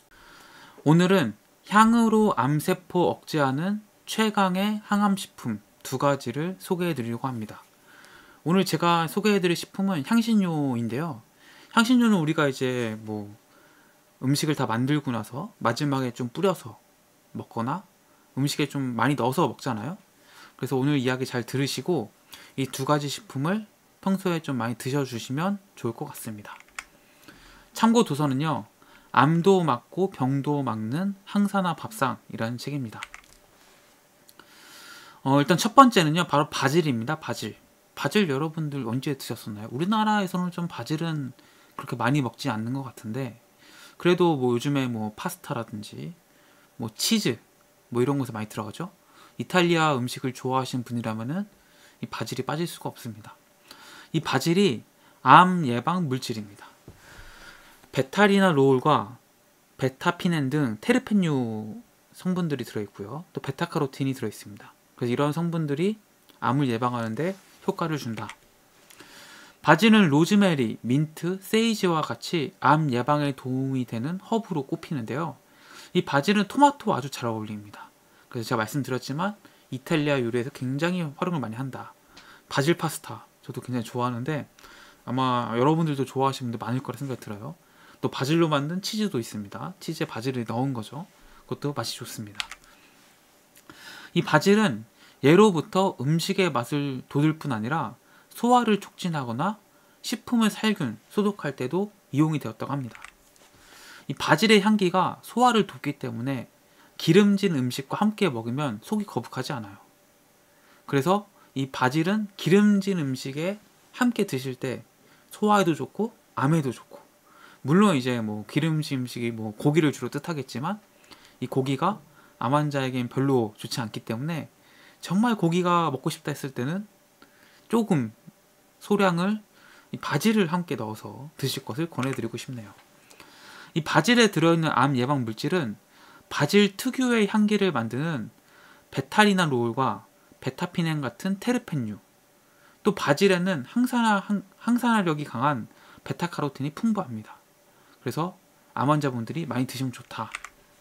Speaker 1: 오늘은 향으로 암세포 억제하는 최강의 항암식품 2가지를 소개해드리려고 합니다. 오늘 제가 소개해드릴 식품은 향신료인데요. 향신료는 우리가 이제 뭐 음식을 다 만들고 나서 마지막에 좀 뿌려서 먹거나 음식에 좀 많이 넣어서 먹잖아요. 그래서 오늘 이야기 잘 들으시고 이 2가지 식품을 평소에 좀 많이 드셔주시면 좋을 것 같습니다. 참고 도서는요, 암도 막고 병도 막는 항산화 밥상이라는 책입니다. 일단 첫 번째는요, 바로 바질입니다. 바질 여러분들 언제 드셨었나요? 우리나라에서는 좀 바질은 그렇게 많이 먹지 않는 것 같은데 그래도 뭐 요즘에 뭐 파스타라든지 뭐 치즈 뭐 이런 곳에 많이 들어가죠. 이탈리아 음식을 좋아하시는 분이라면은 이 바질이 빠질 수가 없습니다. 이 바질이 암 예방 물질입니다. 베타리나롤과 베타피넨 등 테르펜류 성분들이 들어있고요. 또 베타카로틴이 들어있습니다. 그래서 이런 성분들이 암을 예방하는데 효과를 준다. 바질은 로즈메리, 민트, 세이지와 같이 암 예방에 도움이 되는 허브로 꼽히는데요. 이 바질은 토마토와 아주 잘 어울립니다. 그래서 제가 말씀드렸지만 이탈리아 요리에서 굉장히 활용을 많이 한다. 바질 파스타 저도 굉장히 좋아하는데 아마 여러분들도 좋아하시는 분들 많을 거라 생각이 들어요. 또 바질로 만든 치즈도 있습니다. 치즈에 바질을 넣은 거죠. 그것도 맛이 좋습니다. 이 바질은 예로부터 음식의 맛을 돋을 뿐 아니라 소화를 촉진하거나 식품을 살균, 소독할 때도 이용이 되었다고 합니다. 이 바질의 향기가 소화를 돕기 때문에 기름진 음식과 함께 먹으면 속이 거북하지 않아요. 그래서 이 바질은 기름진 음식에 함께 드실 때 소화에도 좋고 암에도 좋고, 물론 이제 뭐 기름진 음식이 뭐 고기를 주로 뜻하겠지만 이 고기가 암 환자에겐 별로 좋지 않기 때문에 정말 고기가 먹고 싶다 했을 때는 조금 소량을 이 바질을 함께 넣어서 드실 것을 권해드리고 싶네요. 이 바질에 들어있는 암 예방 물질은 바질 특유의 향기를 만드는 베타리나롤과 베타피넨 같은 테르펜류, 또 바질에는 항산화력이 강한 베타카로틴이 풍부합니다. 그래서 암 환자분들이 많이 드시면 좋다.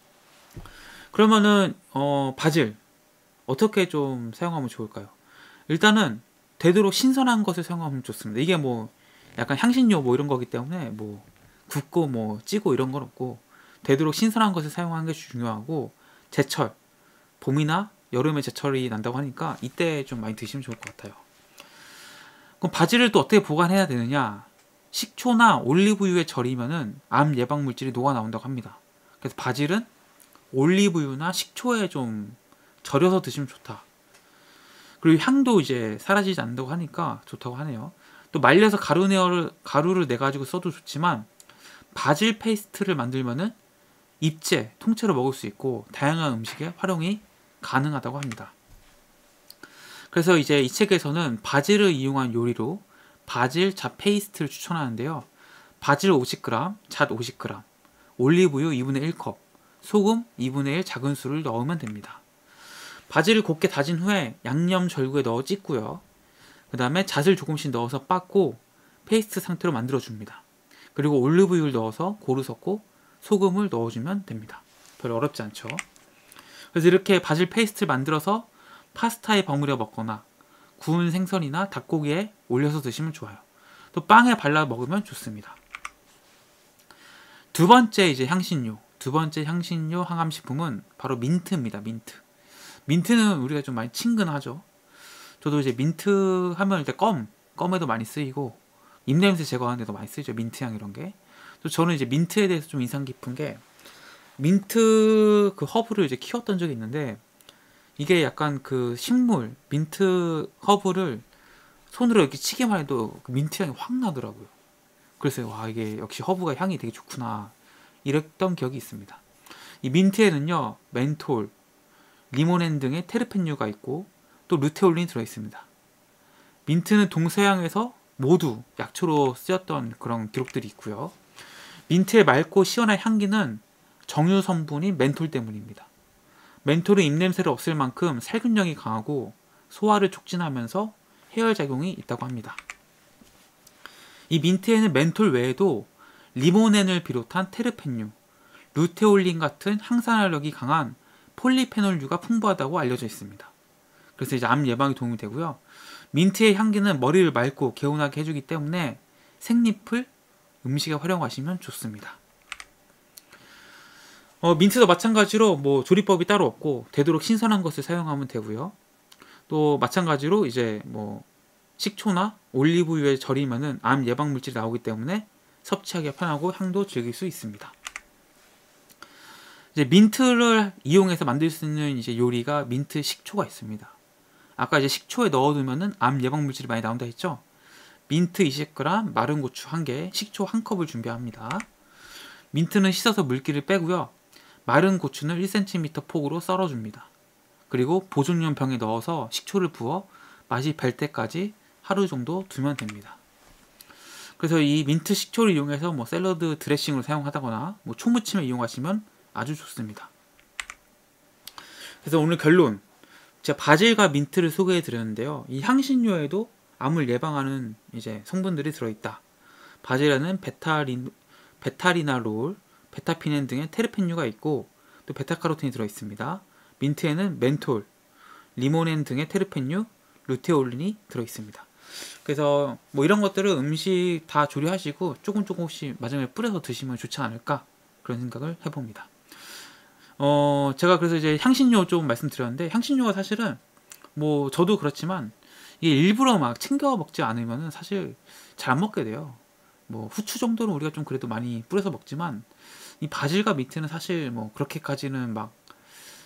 Speaker 1: 그러면은 바질 어떻게 좀 사용하면 좋을까요? 일단은 되도록 신선한 것을 사용하면 좋습니다. 이게 뭐 약간 향신료 뭐 이런 거기 때문에 뭐 굽고 뭐 찌고 이런 건 없고, 되도록 신선한 것을 사용하는 게 중요하고, 제철 봄이나 여름에 제철이 난다고 하니까 이때 좀 많이 드시면 좋을 것 같아요. 그럼 바질을 또 어떻게 보관해야 되느냐? 식초나 올리브유에 절이면은 암 예방 물질이 녹아 나온다고 합니다. 그래서 바질은 올리브유나 식초에 좀 절여서 드시면 좋다. 그리고 향도 이제 사라지지 않는다고 하니까 좋다고 하네요. 또 말려서 가루를 내 가지고 써도 좋지만, 바질 페이스트를 만들면은 잎째 통째로 먹을 수 있고 다양한 음식에 활용이 가능하다고 합니다. 그래서 이제 이 책에서는 바질을 이용한 요리로 바질 잣 페이스트를 추천하는데요. 바질 50g, 잣 50g, 올리브유 2분의 1컵, 소금 2분의 1 작은 술을 넣으면 됩니다. 바질을 곱게 다진 후에 양념 절구에 넣어 찢고요. 그 다음에 잣을 조금씩 넣어서 빻고 페이스트 상태로 만들어줍니다. 그리고 올리브유를 넣어서 고루 섞고 소금을 넣어주면 됩니다. 별로 어렵지 않죠. 그래서 이렇게 바질 페이스트를 만들어서 파스타에 버무려 먹거나 구운 생선이나 닭고기에 올려서 드시면 좋아요. 또 빵에 발라 먹으면 좋습니다. 두 번째 향신료 항암식품은 바로 민트입니다. 민트는 우리가 좀 많이 친근하죠. 저도 이제 민트 하면 일단 껌에도 많이 쓰이고 입냄새 제거하는 데도 많이 쓰이죠. 민트향 이런 게. 또 저는 이제 민트에 대해서 좀 인상 깊은 게, 민트 그 허브를 이제 키웠던 적이 있는데, 이게 약간 그 식물 민트 허브를 손으로 이렇게 치기만 해도 그 민트 향이 확 나더라고요. 그래서 와, 이게 역시 허브가 향이 되게 좋구나 이랬던 기억이 있습니다. 이 민트에는요 멘톨, 리모넨 등의 테르펜류가 있고 또 루테올린이 들어있습니다. 민트는 동서양에서 모두 약초로 쓰였던 그런 기록들이 있고요. 민트의 맑고 시원한 향기는 정유 성분인 멘톨 때문입니다. 멘톨은 입냄새를 없앨 만큼 살균력이 강하고 소화를 촉진하면서 해열작용이 있다고 합니다. 이 민트에는 멘톨 외에도 리모넨을 비롯한 테르펜류, 루테올린 같은 항산화력이 강한 폴리페놀류가 풍부하다고 알려져 있습니다. 그래서 이제 암 예방에 도움이 되고요. 민트의 향기는 머리를 맑고 개운하게 해주기 때문에 생잎을 음식에 활용하시면 좋습니다. 민트도 마찬가지로 뭐 조리법이 따로 없고 되도록 신선한 것을 사용하면 되고요. 또 마찬가지로 이제 뭐 식초나 올리브유에 절이면은 암 예방 물질이 나오기 때문에 섭취하기 편하고 향도 즐길 수 있습니다. 이제 민트를 이용해서 만들 수 있는 이제 요리가 민트 식초가 있습니다. 아까 이제 식초에 넣어두면은 암 예방 물질이 많이 나온다 했죠. 민트 20g, 마른 고추 1개, 식초 1컵을 준비합니다. 민트는 씻어서 물기를 빼고요. 마른 고추는 1cm 폭으로 썰어줍니다. 그리고 보존용 병에 넣어서 식초를 부어 맛이 별 때까지 하루 정도 두면 됩니다. 그래서 이 민트 식초를 이용해서 뭐 샐러드 드레싱으로 사용하다거나 뭐 초무침에 이용하시면 아주 좋습니다. 그래서 오늘 결론, 제가 바질과 민트를 소개해 드렸는데요. 이 향신료에도 암을 예방하는 이제 성분들이 들어있다. 바질에는 베타리나롤, 베타피넨 등의 테르펜류가 있고 또 베타카로틴이 들어있습니다. 민트에는 멘톨, 리모넨 등의 테르펜류, 루테올린이 들어있습니다. 그래서 뭐 이런 것들을 음식 다 조리하시고 조금씩 마지막에 뿌려서 드시면 좋지 않을까, 그런 생각을 해봅니다. 제가 그래서 이제 향신료 좀 말씀드렸는데, 향신료가 사실은 뭐 저도 그렇지만 이게 일부러 막 챙겨 먹지 않으면은 사실 잘 안 먹게 돼요. 뭐 후추 정도는 우리가 좀 그래도 많이 뿌려서 먹지만 이 바질과 민트는 사실 뭐 그렇게까지는 막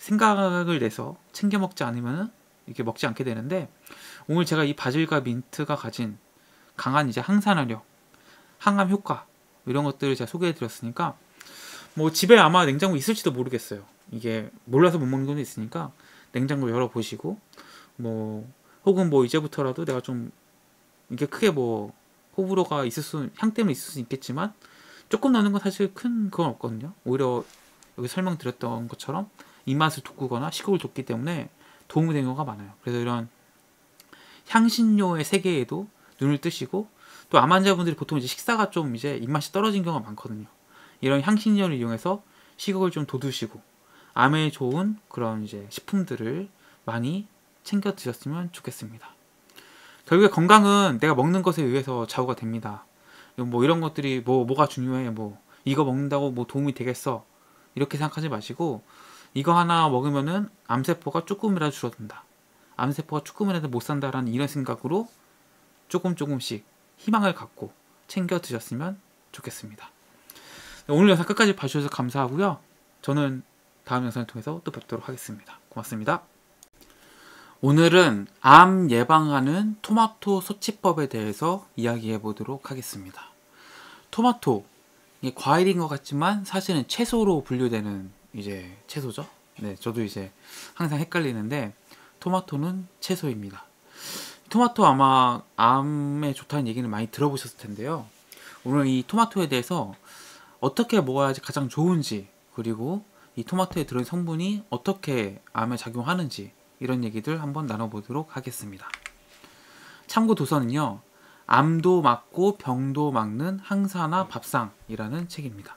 Speaker 1: 생각을 내서 챙겨 먹지 않으면 이렇게 먹지 않게 되는데, 오늘 제가 이 바질과 민트가 가진 강한 이제 항산화력, 항암 효과 이런 것들을 제가 소개해 드렸으니까 뭐 집에 아마 냉장고 있을지도 모르겠어요. 이게 몰라서 못 먹는 것도 있으니까 냉장고 열어 보시고, 뭐 혹은 뭐 이제부터라도 내가 좀 이게 크게 뭐 호불호가 향 때문에 있을 수 있겠지만 조금 넣는 건 사실 큰 그건 없거든요. 오히려 여기 설명드렸던 것처럼 입맛을 돋구거나 식욕을 돋기 때문에 도움이 되는 경우가 많아요. 그래서 이런 향신료의 세계에도 눈을 뜨시고, 또 암 환자분들이 보통 이제 식사가 좀 이제 입맛이 떨어진 경우가 많거든요. 이런 향신료를 이용해서 식욕을 좀 돋우시고 암에 좋은 그런 이제 식품들을 많이 챙겨 드셨으면 좋겠습니다. 결국에 건강은 내가 먹는 것에 의해서 좌우가 됩니다. 뭐 이런 것들이 뭐가 중요해, 뭐 이거 먹는다고 뭐 도움이 되겠어, 이렇게 생각하지 마시고, 이거 하나 먹으면은 암세포가 조금이라도 줄어든다, 암세포가 조금이라도 못 산다라는 이런 생각으로 조금씩 희망을 갖고 챙겨 드셨으면 좋겠습니다. 오늘 영상 끝까지 봐주셔서 감사하고요. 저는 다음 영상을 통해서 또 뵙도록 하겠습니다. 고맙습니다. 오늘은 암 예방하는 토마토 소치법에 대해서 이야기해 보도록 하겠습니다. 토마토, 이게 과일인 것 같지만 사실은 채소로 분류되는 이제 채소죠. 네, 저도 이제 항상 헷갈리는데 토마토는 채소입니다. 토마토 아마 암에 좋다는 얘기는 많이 들어보셨을 텐데요. 오늘 이 토마토에 대해서 어떻게 먹어야지 가장 좋은지, 그리고 이 토마토에 들어있는 성분이 어떻게 암에 작용하는지, 이런 얘기들 한번 나눠보도록 하겠습니다. 참고 도서는요, 암도 막고 병도 막는 항산화 밥상이라는 책입니다.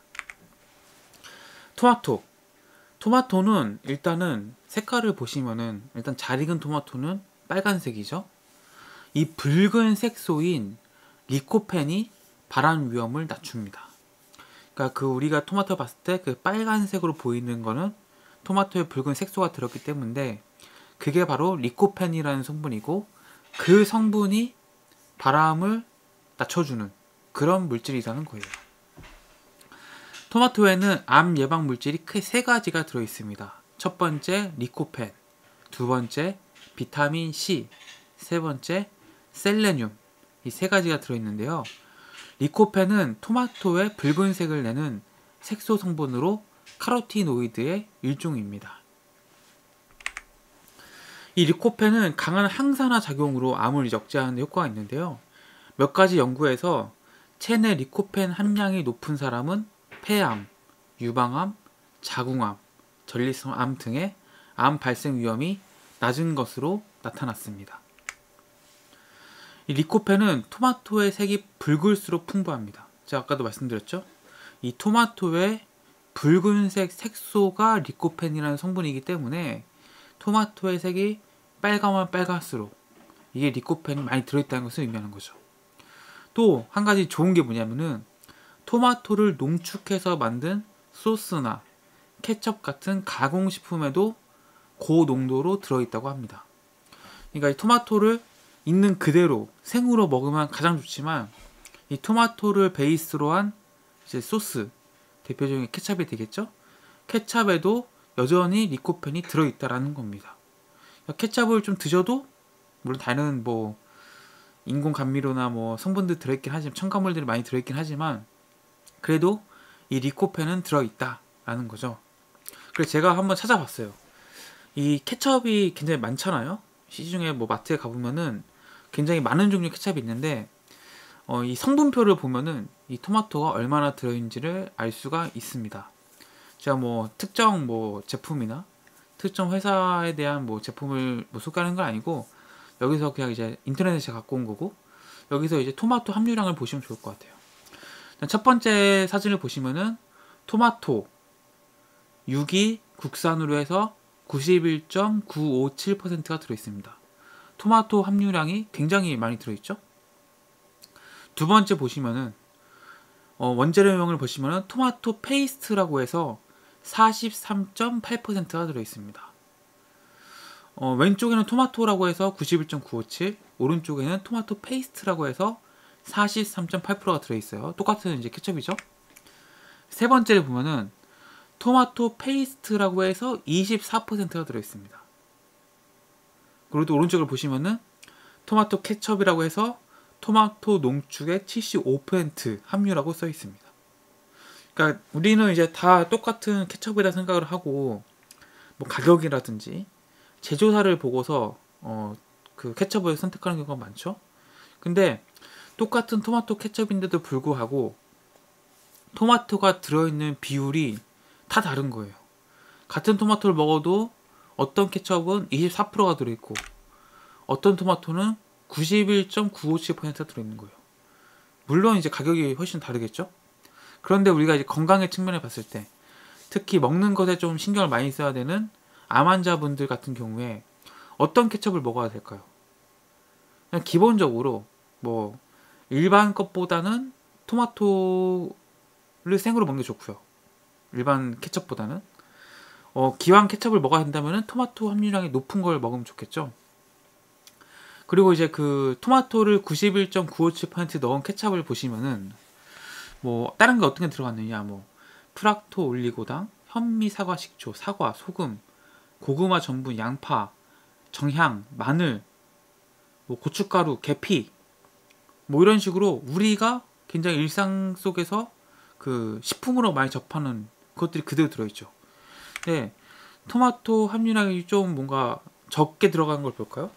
Speaker 1: 토마토는 일단은 색깔을 보시면은 일단 잘 익은 토마토는 빨간색이죠. 이 붉은 색소인 리코펜이 발암 위험을 낮춥니다. 그러니까 그 우리가 토마토 봤을 때 그 빨간색으로 보이는 거는 토마토에 붉은 색소가 들었기 때문에 그게 바로 리코펜이라는 성분이고, 그 성분이 발암을 낮춰주는 그런 물질이라는 거예요. 토마토에는 암 예방 물질이 크게 세 가지가 들어있습니다. 첫 번째 리코펜, 두 번째 비타민 C, 세 번째 셀레늄, 이 세 가지가 들어있는데요. 리코펜은 토마토의 붉은색을 내는 색소 성분으로 카로티노이드의 일종입니다. 이 리코펜은 강한 항산화 작용으로 암을 억제하는 데 효과가 있는데요. 몇 가지 연구에서 체내 리코펜 함량이 높은 사람은 폐암, 유방암, 자궁암, 전립선암 등의 암 발생 위험이 낮은 것으로 나타났습니다. 이 리코펜은 토마토의 색이 붉을수록 풍부합니다. 제가 아까도 말씀드렸죠? 이 토마토의 붉은색 색소가 리코펜이라는 성분이기 때문에 토마토의 색이 빨가면 빨갈수록 이게 리코펜이 많이 들어있다는 것을 의미하는 거죠. 또 한 가지 좋은 게 뭐냐면은 토마토를 농축해서 만든 소스나 케첩 같은 가공식품에도 고농도로 들어있다고 합니다. 그러니까 이 토마토를 있는 그대로 생으로 먹으면 가장 좋지만, 이 토마토를 베이스로 한 이제 소스, 대표적인 케찹이 되겠죠? 케찹에도 여전히 리코펜이 들어있다라는 겁니다. 케찹을 좀 드셔도, 물론 다른 뭐 인공 감미료나 뭐 성분들 들어있긴 하지만, 첨가물들이 많이 들어있긴 하지만, 그래도 이 리코펜은 들어있다라는 거죠. 그래서 제가 한번 찾아봤어요. 이 케첩이 굉장히 많잖아요. 시중에 뭐 마트에 가보면은 굉장히 많은 종류의 케첩이 있는데, 이 성분표를 보면은 이 토마토가 얼마나 들어있는지를 알 수가 있습니다. 제가 뭐 특정 뭐 제품이나 특정 회사에 대한 뭐 제품을 뭐 소개하는 건 아니고, 여기서 그냥 이제 인터넷에서 갖고 온 거고, 여기서 이제 토마토 함유량을 보시면 좋을 것 같아요. 첫 번째 사진을 보시면은 토마토 6이 국산으로 해서 91.957%가 들어있습니다. 토마토 함유량이 굉장히 많이 들어있죠. 두 번째 보시면은 원재료명을 보시면은 토마토 페이스트라고 해서 43.8%가 들어있습니다. 왼쪽에는 토마토라고 해서 91.957, 오른쪽에는 토마토 페이스트라고 해서 43.8%가 들어있어요. 똑같은 이제 케첩이죠. 세 번째를 보면은 토마토 페이스트라고 해서 24%가 들어있습니다. 그리고 또 오른쪽을 보시면은 토마토 케첩이라고 해서 토마토 농축의 75% 함유라고 써 있습니다. 그러니까 우리는 이제 다 똑같은 케첩이라 생각을 하고 뭐 가격이라든지 제조사를 보고서 그 케첩을 선택하는 경우가 많죠. 근데 똑같은 토마토 케첩인데도 불구하고 토마토가 들어있는 비율이 다 다른 거예요. 같은 토마토를 먹어도 어떤 케첩은 24%가 들어있고 어떤 토마토는 91.957%가 들어있는 거예요. 물론 이제 가격이 훨씬 다르겠죠. 그런데 우리가 이제 건강의 측면에 봤을 때 특히 먹는 것에 좀 신경을 많이 써야 되는 암 환자분들 같은 경우에 어떤 케첩을 먹어야 될까요? 그냥 기본적으로 뭐 일반 것보다는 토마토를 생으로 먹는 게 좋고요. 일반 케첩보다는 기왕 케첩을 먹어야 된다면 토마토 함유량이 높은 걸 먹으면 좋겠죠. 그리고 이제 그 토마토를 91.957% 넣은 케첩을 보시면은 뭐 다른 게 어떻게 들어갔느냐, 뭐 프락토 올리고당, 현미 사과 식초, 사과, 소금, 고구마 전분, 양파, 정향, 마늘, 뭐 고춧가루, 계피, 뭐 이런 식으로 우리가 굉장히 일상 속에서 그 식품으로 많이 접하는 것들이 그대로 들어있죠. 네, 토마토 함유량이 좀 뭔가 적게 들어가는 걸 볼까요?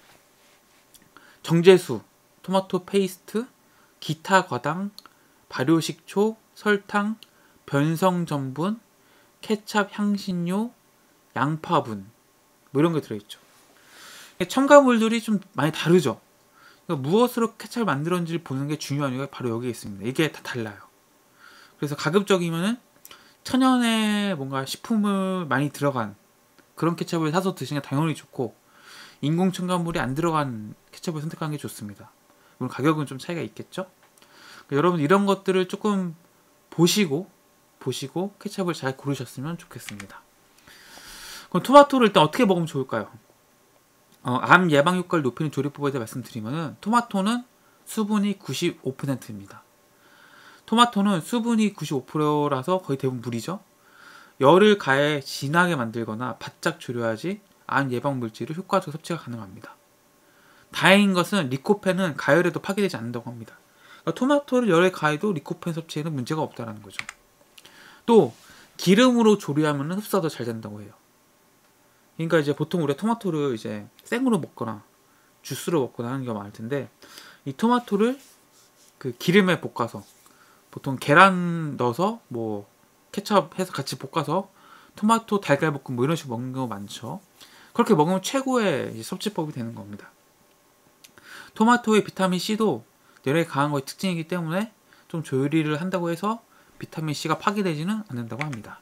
Speaker 1: 정제수, 토마토 페이스트, 기타 과당, 발효식초, 설탕, 변성전분, 케찹 향신료, 양파분 뭐 이런 게 들어있죠. 첨가물들이 좀 많이 다르죠. 그러니까 무엇으로 케찹을 만들었는지를 보는 게 중요한 이유가 바로 여기에 있습니다. 이게 다 달라요. 그래서 가급적이면은 천연의 뭔가 식품을 많이 들어간 그런 케첩을 사서 드시는 게 당연히 좋고, 인공 첨가물이 안 들어간 케첩을 선택하는 게 좋습니다. 물론 가격은 좀 차이가 있겠죠. 그러니까 여러분 이런 것들을 조금 보시고 케첩을 잘 고르셨으면 좋겠습니다. 그럼 토마토를 일단 어떻게 먹으면 좋을까요? 암 예방 효과를 높이는 조리법에 대해 말씀드리면은 토마토는 수분이 95%입니다. 토마토는 수분이 95%라서 거의 대부분 물이죠. 열을 가해 진하게 만들거나 바짝 졸여야지 암 예방 물질을 효과적으로 섭취가 가능합니다. 다행인 것은 리코펜은 가열에도 파괴되지 않는다고 합니다. 그러니까 토마토를 열에 가해도 리코펜 섭취에는 문제가 없다는 거죠. 또 기름으로 조리하면 흡수가 더 잘 된다고 해요. 그러니까 이제 보통 우리가 토마토를 이제 생으로 먹거나 주스로 먹거나 하는 경우가 많을 텐데, 이 토마토를 그 기름에 볶아서 보통 계란 넣어서 뭐 케첩 해서 같이 볶아서 토마토 달걀볶음 뭐 이런 식으로 먹는 경우가 많죠. 그렇게 먹으면 최고의 섭취법이 되는 겁니다. 토마토의 비타민 C도 열에 강한 것이 특징이기 때문에 좀 조리를 한다고 해서 비타민 C가 파괴되지는 않는다고 합니다.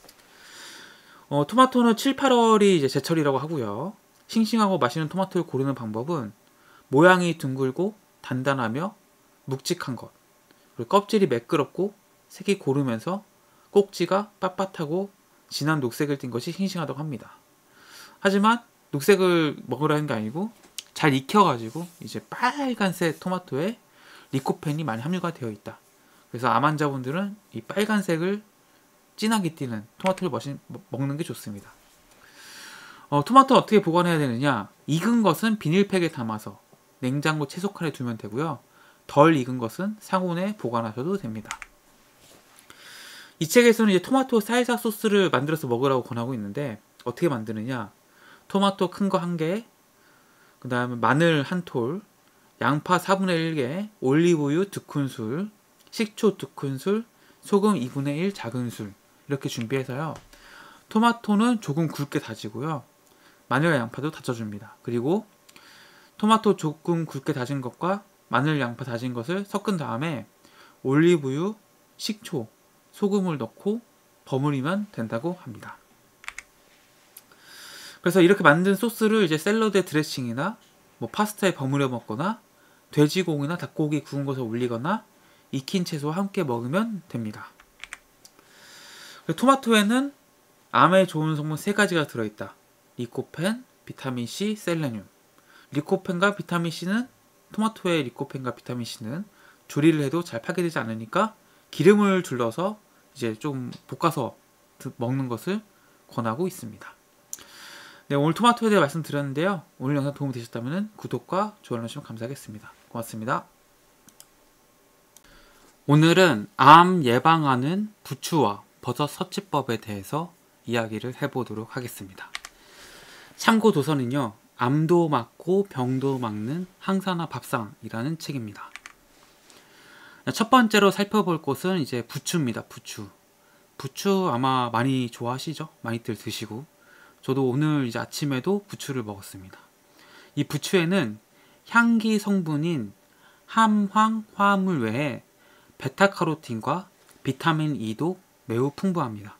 Speaker 1: 토마토는 7, 8월이 이제 제철이라고 하고요. 싱싱하고 맛있는 토마토를 고르는 방법은 모양이 둥글고 단단하며 묵직한 것, 그리고 껍질이 매끄럽고 색이 고르면서 꼭지가 빳빳하고 진한 녹색을 띤 것이 싱싱하다고 합니다. 하지만 녹색을 먹으라는 게 아니고 잘 익혀가지고 이제 빨간색 토마토에 리코펜이 많이 함유가 되어 있다. 그래서 암 환자분들은 이 빨간색을 진하게 띄는 토마토를 먹는 게 좋습니다. 토마토 어떻게 보관해야 되느냐? 익은 것은 비닐팩에 담아서 냉장고 채소칸에 두면 되고요. 덜 익은 것은 상온에 보관하셔도 됩니다. 이 책에서는 이제 토마토 살사 소스를 만들어서 먹으라고 권하고 있는데, 어떻게 만드느냐? 토마토 큰 거 1개, 그 다음에 마늘 1톨, 양파 4분의 1개, 올리브유 2큰술, 식초 2큰술, 소금 2분의 1 작은술 이렇게 준비해서요. 토마토는 조금 굵게 다지고요. 마늘과 양파도 다져줍니다. 그리고 토마토 조금 굵게 다진 것과 마늘, 양파 다진 것을 섞은 다음에 올리브유, 식초, 소금을 넣고 버무리면 된다고 합니다. 그래서 이렇게 만든 소스를 이제 샐러드에 드레싱이나 뭐 파스타에 버무려 먹거나 돼지고기나 닭고기 구운 것을 올리거나 익힌 채소와 함께 먹으면 됩니다. 토마토에는 암에 좋은 성분 3가지가 들어있다. 리코펜, 비타민C, 셀레늄. 리코펜과 비타민C는 토마토의 리코펜과 비타민C는 조리를 해도 잘 파괴되지 않으니까 기름을 둘러서 이제 좀 볶아서 먹는 것을 권하고 있습니다. 네, 오늘 토마토에 대해 말씀드렸는데요. 오늘 영상 도움이 되셨다면 구독과 좋아요 눌러주시면 감사하겠습니다. 고맙습니다. 오늘은 암 예방하는 부추와 버섯 섭취법에 대해서 이야기를 해보도록 하겠습니다. 참고 도서는요, 암도 막고 병도 막는 항산화 밥상이라는 책입니다. 첫 번째로 살펴볼 것은 이제 부추입니다. 부추 아마 많이 좋아하시죠? 많이들 드시고, 저도 오늘 이제 아침에도 부추를 먹었습니다. 이 부추에는 향기 성분인 함황 화합물 외에 베타카로틴과 비타민 E도 매우 풍부합니다.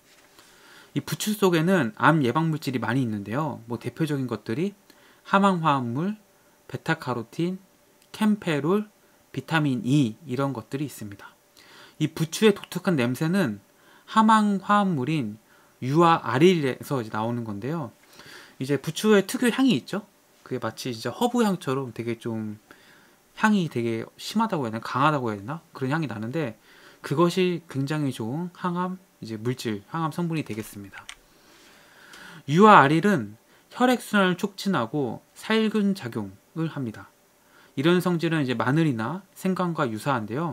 Speaker 1: 이 부추 속에는 암 예방 물질이 많이 있는데요. 대표적인 것들이 함황 화합물, 베타카로틴, 캠페롤, 비타민 E 이런 것들이 있습니다. 이 부추의 독특한 냄새는 함황 화합물인 유화 아릴에서 나오는 건데요. 이제 부추의 특유의 향이 있죠. 그게 마치 진짜 허브 향처럼 되게 좀 향이 되게 심하다고 해야 되나, 강하다고 해야 되나, 그런 향이 나는데 그것이 굉장히 좋은 항암 물질, 항암 성분이 되겠습니다. 유화 아릴은 혈액 순환을 촉진하고 살균 작용을 합니다. 이런 성질은 이제 마늘이나 생강과 유사한데요.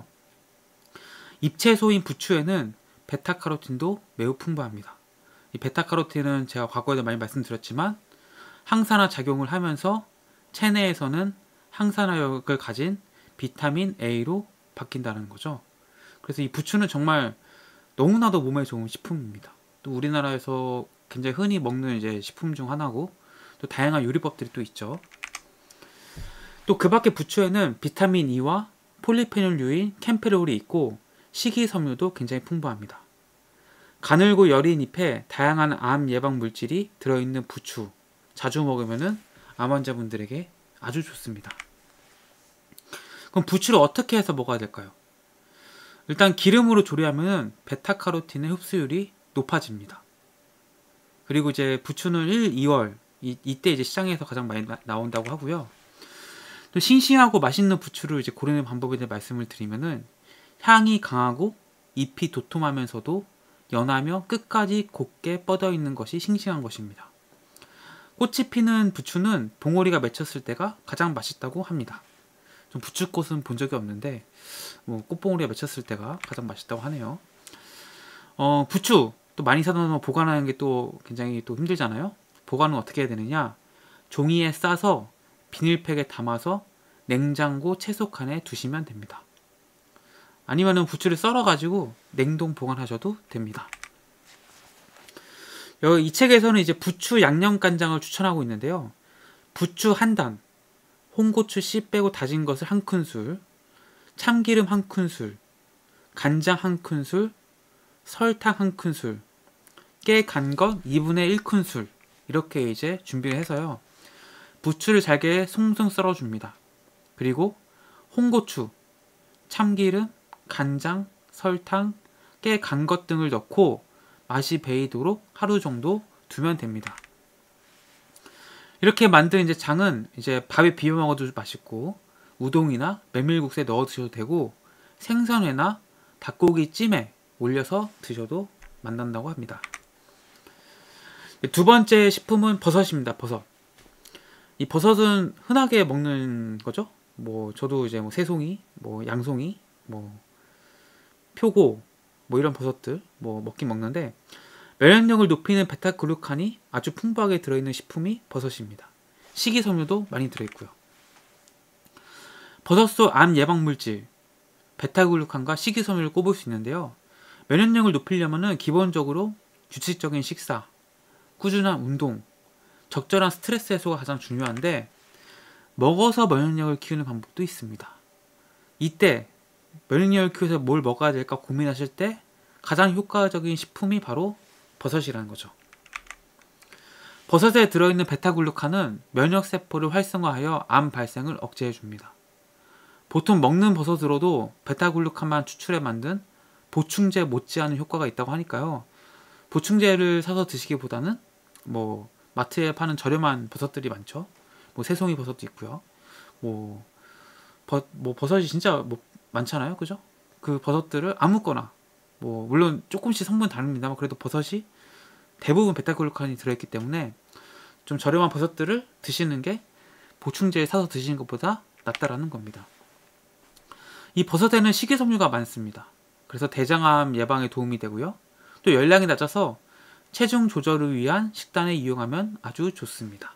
Speaker 1: 잎채소인 부추에는 베타카로틴도 매우 풍부합니다. 이 베타카로틴은 제가 과거에도 많이 말씀드렸지만 항산화 작용을 하면서 체내에서는 항산화력을 가진 비타민 A로 바뀐다는 거죠. 그래서 이 부추는 정말 너무나도 몸에 좋은 식품입니다. 또 우리나라에서 굉장히 흔히 먹는 이제 식품 중 하나고, 또 다양한 요리법들이 또 있죠. 또 그 밖에 부추에는 비타민 E와 폴리페놀류인 캠페롤이 있고 식이섬유도 굉장히 풍부합니다. 가늘고 여린 잎에 다양한 암 예방 물질이 들어있는 부추 자주 먹으면은 암 환자분들에게 아주 좋습니다. 그럼 부추를 어떻게 해서 먹어야 될까요? 일단 기름으로 조리하면 베타카로틴의 흡수율이 높아집니다. 그리고 이제 부추는 1, 2월 이때 이제 시장에서 가장 많이 나온다고 하고요. 또 싱싱하고 맛있는 부추를 이제 고르는 방법에 대해 말씀을 드리면은 향이 강하고 잎이 도톰하면서도 연하며 끝까지 곱게 뻗어 있는 것이 싱싱한 것입니다. 꽃이 피는 부추는 봉오리가 맺혔을 때가 가장 맛있다고 합니다. 좀 부추꽃은 본 적이 없는데 꽃봉오리가 맺혔을 때가 가장 맛있다고 하네요. 부추 또 많이 사다 놓으면 보관하는 게 또 굉장히 또 힘들잖아요. 보관은 어떻게 해야 되느냐? 종이에 싸서 비닐팩에 담아서 냉장고 채소칸에 두시면 됩니다. 아니면은 부추를 썰어 가지고 냉동 보관하셔도 됩니다. 이 책에서는 이제 부추 양념간장을 추천하고 있는데요. 부추 한 단, 홍고추 씨 빼고 다진 것을 한 큰술, 참기름 한 큰술, 간장 한 큰술, 설탕 한 큰술, 깨 간 것 2분의 1 큰술 이렇게 이제 준비를 해서요. 부추를 잘게 송송 썰어줍니다. 그리고 홍고추, 참기름, 간장, 설탕, 깨 간 것 등을 넣고 맛이 배이도록 하루 정도 두면 됩니다. 이렇게 만든 이제 장은 이제 밥에 비벼 먹어도 맛있고 우동이나 메밀국수에 넣어 드셔도 되고 생선회나 닭고기 찜에 올려서 드셔도 맛난다고 합니다. 두 번째 식품은 버섯입니다. 버섯. 이 버섯은 흔하게 먹는 거죠. 저도 이제 새송이, 양송이, 표고, 이런 버섯들 먹긴 먹는데 면역력을 높이는 베타글루칸이 아주 풍부하게 들어있는 식품이 버섯입니다. 식이섬유도 많이 들어있고요. 버섯 속 암 예방 물질 베타글루칸과 식이섬유를 꼽을 수 있는데요. 면역력을 높이려면 기본적으로 규칙적인 식사, 꾸준한 운동, 적절한 스트레스 해소가 가장 중요한데 먹어서 면역력을 키우는 방법도 있습니다. 이때 면역력을 키워서 뭘 먹어야 될까 고민하실 때 가장 효과적인 식품이 바로 버섯이라는 거죠. 버섯에 들어있는 베타글루칸은 면역세포를 활성화하여 암 발생을 억제해줍니다. 보통 먹는 버섯으로도 베타글루칸만 추출해 만든 보충제 못지않은 효과가 있다고 하니까요. 보충제를 사서 드시기보다는 마트에 파는 저렴한 버섯들이 많죠. 새송이 버섯도 있고요. 버섯이 진짜 많잖아요. 그죠? 그 버섯들을 아무거나 뭐 물론 조금씩 성분 다릅니다만 그래도 버섯이 대부분 베타글루칸이 들어있기 때문에 좀 저렴한 버섯들을 드시는 게 보충제 사서 드시는 것보다 낫다라는 겁니다. 이 버섯에는 식이섬유가 많습니다. 그래서 대장암 예방에 도움이 되고요. 또 열량이 낮아서 체중 조절을 위한 식단에 이용하면 아주 좋습니다.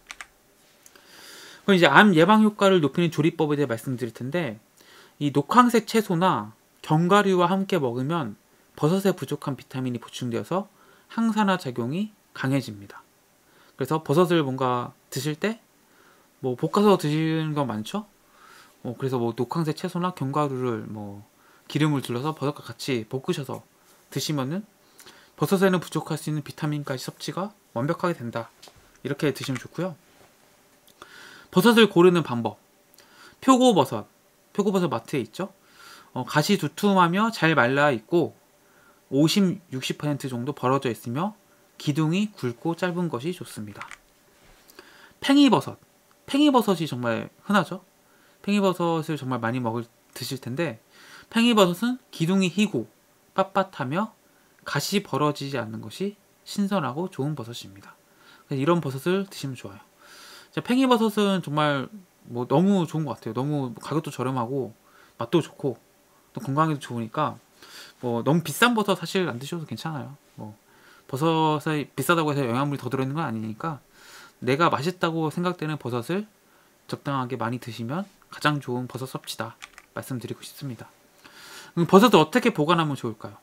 Speaker 1: 그럼 이제 암 예방 효과를 높이는 조리법에 대해 말씀드릴 텐데, 이 녹황색 채소나 견과류와 함께 먹으면 버섯에 부족한 비타민이 보충되어서 항산화 작용이 강해집니다. 그래서 버섯을 뭔가 드실 때 뭐 볶아서 드시는 거 많죠? 그래서 뭐 녹황색 채소나 견과류를 뭐 기름을 둘러서 버섯과 같이 볶으셔서 드시면은 버섯에는 부족할 수 있는 비타민까지 섭취가 완벽하게 된다. 이렇게 드시면 좋고요. 버섯을 고르는 방법. 표고버섯 마트에 있죠. 가시 두툼하며 잘 말라 있고 50, 60% 정도 벌어져 있으며 기둥이 굵고 짧은 것이 좋습니다. 팽이버섯이 정말 흔하죠. 팽이버섯을 정말 많이 드실 텐데, 팽이버섯은 기둥이 희고 빳빳하며 가시 벌어지지 않는 것이 신선하고 좋은 버섯입니다. 이런 버섯을 드시면 좋아요. 팽이버섯은 정말 뭐 너무 좋은 것 같아요. 너무 가격도 저렴하고 맛도 좋고 또 건강에도 좋으니까 뭐 너무 비싼 버섯 사실 안 드셔도 괜찮아요. 뭐 버섯이 비싸다고 해서 영양분이 더 들어있는 건 아니니까 내가 맛있다고 생각되는 버섯을 적당하게 많이 드시면 가장 좋은 버섯 섭취다 말씀드리고 싶습니다. 버섯을 어떻게 보관하면 좋을까요?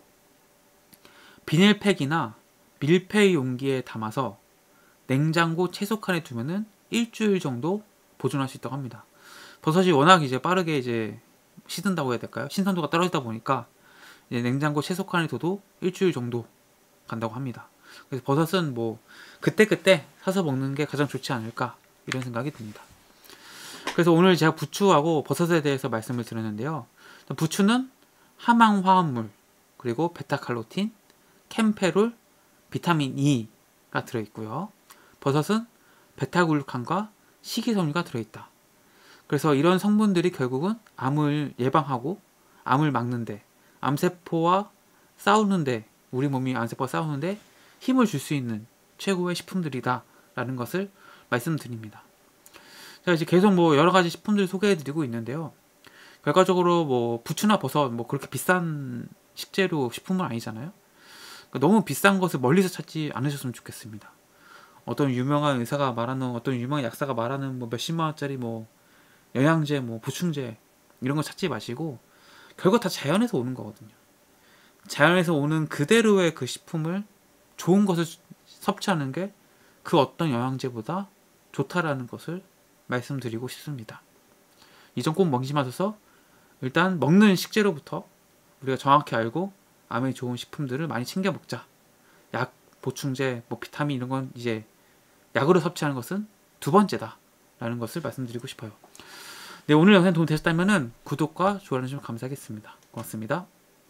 Speaker 1: 비닐팩이나 밀폐 용기에 담아서 냉장고 채소칸에 두면은 일주일 정도 보존할 수 있다고 합니다. 버섯이 워낙 이제 빠르게 이제 시든다고 해야 될까요? 신선도가 떨어지다 보니까 이제 냉장고 채소칸에 둬도 일주일 정도 간다고 합니다. 그래서 버섯은 뭐 그때그때 사서 먹는 게 가장 좋지 않을까 이런 생각이 듭니다. 그래서 오늘 제가 부추하고 버섯에 대해서 말씀을 드렸는데요. 부추는 함황화합물, 그리고 베타카로틴, 캠페롤, 비타민 E가 들어있고요. 버섯은 베타글루칸과 식이섬유가 들어있다. 그래서 이런 성분들이 결국은 암을 예방하고 암을 막는데, 암세포와 싸우는데, 우리 몸이 암세포와 싸우는데 힘을 줄 수 있는 최고의 식품들이다 라는 것을 말씀드립니다. 제가 이제 계속 뭐 여러 가지 식품들 소개해드리고 있는데요. 결과적으로 뭐 부추나 버섯 뭐 그렇게 비싼 식재료 식품은 아니잖아요. 그러니까 너무 비싼 것을 멀리서 찾지 않으셨으면 좋겠습니다. 어떤 유명한 의사가 말하는, 어떤 유명한 약사가 말하는 뭐 몇십만 원짜리 뭐 영양제, 뭐 보충제 이런 거 찾지 마시고 결국 다 자연에서 오는 거거든요. 자연에서 오는 그대로의 그 식품을, 좋은 것을 섭취하는 게 그 어떤 영양제보다 좋다라는 것을 말씀드리고 싶습니다. 이 점 꼭 명심하셔서 일단 먹는 식재료부터 우리가 정확히 알고 암에 좋은 식품들을 많이 챙겨 먹자. 약, 보충제, 뭐 비타민 이런 건 이제 약으로 섭취하는 것은 두 번째다 라는 것을 말씀드리고 싶어요. 네, 오늘 영상 도움이 되셨다면 구독과 좋아요 해주시면 감사하겠습니다. 고맙습니다.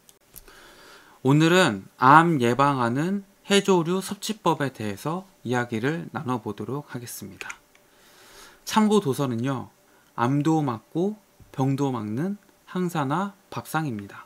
Speaker 1: 오늘은 암 예방하는 해조류 섭취법에 대해서 이야기를 나눠보도록 하겠습니다. 참고 도서는요, 암도 막고 병도 막는 항산화 밥상입니다.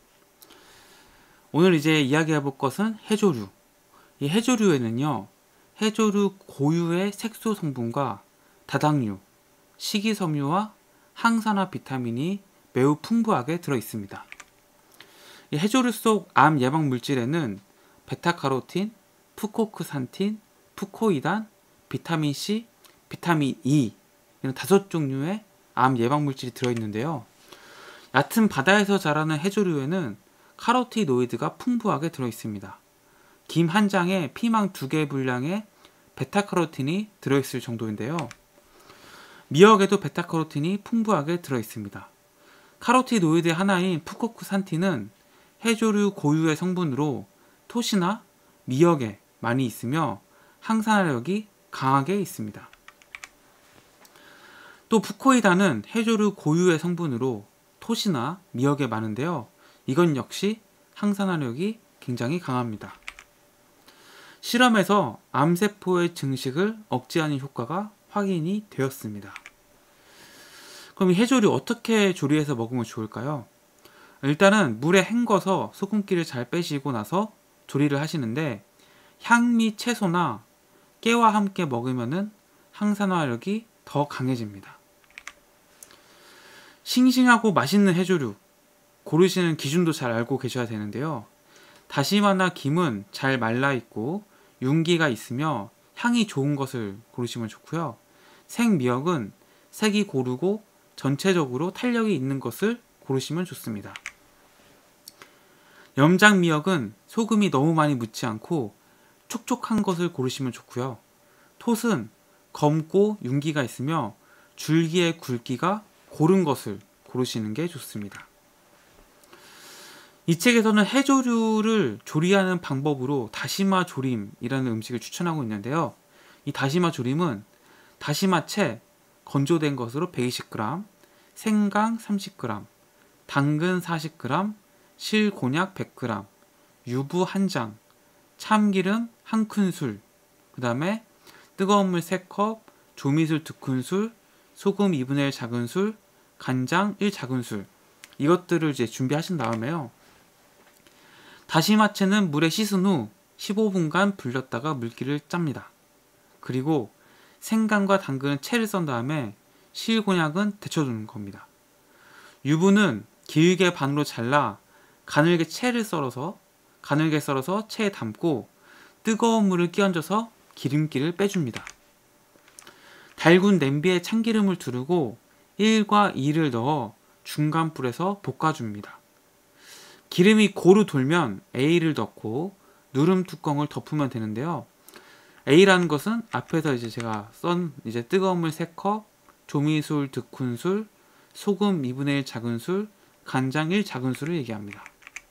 Speaker 1: 오늘 이제 이야기해 볼 것은 해조류. 이 해조류에는요, 해조류 고유의 색소 성분과 다당류, 식이섬유와 항산화 비타민이 매우 풍부하게 들어 있습니다. 이 해조류 속 암 예방 물질에는 베타카로틴, 푸코크산틴, 푸코이단, 비타민 C, 비타민 E 이런 5종류의 암 예방 물질이 들어 있는데요. 얕은 바다에서 자라는 해조류에는 카로티노이드가 풍부하게 들어 있습니다. 김 한 장에 피망 2개 분량의 베타카로틴이 들어 있을 정도인데요. 미역에도 베타카로틴이 풍부하게 들어 있습니다. 카로티노이드 하나인 푸코크산틴은 해조류 고유의 성분으로 토시나 미역에 많이 있으며 항산화력이 강하게 있습니다. 또 푸코이단은 해조류 고유의 성분으로 토시나 미역에 많은데요. 이건 역시 항산화력이 굉장히 강합니다. 실험에서 암세포의 증식을 억제하는 효과가 확인이 되었습니다. 그럼 이 해조류 어떻게 조리해서 먹으면 좋을까요? 일단은 물에 헹궈서 소금기를 잘 빼시고 나서 조리를 하시는데, 향 및 채소나 깨와 함께 먹으면은 항산화력이 더 강해집니다. 싱싱하고 맛있는 해조류 고르시는 기준도 잘 알고 계셔야 되는데요. 다시마나 김은 잘 말라있고 윤기가 있으며 향이 좋은 것을 고르시면 좋고요. 생미역은 색이 고르고 전체적으로 탄력이 있는 것을 고르시면 좋습니다. 염장미역은 소금이 너무 많이 묻지 않고 촉촉한 것을 고르시면 좋고요. 톳은 검고 윤기가 있으며 줄기의 굵기가 고른 것을 고르시는 게 좋습니다. 이 책에서는 해조류를 조리하는 방법으로 다시마 조림이라는 음식을 추천하고 있는데요. 이 다시마 조림은 다시마채 건조된 것으로 120g, 생강 30g, 당근 40g, 실곤약 100g, 유부 1장, 참기름 1큰술, 그 다음에 뜨거운 물 3컵, 조미술 2큰술, 소금 2분의 1 작은술, 간장 1작은술, 이것들을 이제 준비하신 다음에요. 다시마채는 물에 씻은 후 15분간 불렸다가 물기를 짭니다. 그리고 생강과 당근은 채를 썬 다음에 실곤약은 데쳐두는 겁니다. 유부는 길게 반으로 잘라 가늘게 썰어서 체에 담고 뜨거운 물을 끼얹어서 기름기를 빼줍니다. 달군 냄비에 참기름을 두르고 1과 2를 넣어 중간 불에서 볶아줍니다. 기름이 고루 돌면 A를 넣고 누름 뚜껑을 덮으면 되는데요. A라는 것은 앞에서 이제 제가 썬 이제 뜨거운 물 3컵, 조미술 2큰술, 소금 2분의 1 작은술, 간장 1 작은술을 얘기합니다.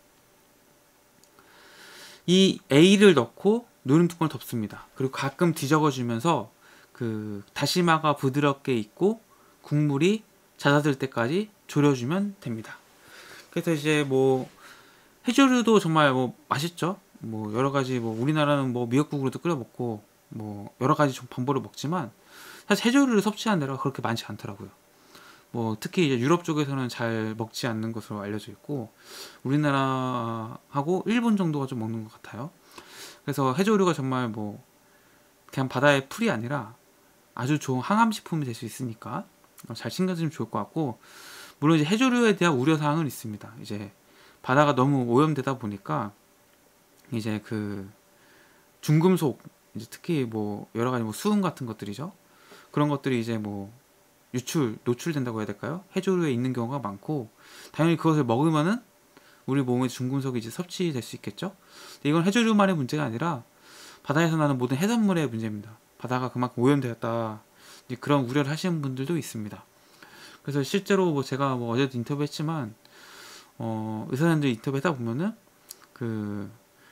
Speaker 1: 이 A를 넣고 누름 뚜껑을 덮습니다. 그리고 가끔 뒤적어주면서 그 다시마가 부드럽게 익고 국물이 잦아들 때까지 졸여주면 됩니다. 그래서 이제 뭐 해조류도 정말 뭐 맛있죠. 뭐 여러 가지 뭐 우리나라는 뭐 미역국으로도 끓여 먹고 뭐 여러 가지 방법으로 먹지만 사실 해조류를 섭취하는 데가 그렇게 많지 않더라고요. 뭐 특히 이제 유럽 쪽에서는 잘 먹지 않는 것으로 알려져 있고 우리나라하고 일본 정도가 좀 먹는 것 같아요. 그래서 해조류가 정말 뭐 그냥 바다의 풀이 아니라 아주 좋은 항암식품이 될 수 있으니까 잘 챙겨주면 좋을 것 같고, 물론 이제 해조류에 대한 우려사항은 있습니다. 이제 바다가 너무 오염되다 보니까 이제 그 중금속, 이제 특히 뭐 여러 가지 뭐 수은 같은 것들이죠. 그런 것들이 이제 뭐 노출된다고 해야 될까요? 해조류에 있는 경우가 많고, 당연히 그것을 먹으면은 우리 몸에 중금속이 이제 섭취될 수 있겠죠. 근데 이건 해조류만의 문제가 아니라 바다에서 나는 모든 해산물의 문제입니다. 바다가 그만큼 오염되었다, 이제 그런 우려를 하시는 분들도 있습니다. 그래서 실제로 뭐 제가 뭐 어제도 인터뷰했지만 의사선생님들 인터뷰하다 보면은 그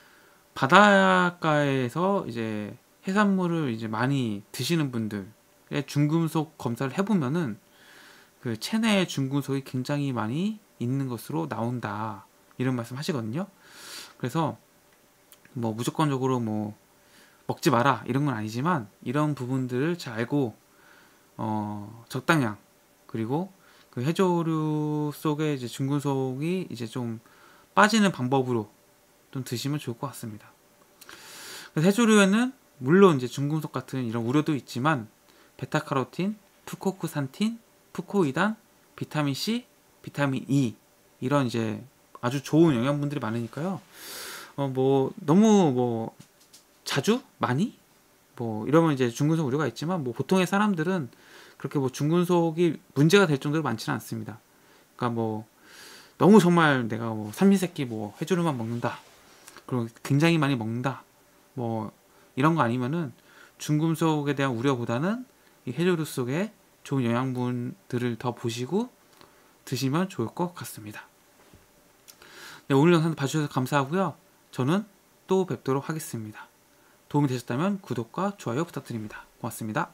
Speaker 1: 바닷가에서 이제 해산물을 이제 많이 드시는 분들의 중금속 검사를 해보면은 그 체내에 중금속이 굉장히 많이 있는 것으로 나온다, 이런 말씀 하시거든요. 그래서 뭐 무조건적으로 뭐 먹지 마라 이런 건 아니지만 이런 부분들을 잘 알고 적당량, 그리고 그 해조류 속에 이제 중금속이 이제 좀 빠지는 방법으로 좀 드시면 좋을 것 같습니다. 그래서 해조류에는 물론 이제 중금속 같은 이런 우려도 있지만 베타카로틴, 프코크산틴, 프코이단, 비타민 C, 비타민 E, 이런 이제 아주 좋은 영양분들이 많으니까요. 뭐 너무 뭐 자주 많이 뭐 이러면 이제 중금속 우려가 있지만 뭐 보통의 사람들은 그렇게 뭐 중금속이 문제가 될 정도로 많지는 않습니다. 그러니까 뭐 너무 정말 내가 뭐 삼시세끼 뭐 해조류만 먹는다, 그리고 굉장히 많이 먹는다, 뭐 이런 거 아니면은 중금속에 대한 우려보다는 이 해조류 속에 좋은 영양분들을 더 보시고 드시면 좋을 것 같습니다. 네, 오늘 영상 봐주셔서 감사하고요. 저는 또 뵙도록 하겠습니다. 도움이 되셨다면 구독과 좋아요 부탁드립니다. 고맙습니다.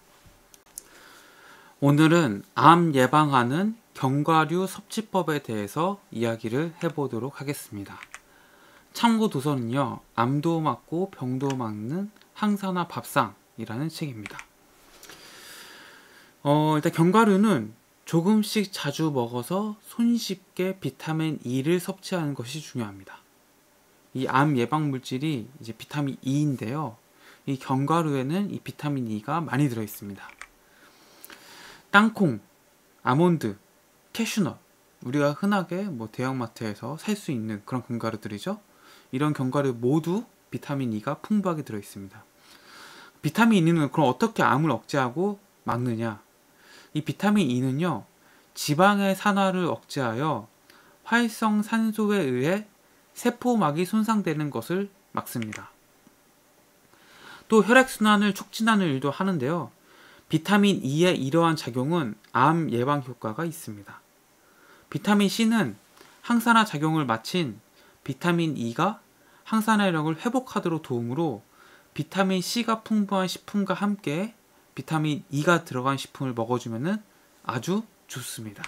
Speaker 1: 오늘은 암 예방하는 견과류 섭취법에 대해서 이야기를 해보도록 하겠습니다. 참고 도서는요, 암도 막고 병도 막는 항산화 밥상이라는 책입니다. 일단 견과류는 조금씩 자주 먹어서 손쉽게 비타민 E를 섭취하는 것이 중요합니다. 이 암 예방 물질이 이제 비타민 E인데요. 이 견과류에는 이 비타민 E가 많이 들어 있습니다. 땅콩, 아몬드, 캐슈넛, 우리가 흔하게 뭐 대형마트에서 살 수 있는 그런 견과류들이죠. 이런 견과류 모두 비타민 E가 풍부하게 들어 있습니다. 비타민 E는 그럼 어떻게 암을 억제하고 막느냐? 이 비타민 E는요, 지방의 산화를 억제하여 활성산소에 의해 세포막이 손상되는 것을 막습니다. 또 혈액순환을 촉진하는 일도 하는데요. 비타민 E의 이러한 작용은 암 예방 효과가 있습니다. 비타민 C는 항산화 작용을 마친 비타민 E가 항산화력을 회복하도록 도움으로 비타민 C가 풍부한 식품과 함께 비타민 E가 들어간 식품을 먹어주면 아주 좋습니다.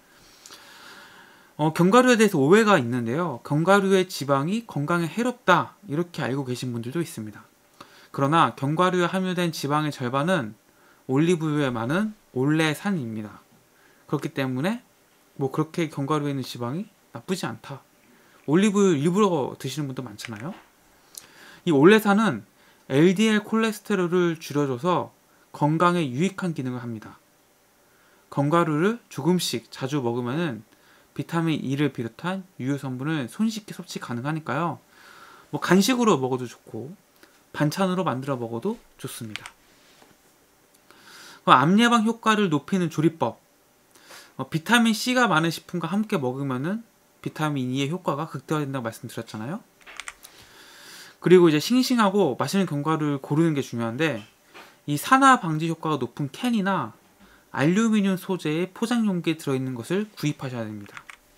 Speaker 1: 견과류에 대해서 오해가 있는데요. 견과류의 지방이 건강에 해롭다 이렇게 알고 계신 분들도 있습니다. 그러나 견과류에 함유된 지방의 절반은 올리브유에 많은 올레산입니다. 그렇기 때문에 뭐 그렇게 견과류에 있는 지방이 나쁘지 않다. 올리브유 일부러 드시는 분도 많잖아요. 이 올레산은 LDL 콜레스테롤을 줄여줘서 건강에 유익한 기능을 합니다. 견과류를 조금씩 자주 먹으면 비타민 E를 비롯한 유효 성분을 손쉽게 섭취 가능하니까요. 뭐 간식으로 먹어도 좋고 반찬으로 만들어 먹어도 좋습니다. 암 예방 효과를 높이는 조리법. 비타민 C가 많은 식품과 함께 먹으면은 비타민 E의 효과가 극대화된다고 말씀드렸잖아요. 그리고 이제 싱싱하고 맛있는 견과류를 고르는 게 중요한데 이 산화 방지 효과가 높은 캔이나 알루미늄 소재의 포장 용기에 들어있는 것을 구입하셔야 됩니다.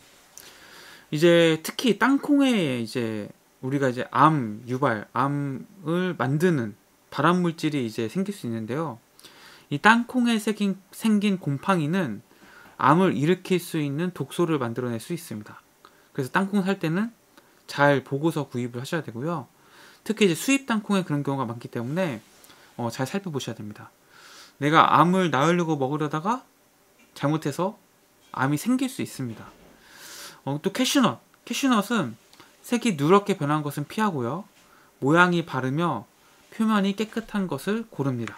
Speaker 1: 이제 특히 땅콩에 이제 우리가 이제 암 유발, 암을 만드는 발암 물질이 이제 생길 수 있는데요. 이 땅콩에 생긴 곰팡이는 암을 일으킬 수 있는 독소를 만들어낼 수 있습니다. 그래서 땅콩 살 때는 잘 보고서 구입을 하셔야 되고요. 특히 이제 수입 땅콩에 그런 경우가 많기 때문에 잘 살펴보셔야 됩니다. 내가 암을 낳으려고 먹으려다가 잘못해서 암이 생길 수 있습니다. 또 캐슈넛은 색이 누렇게 변한 것은 피하고요. 모양이 바르며 표면이 깨끗한 것을 고릅니다.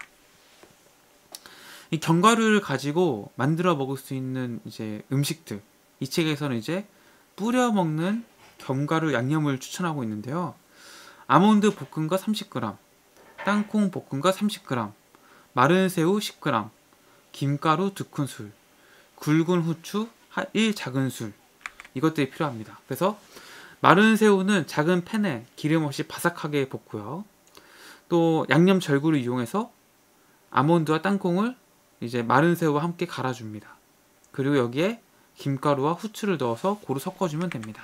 Speaker 1: 이 견과류를 가지고 만들어 먹을 수 있는 이제 음식들, 이 책에서는 이제 뿌려 먹는 견과류 양념을 추천하고 있는데요. 아몬드 볶음과 30g, 땅콩 볶음과 30g, 마른 새우 10g, 김가루 2큰술, 굵은 후추 1작은술, 이것들이 필요합니다. 그래서 마른 새우는 작은 팬에 기름 없이 바삭하게 볶고요. 또 양념 절구를 이용해서 아몬드와 땅콩을 이제 마른 새우와 함께 갈아줍니다. 그리고 여기에 김가루와 후추를 넣어서 고루 섞어주면 됩니다.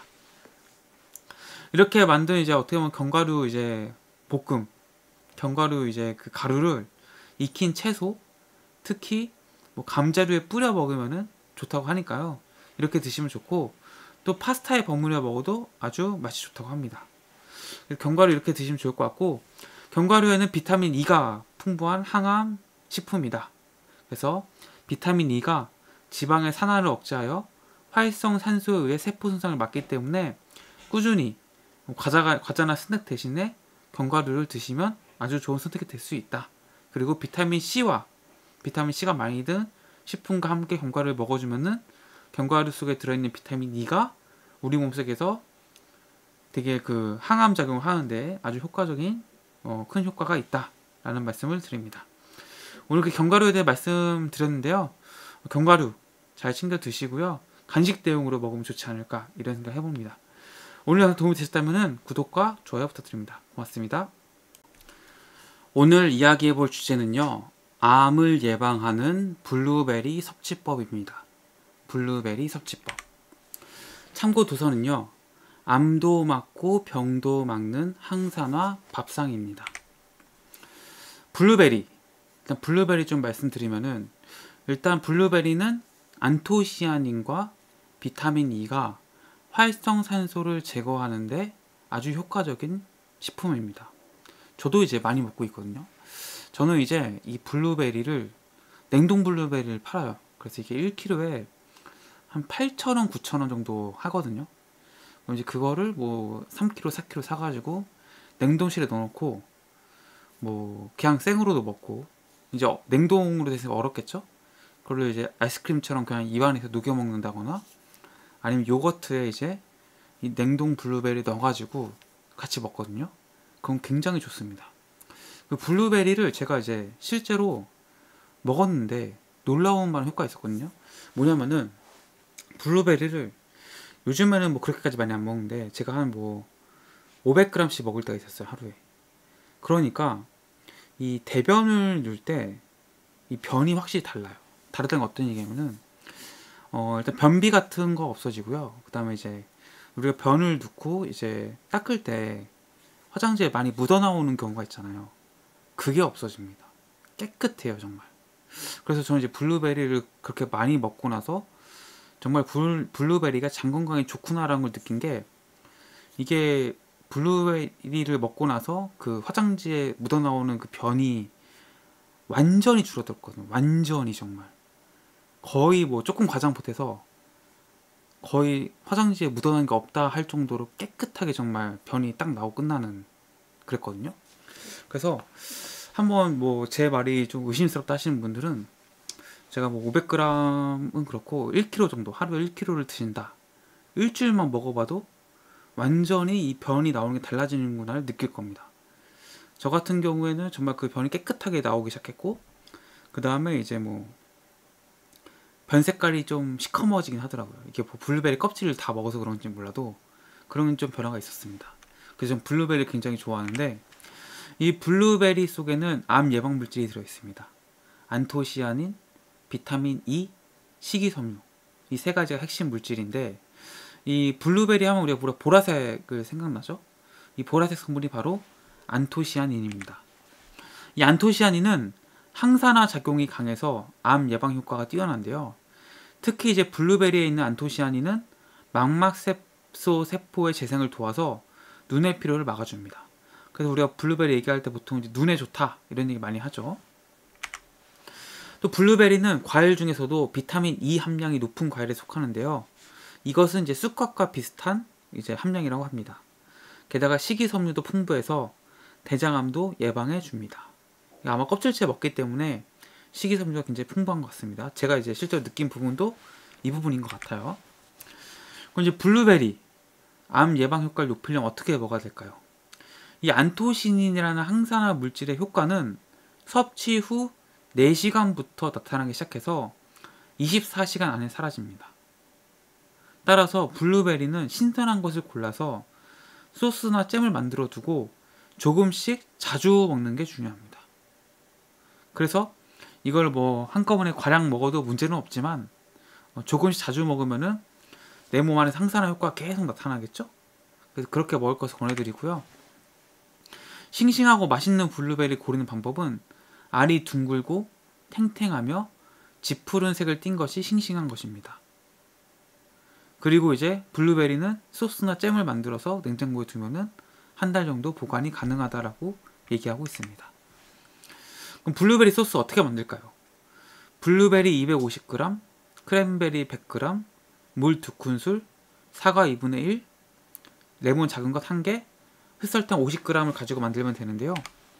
Speaker 1: 이렇게 만든 이제 어떻게 보면 견과류 이제 볶음, 견과류 이제 그 가루를 익힌 채소, 특히 뭐 감자류에 뿌려 먹으면은 좋다고 하니까요. 이렇게 드시면 좋고, 또 파스타에 버무려 먹어도 아주 맛이 좋다고 합니다. 견과류 이렇게 드시면 좋을 것 같고, 견과류에는 비타민 E가 풍부한 항암 식품이다. 그래서 비타민 E가 지방의 산화를 억제하여 활성산소에 의해 세포 손상을 막기 때문에 꾸준히 과자나 스낵 대신에 견과류를 드시면 아주 좋은 선택이 될 수 있다. 그리고 비타민 C가 많이 든 식품과 함께 견과류를 먹어주면은 견과류 속에 들어있는 비타민 E가 우리 몸속에서 되게 그 항암 작용을 하는데 아주 효과적인 큰 효과가 있다라는 말씀을 드립니다. 오늘 그 견과류에 대해 말씀드렸는데요. 견과류 잘 챙겨 드시고요. 간식 대용으로 먹으면 좋지 않을까 이런 생각 해봅니다. 오늘 영상 도움이 되셨다면 구독과 좋아요 부탁드립니다. 고맙습니다. 오늘 이야기해볼 주제는요. 암을 예방하는 블루베리 섭취법입니다. 블루베리 섭취법. 참고 도서는요. 암도 막고 병도 막는 항산화 밥상입니다. 블루베리. 일단 블루베리 좀 말씀드리면은 일단 블루베리는 안토시아닌과 비타민 E가 활성산소를 제거하는데 아주 효과적인 식품입니다. 저도 이제 많이 먹고 있거든요. 저는 이제 이 블루베리를 냉동 블루베리를 팔아요. 그래서 이게 1kg에 한 8,000원, 9,000원 정도 하거든요. 그럼 이제 그거를 뭐 3kg, 4kg 사가지고 냉동실에 넣어놓고 뭐 그냥 생으로도 먹고, 이제 냉동으로 돼서 얼었겠죠? 그걸로 이제 아이스크림처럼 그냥 입안에서 녹여 먹는다거나, 아니면 요거트에 이제 이 냉동 블루베리 넣어가지고 같이 먹거든요. 그럼 굉장히 좋습니다. 그 블루베리를 제가 이제 실제로 먹었는데 놀라운 만한 효과가 있었거든요. 뭐냐면은 블루베리를 요즘에는 뭐 그렇게까지 많이 안 먹는데 제가 한 뭐 500g씩 먹을 때가 있었어요, 하루에. 그러니까 이 대변을 넣을 때 이 변이 확실히 달라요. 다르다는 건 어떤 얘기냐면은 일단 변비 같은 거 없어지고요. 그 다음에 이제 우리가 변을 넣고 이제 닦을 때 화장지에 많이 묻어 나오는 경우가 있잖아요. 그게 없어집니다. 깨끗해요, 정말. 그래서 저는 이제 블루베리를 그렇게 많이 먹고 나서 정말 블루베리가 장 건강에 좋구나라는 걸 느낀 게, 이게 블루베리를 먹고 나서 그 화장지에 묻어 나오는 그 변이 완전히 줄어들었거든요. 완전히 정말. 거의 뭐 조금 과장 못해서 거의 화장지에 묻어나는 게 없다 할 정도로 깨끗하게 정말 변이 딱 나오고 끝나는, 그랬거든요. 그래서 한번 뭐 제 말이 좀 의심스럽다 하시는 분들은, 제가 뭐 500g은 그렇고 1kg 정도, 하루에 1kg를 드신다, 일주일만 먹어봐도 완전히 이 변이 나오는 게 달라지는구나를 느낄 겁니다. 저 같은 경우에는 정말 그 변이 깨끗하게 나오기 시작했고, 그 다음에 이제 뭐 변 색깔이 좀 시커머지긴 하더라고요. 이게 뭐 블루베리 껍질을 다 먹어서 그런지 몰라도 그런 좀 변화가 있었습니다. 그래서 전 블루베리 굉장히 좋아하는데, 이 블루베리 속에는 암 예방 물질이 들어있습니다. 안토시아닌, 비타민 E, 식이섬유, 이 세 가지가 핵심 물질인데, 이 블루베리 하면 우리가 보라색을 생각나죠? 이 보라색 성분이 바로 안토시아닌입니다. 이 안토시아닌은 항산화 작용이 강해서 암 예방 효과가 뛰어난데요. 특히 이제 블루베리에 있는 안토시아닌은 망막색소 세포의 재생을 도와서 눈의 피로를 막아줍니다. 그래서 우리가 블루베리 얘기할 때 보통 이제 눈에 좋다 이런 얘기 많이 하죠. 또 블루베리는 과일 중에서도 비타민 E 함량이 높은 과일에 속하는데요. 이것은 이제 쑥갓과 비슷한 이제 함량이라고 합니다. 게다가 식이섬유도 풍부해서 대장암도 예방해 줍니다. 아마 껍질째 먹기 때문에 식이섬유가 굉장히 풍부한 것 같습니다. 제가 이제 실제로 느낀 부분도 이 부분인 것 같아요. 그럼 이제 블루베리 암 예방 효과를 높이려면 어떻게 먹어야 될까요? 이 안토시닌이라는 항산화 물질의 효과는 섭취 후 4시간부터 나타나기 시작해서 24시간 안에 사라집니다. 따라서 블루베리는 신선한 것을 골라서 소스나 잼을 만들어 두고 조금씩 자주 먹는 게 중요합니다. 그래서 이걸 뭐 한꺼번에 과량 먹어도 문제는 없지만 조금씩 자주 먹으면은 내 몸 안에 항산화 효과가 계속 나타나겠죠? 그래서 그렇게 먹을 것을 권해드리고요. 싱싱하고 맛있는 블루베리 고르는 방법은 알이 둥글고 탱탱하며 짙푸른 색을 띤 것이 싱싱한 것입니다. 그리고 이제 블루베리는 소스나 잼을 만들어서 냉장고에 두면은 한 달 정도 보관이 가능하다라고 얘기하고 있습니다. 그럼 블루베리 소스 어떻게 만들까요? 블루베리 250g, 크랜베리 100g, 물 2큰술, 사과 2분의 1, 레몬 작은 것 1개, 흑설탕 50g을 가지고 만들면 되는데요.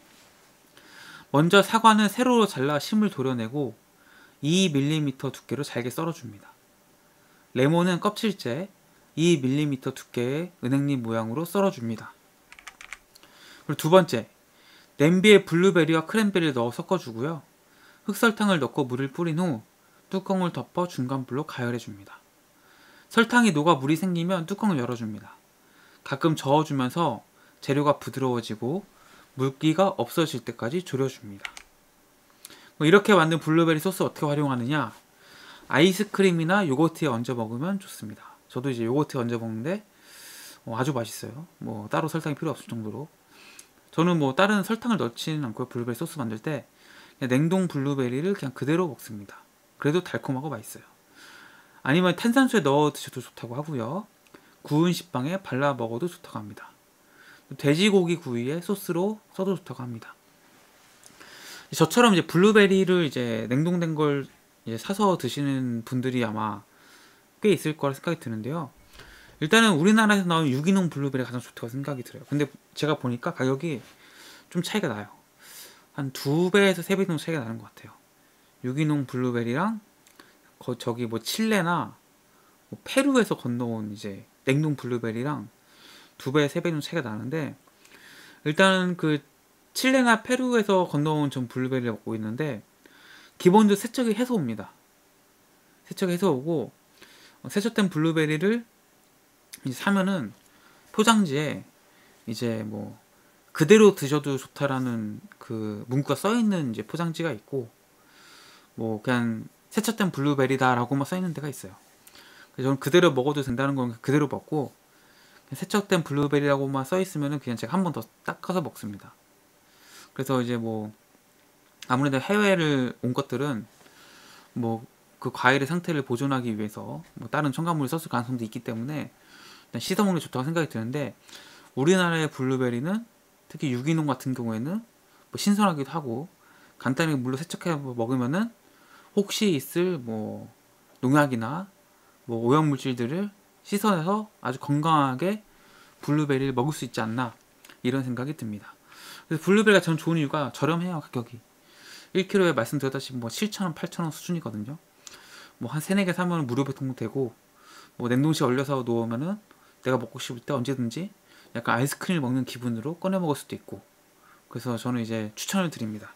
Speaker 1: 먼저 사과는 세로로 잘라 심을 도려내고 2mm 두께로 잘게 썰어줍니다. 레몬은 껍질째 2mm 두께의 은행잎 모양으로 썰어줍니다. 그리고 두 번째, 냄비에 블루베리와 크랜베리를 넣어 섞어주고요. 흑설탕을 넣고 물을 뿌린 후 뚜껑을 덮어 중간불로 가열해줍니다. 설탕이 녹아 물이 생기면 뚜껑을 열어줍니다. 가끔 저어주면서 재료가 부드러워지고 물기가 없어질 때까지 졸여줍니다. 이렇게 만든 블루베리 소스 어떻게 활용하느냐? 아이스크림이나 요거트에 얹어 먹으면 좋습니다. 저도 이제 요거트에 얹어 먹는데 아주 맛있어요. 뭐 따로 설탕이 필요 없을 정도로. 저는 뭐 다른 설탕을 넣지는 않고요. 블루베리 소스 만들 때 그냥 냉동 블루베리를 그냥 그대로 먹습니다. 그래도 달콤하고 맛있어요. 아니면 탄산수에 넣어 드셔도 좋다고 하고요. 구운 식빵에 발라 먹어도 좋다고 합니다. 돼지고기 구이에 소스로 써도 좋다고 합니다. 저처럼 이제 블루베리를 이제 냉동된 걸 이제 사서 드시는 분들이 아마 꽤 있을 거라 생각이 드는데요. 일단은 우리나라에서 나온 유기농 블루베리가 가장 좋다고 생각이 들어요. 근데 제가 보니까 가격이 좀 차이가 나요. 한 2배에서 3배 정도 차이가 나는 것 같아요. 유기농 블루베리랑 저기 뭐 칠레나 뭐 페루에서 건너온 이제 냉동 블루베리랑 2배, 3배 정도 차이가 나는데, 일단은 그 칠레나 페루에서 건너온 전 블루베리를 먹고 있는데 기본적으로 세척이 해서 옵니다. 세척이 해서 오고, 세척된 블루베리를 이제 사면은 포장지에 이제 뭐 그대로 드셔도 좋다라는 그 문구가 써 있는 이제 포장지가 있고, 뭐 그냥 세척된 블루베리다라고만 써 있는 데가 있어요. 그래서 저는 그대로 먹어도 된다는 건 그대로 먹고, 세척된 블루베리라고만 써 있으면은 그냥 제가 한 번 더 닦아서 먹습니다. 그래서 이제 뭐 아무래도 해외를 온 것들은 뭐 그 과일의 상태를 보존하기 위해서 뭐 다른 첨가물을 썼을 가능성도 있기 때문에 일단 씻어 먹는 게 좋다고 생각이 드는데, 우리나라의 블루베리는 특히 유기농 같은 경우에는 뭐 신선하기도 하고 간단히 물로 세척해 먹으면은 혹시 있을 뭐 농약이나 뭐 오염물질들을 씻어내서 아주 건강하게 블루베리를 먹을 수 있지 않나, 이런 생각이 듭니다. 그래서 블루베리가 전 좋은 이유가 저렴해요. 가격이 1kg에 말씀드렸다시피 뭐 7,000원, 8,000원 수준이거든요. 뭐 한 3, 4개 사면 무료 배송되고, 뭐 냉동실에 얼려서 놓으면은 내가 먹고 싶을 때 언제든지 약간 아이스크림을 먹는 기분으로 꺼내 먹을 수도 있고, 그래서 저는 이제 추천을 드립니다.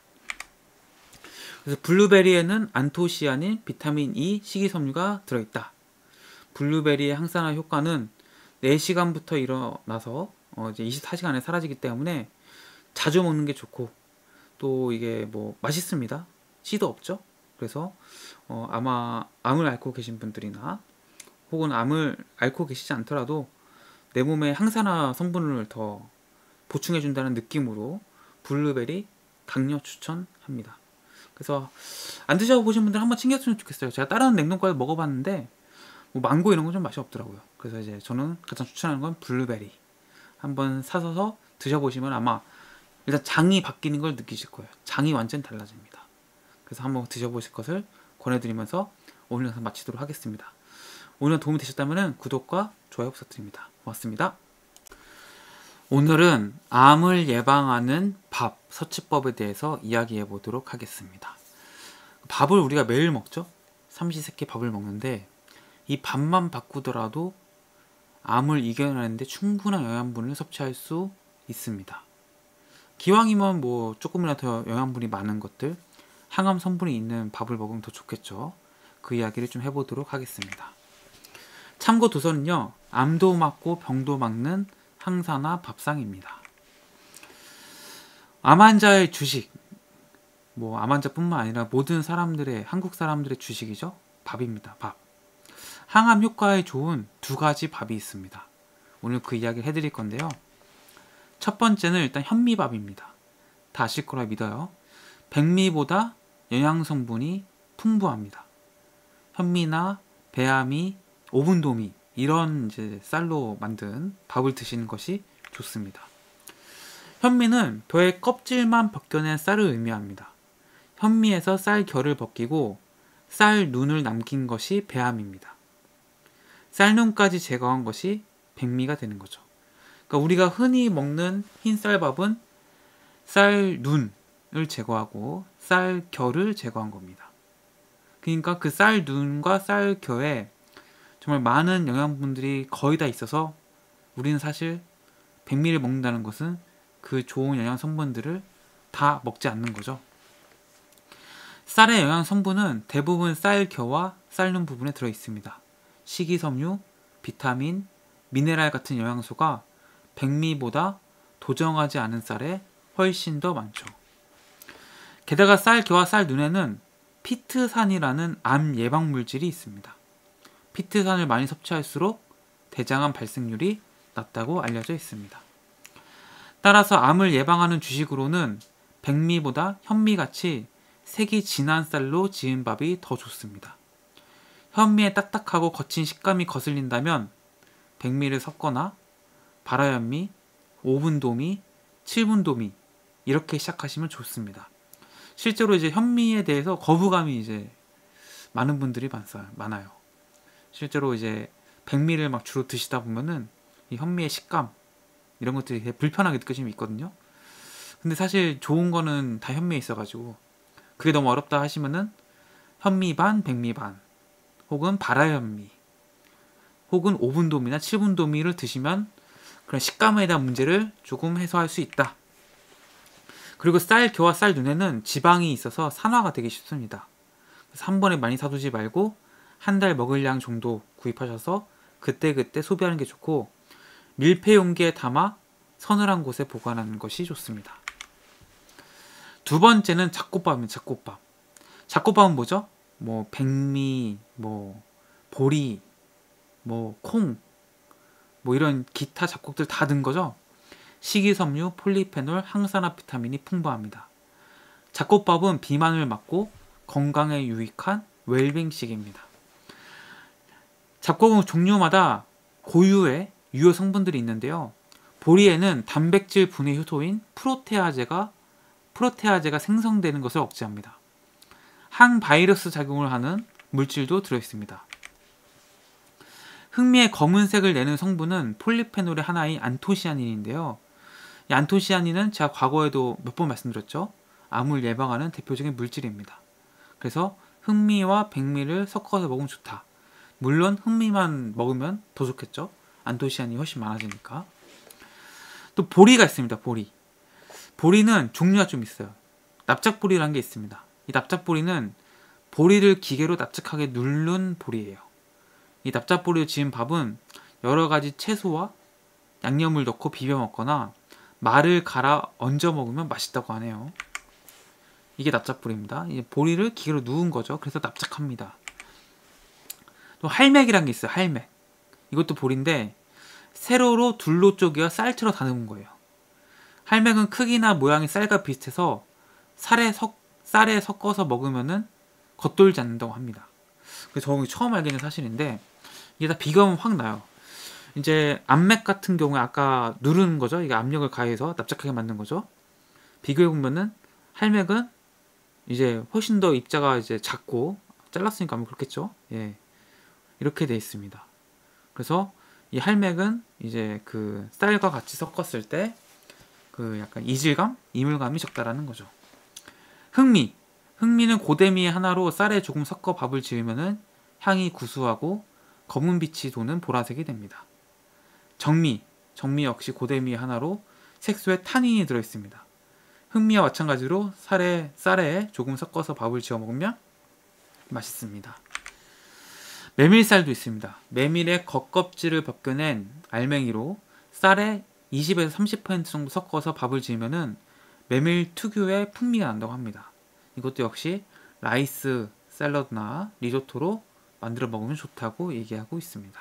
Speaker 1: 그래서 블루베리에는 안토시아닌, 비타민 E, 식이섬유가 들어있다. 블루베리의 항산화 효과는 4시간부터 일어나서 이제 24시간 안에 사라지기 때문에 자주 먹는 게 좋고, 또 이게 뭐 맛있습니다. 씨도 없죠. 그래서 아마 암을 앓고 계신 분들이나 혹은 암을 앓고 계시지 않더라도 내 몸에 항산화 성분을 더 보충해 준다는 느낌으로 블루베리 강력 추천합니다. 그래서 안 드셔보신 분들 한번 챙겼으면 좋겠어요. 제가 다른 냉동과일 먹어봤는데 뭐 망고 이런 건 좀 맛이 없더라고요. 그래서 이제 저는 가장 추천하는 건 블루베리. 한번 사서 드셔보시면 아마 일단 장이 바뀌는 걸 느끼실 거예요. 장이 완전 달라집니다. 그래서 한번 드셔보실 것을 권해드리면서 오늘 영상 마치도록 하겠습니다. 오늘 도움이 되셨다면 구독과 좋아요 부탁드립니다. 고맙습니다. 오늘은 암을 예방하는 밥, 서치법에 대해서 이야기해 보도록 하겠습니다. 밥을 우리가 매일 먹죠? 삼시세끼 밥을 먹는데 이 밥만 바꾸더라도 암을 이겨내는데 충분한 영양분을 섭취할 수 있습니다. 기왕이면 뭐 조금이라도 더 영양분이 많은 것들, 항암 성분이 있는 밥을 먹으면 더 좋겠죠. 그 이야기를 좀 해보도록 하겠습니다. 참고 도서는요, 암도 막고 병도 막는 항산화 밥상입니다. 암 환자의 주식, 뭐 암 환자뿐만 아니라 모든 사람들의, 한국 사람들의 주식이죠. 밥입니다. 밥. 항암 효과에 좋은 2가지 밥이 있습니다. 오늘 그 이야기를 해드릴 건데요. 첫 번째는 일단 현미밥입니다. 다 아실 거라 믿어요. 백미보다 영양성분이 풍부합니다. 현미나 배아미, 오분도미 이런 이제 쌀로 만든 밥을 드시는 것이 좋습니다. 현미는 벼의 껍질만 벗겨낸 쌀을 의미합니다. 현미에서 쌀 결을 벗기고 쌀 눈을 남긴 것이 배암입니다. 쌀눈까지 제거한 것이 백미가 되는 거죠. 그러니까 우리가 흔히 먹는 흰쌀밥은 쌀 눈을 제거하고 쌀 결을 제거한 겁니다. 그러니까 그 쌀 눈과 쌀 결에 정말 많은 영양분들이 거의 다 있어서 우리는 사실 백미를 먹는다는 것은 그 좋은 영양 성분들을 다 먹지 않는 거죠. 쌀의 영양 성분은 대부분 쌀 겨와 쌀눈 부분에 들어 있습니다. 식이섬유, 비타민, 미네랄 같은 영양소가 백미보다 도정하지 않은 쌀에 훨씬 더 많죠. 게다가 쌀 겨와 쌀 눈에는 피트산이라는 암 예방 물질이 있습니다. 피트산을 많이 섭취할수록 대장암 발생률이 낮다고 알려져 있습니다. 따라서 암을 예방하는 주식으로는 백미보다 현미같이 색이 진한 쌀로 지은 밥이 더 좋습니다. 현미의 딱딱하고 거친 식감이 거슬린다면 백미를 섞거나 발화현미, 5분도미, 7분도미 이렇게 시작하시면 좋습니다. 실제로 이제 현미에 대해서 거부감이 이제 많은 분들이 많아요. 실제로 이제 백미를 막 주로 드시다 보면은 이 현미의 식감 이런 것들이 되게 불편하게 느껴짐이 있거든요. 근데 사실 좋은 거는 다 현미에 있어가지고 그게 너무 어렵다 하시면은 현미 반, 백미 반, 혹은 발화현미, 혹은 5분도미나 7분도미를 드시면 그런 식감에 대한 문제를 조금 해소할 수 있다. 그리고 겨와 쌀 눈에는 지방이 있어서 산화가 되기 쉽습니다. 그래서 한 번에 많이 사두지 말고 한 달 먹을 양 정도 구입하셔서 그때그때 소비하는 게 좋고, 밀폐 용기에 담아 서늘한 곳에 보관하는 것이 좋습니다. 두 번째는 잡곡밥입니다. 잡곡밥. 잡곡밥은 뭐죠? 뭐 백미, 뭐 보리, 뭐 콩, 뭐 이런 기타 잡곡들 다 든 거죠. 식이섬유, 폴리페놀, 항산화 비타민이 풍부합니다. 잡곡밥은 비만을 막고 건강에 유익한 웰빙식입니다. 잡곡은 종류마다 고유의 유효 성분들이 있는데요. 보리에는 단백질 분해 효소인 프로테아제가 생성되는 것을 억제합니다. 항바이러스 작용을 하는 물질도 들어있습니다. 흑미의 검은색을 내는 성분은 폴리페놀의 하나인 안토시아닌인데요. 이 안토시아닌은 제가 과거에도 몇 번 말씀드렸죠. 암을 예방하는 대표적인 물질입니다. 그래서 흑미와 백미를 섞어서 먹으면 좋다. 물론 흑미만 먹으면 더 좋겠죠. 안토시아닌이 훨씬 많아지니까. 또 보리가 있습니다. 보리는 종류가 좀 있어요. 납작보리라는 게 있습니다. 이 납작보리는 보리를 기계로 납작하게 누른 보리예요. 이 납작보리로 지은 밥은 여러 가지 채소와 양념을 넣고 비벼 먹거나 말을 갈아 얹어 먹으면 맛있다고 하네요. 이게 납작보리입니다. 이 보리를 기계로 누운 거죠. 그래서 납작합니다. 또 할맥이란 게 있어요. 할맥. 이것도 보리인데 세로로 둘로 쪼개어 쌀처럼 다듬은 거예요. 할맥은 크기나 모양이 쌀과 비슷해서 쌀에 섞어서 먹으면은 겉돌지 않는다고 합니다. 그래서 저 처음 알게 된 사실인데 이게 다 비교하면 확 나요. 이제 암맥 같은 경우에 아까 누르는 거죠. 이게 압력을 가해서 납작하게 만든 거죠. 비교해 보면은 할맥은 이제 훨씬 더 입자가 이제 작고 잘랐으니까 아마 그렇겠죠. 예. 이렇게 돼 있습니다. 그래서 이 할맥은 이제 그 쌀과 같이 섞었을 때 그 약간 이질감, 이물감이 적다라는 거죠. 흑미는 고데미의 하나로 쌀에 조금 섞어 밥을 지으면은 향이 구수하고 검은 빛이 도는 보라색이 됩니다. 정미 역시 고데미의 하나로 색소에 타닌이 들어있습니다. 흑미와 마찬가지로 쌀에 조금 섞어서 밥을 지어 먹으면 맛있습니다. 메밀쌀도 있습니다. 메밀의 겉껍질을 벗겨낸 알맹이로 쌀에 20에서 30% 정도 섞어서 밥을 지으면은 메밀 특유의 풍미가 난다고 합니다. 이것도 역시 라이스, 샐러드나 리조토로 만들어 먹으면 좋다고 얘기하고 있습니다.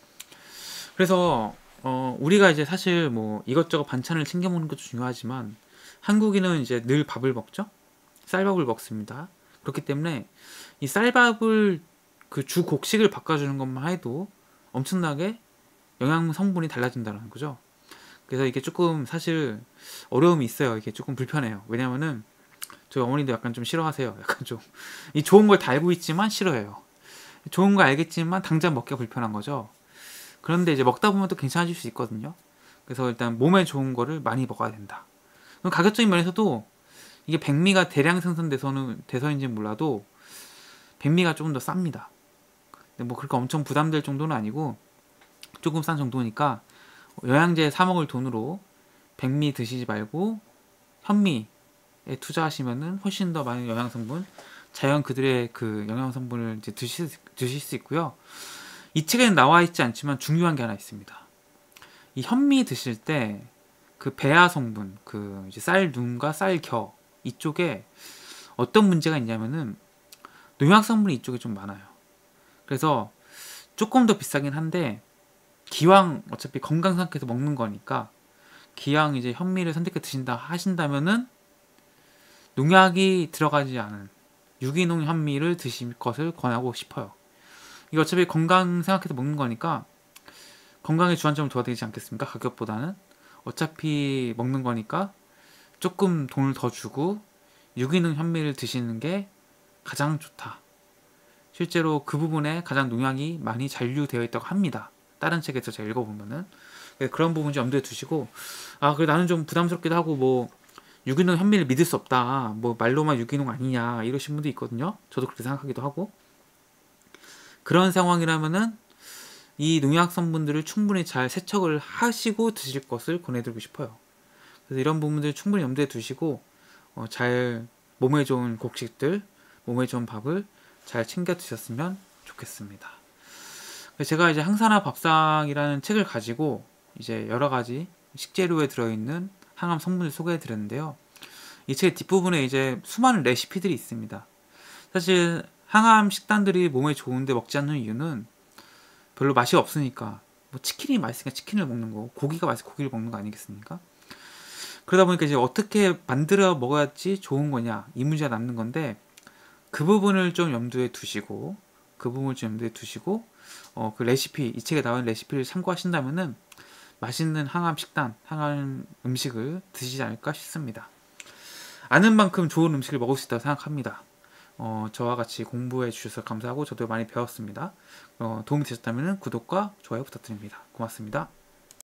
Speaker 1: 그래서 우리가 이제 사실 뭐 이것저것 반찬을 챙겨 먹는 것도 중요하지만 한국인은 이제 늘 밥을 먹죠. 쌀밥을 먹습니다. 그렇기 때문에 이 쌀밥을 그 주 곡식을 바꿔주는 것만 해도 엄청나게 영양 성분이 달라진다는 거죠. 그래서 이게 조금 사실 어려움이 있어요. 이게 조금 불편해요. 왜냐면은 저희 어머니도 약간 좀 싫어하세요. 약간 좀 이 좋은 걸 다 알고 있지만 싫어해요. 좋은 거 알겠지만 당장 먹기가 불편한 거죠. 그런데 이제 먹다 보면 또 괜찮아질 수 있거든요. 그래서 일단 몸에 좋은 거를 많이 먹어야 된다. 그럼 가격적인 면에서도 이게 백미가 대량 생산돼서인지는 몰라도 백미가 조금 더 쌉니다. 근데 뭐 그렇게 엄청 부담될 정도는 아니고 조금 싼 정도니까 영양제 사 먹을 돈으로 백미 드시지 말고 현미에 투자하시면은 훨씬 더 많은 영양성분, 자연 그들의 그 영양성분을 이제 드실 수 있고요. 이 책에는 나와 있지 않지만 중요한 게 하나 있습니다. 이 현미 드실 때 그 배아 성분, 그 이제 쌀 눈과 쌀 겨 이쪽에 어떤 문제가 있냐면은 농약 성분이 이쪽에 좀 많아요. 그래서 조금 더 비싸긴 한데 기왕 어차피 건강 상태에서 먹는 거니까 기왕 이제 현미를 선택해 하신다면은 농약이 들어가지 않은 유기농 현미를 드실 것을 권하고 싶어요. 이게 어차피 건강 생각해서 먹는 거니까 건강에 주안점을 둬야 되지 않겠습니까? 가격보다는 어차피 먹는 거니까 조금 돈을 더 주고 유기농 현미를 드시는 게 가장 좋다. 실제로 그 부분에 가장 농약이 많이 잔류되어 있다고 합니다. 다른 책에서 제가 읽어보면은. 그런 부분 좀 염두에 두시고, 그래 나는 좀 부담스럽기도 하고, 뭐 유기농 현미를 믿을 수 없다, 뭐 말로만 유기농 아니냐 이러신 분도 있거든요. 저도 그렇게 생각하기도 하고. 그런 상황이라면은 이 농약 성분들을 충분히 잘 세척을 하시고 드실 것을 권해드리고 싶어요. 그래서 이런 부분들 충분히 염두에 두시고 잘 몸에 좋은 곡식들, 몸에 좋은 밥을 잘 챙겨 드셨으면 좋겠습니다. 제가 이제 항산화 밥상이라는 책을 가지고 이제 여러 가지 식재료에 들어있는 항암 성분을 소개해 드렸는데요. 이 책 뒷부분에 이제 수많은 레시피들이 있습니다. 사실 항암 식단들이 몸에 좋은데 먹지 않는 이유는 별로 맛이 없으니까, 뭐 치킨이 맛있으니까 치킨을 먹는 거, 고기가 맛있으니까 고기를 먹는 거 아니겠습니까? 그러다 보니까 이제 어떻게 만들어 먹어야지 좋은 거냐, 이 문제가 남는 건데, 그 부분을 좀 염두에 두시고 그 레시피, 이 책에 나온 레시피를 참고하신다면은 맛있는 항암 식단, 항암 음식을 드시지 않을까 싶습니다. 아는 만큼 좋은 음식을 먹을 수 있다고 생각합니다. 저와 같이 공부해 주셔서 감사하고 저도 많이 배웠습니다. 도움이 되셨다면 구독과 좋아요 부탁드립니다. 고맙습니다.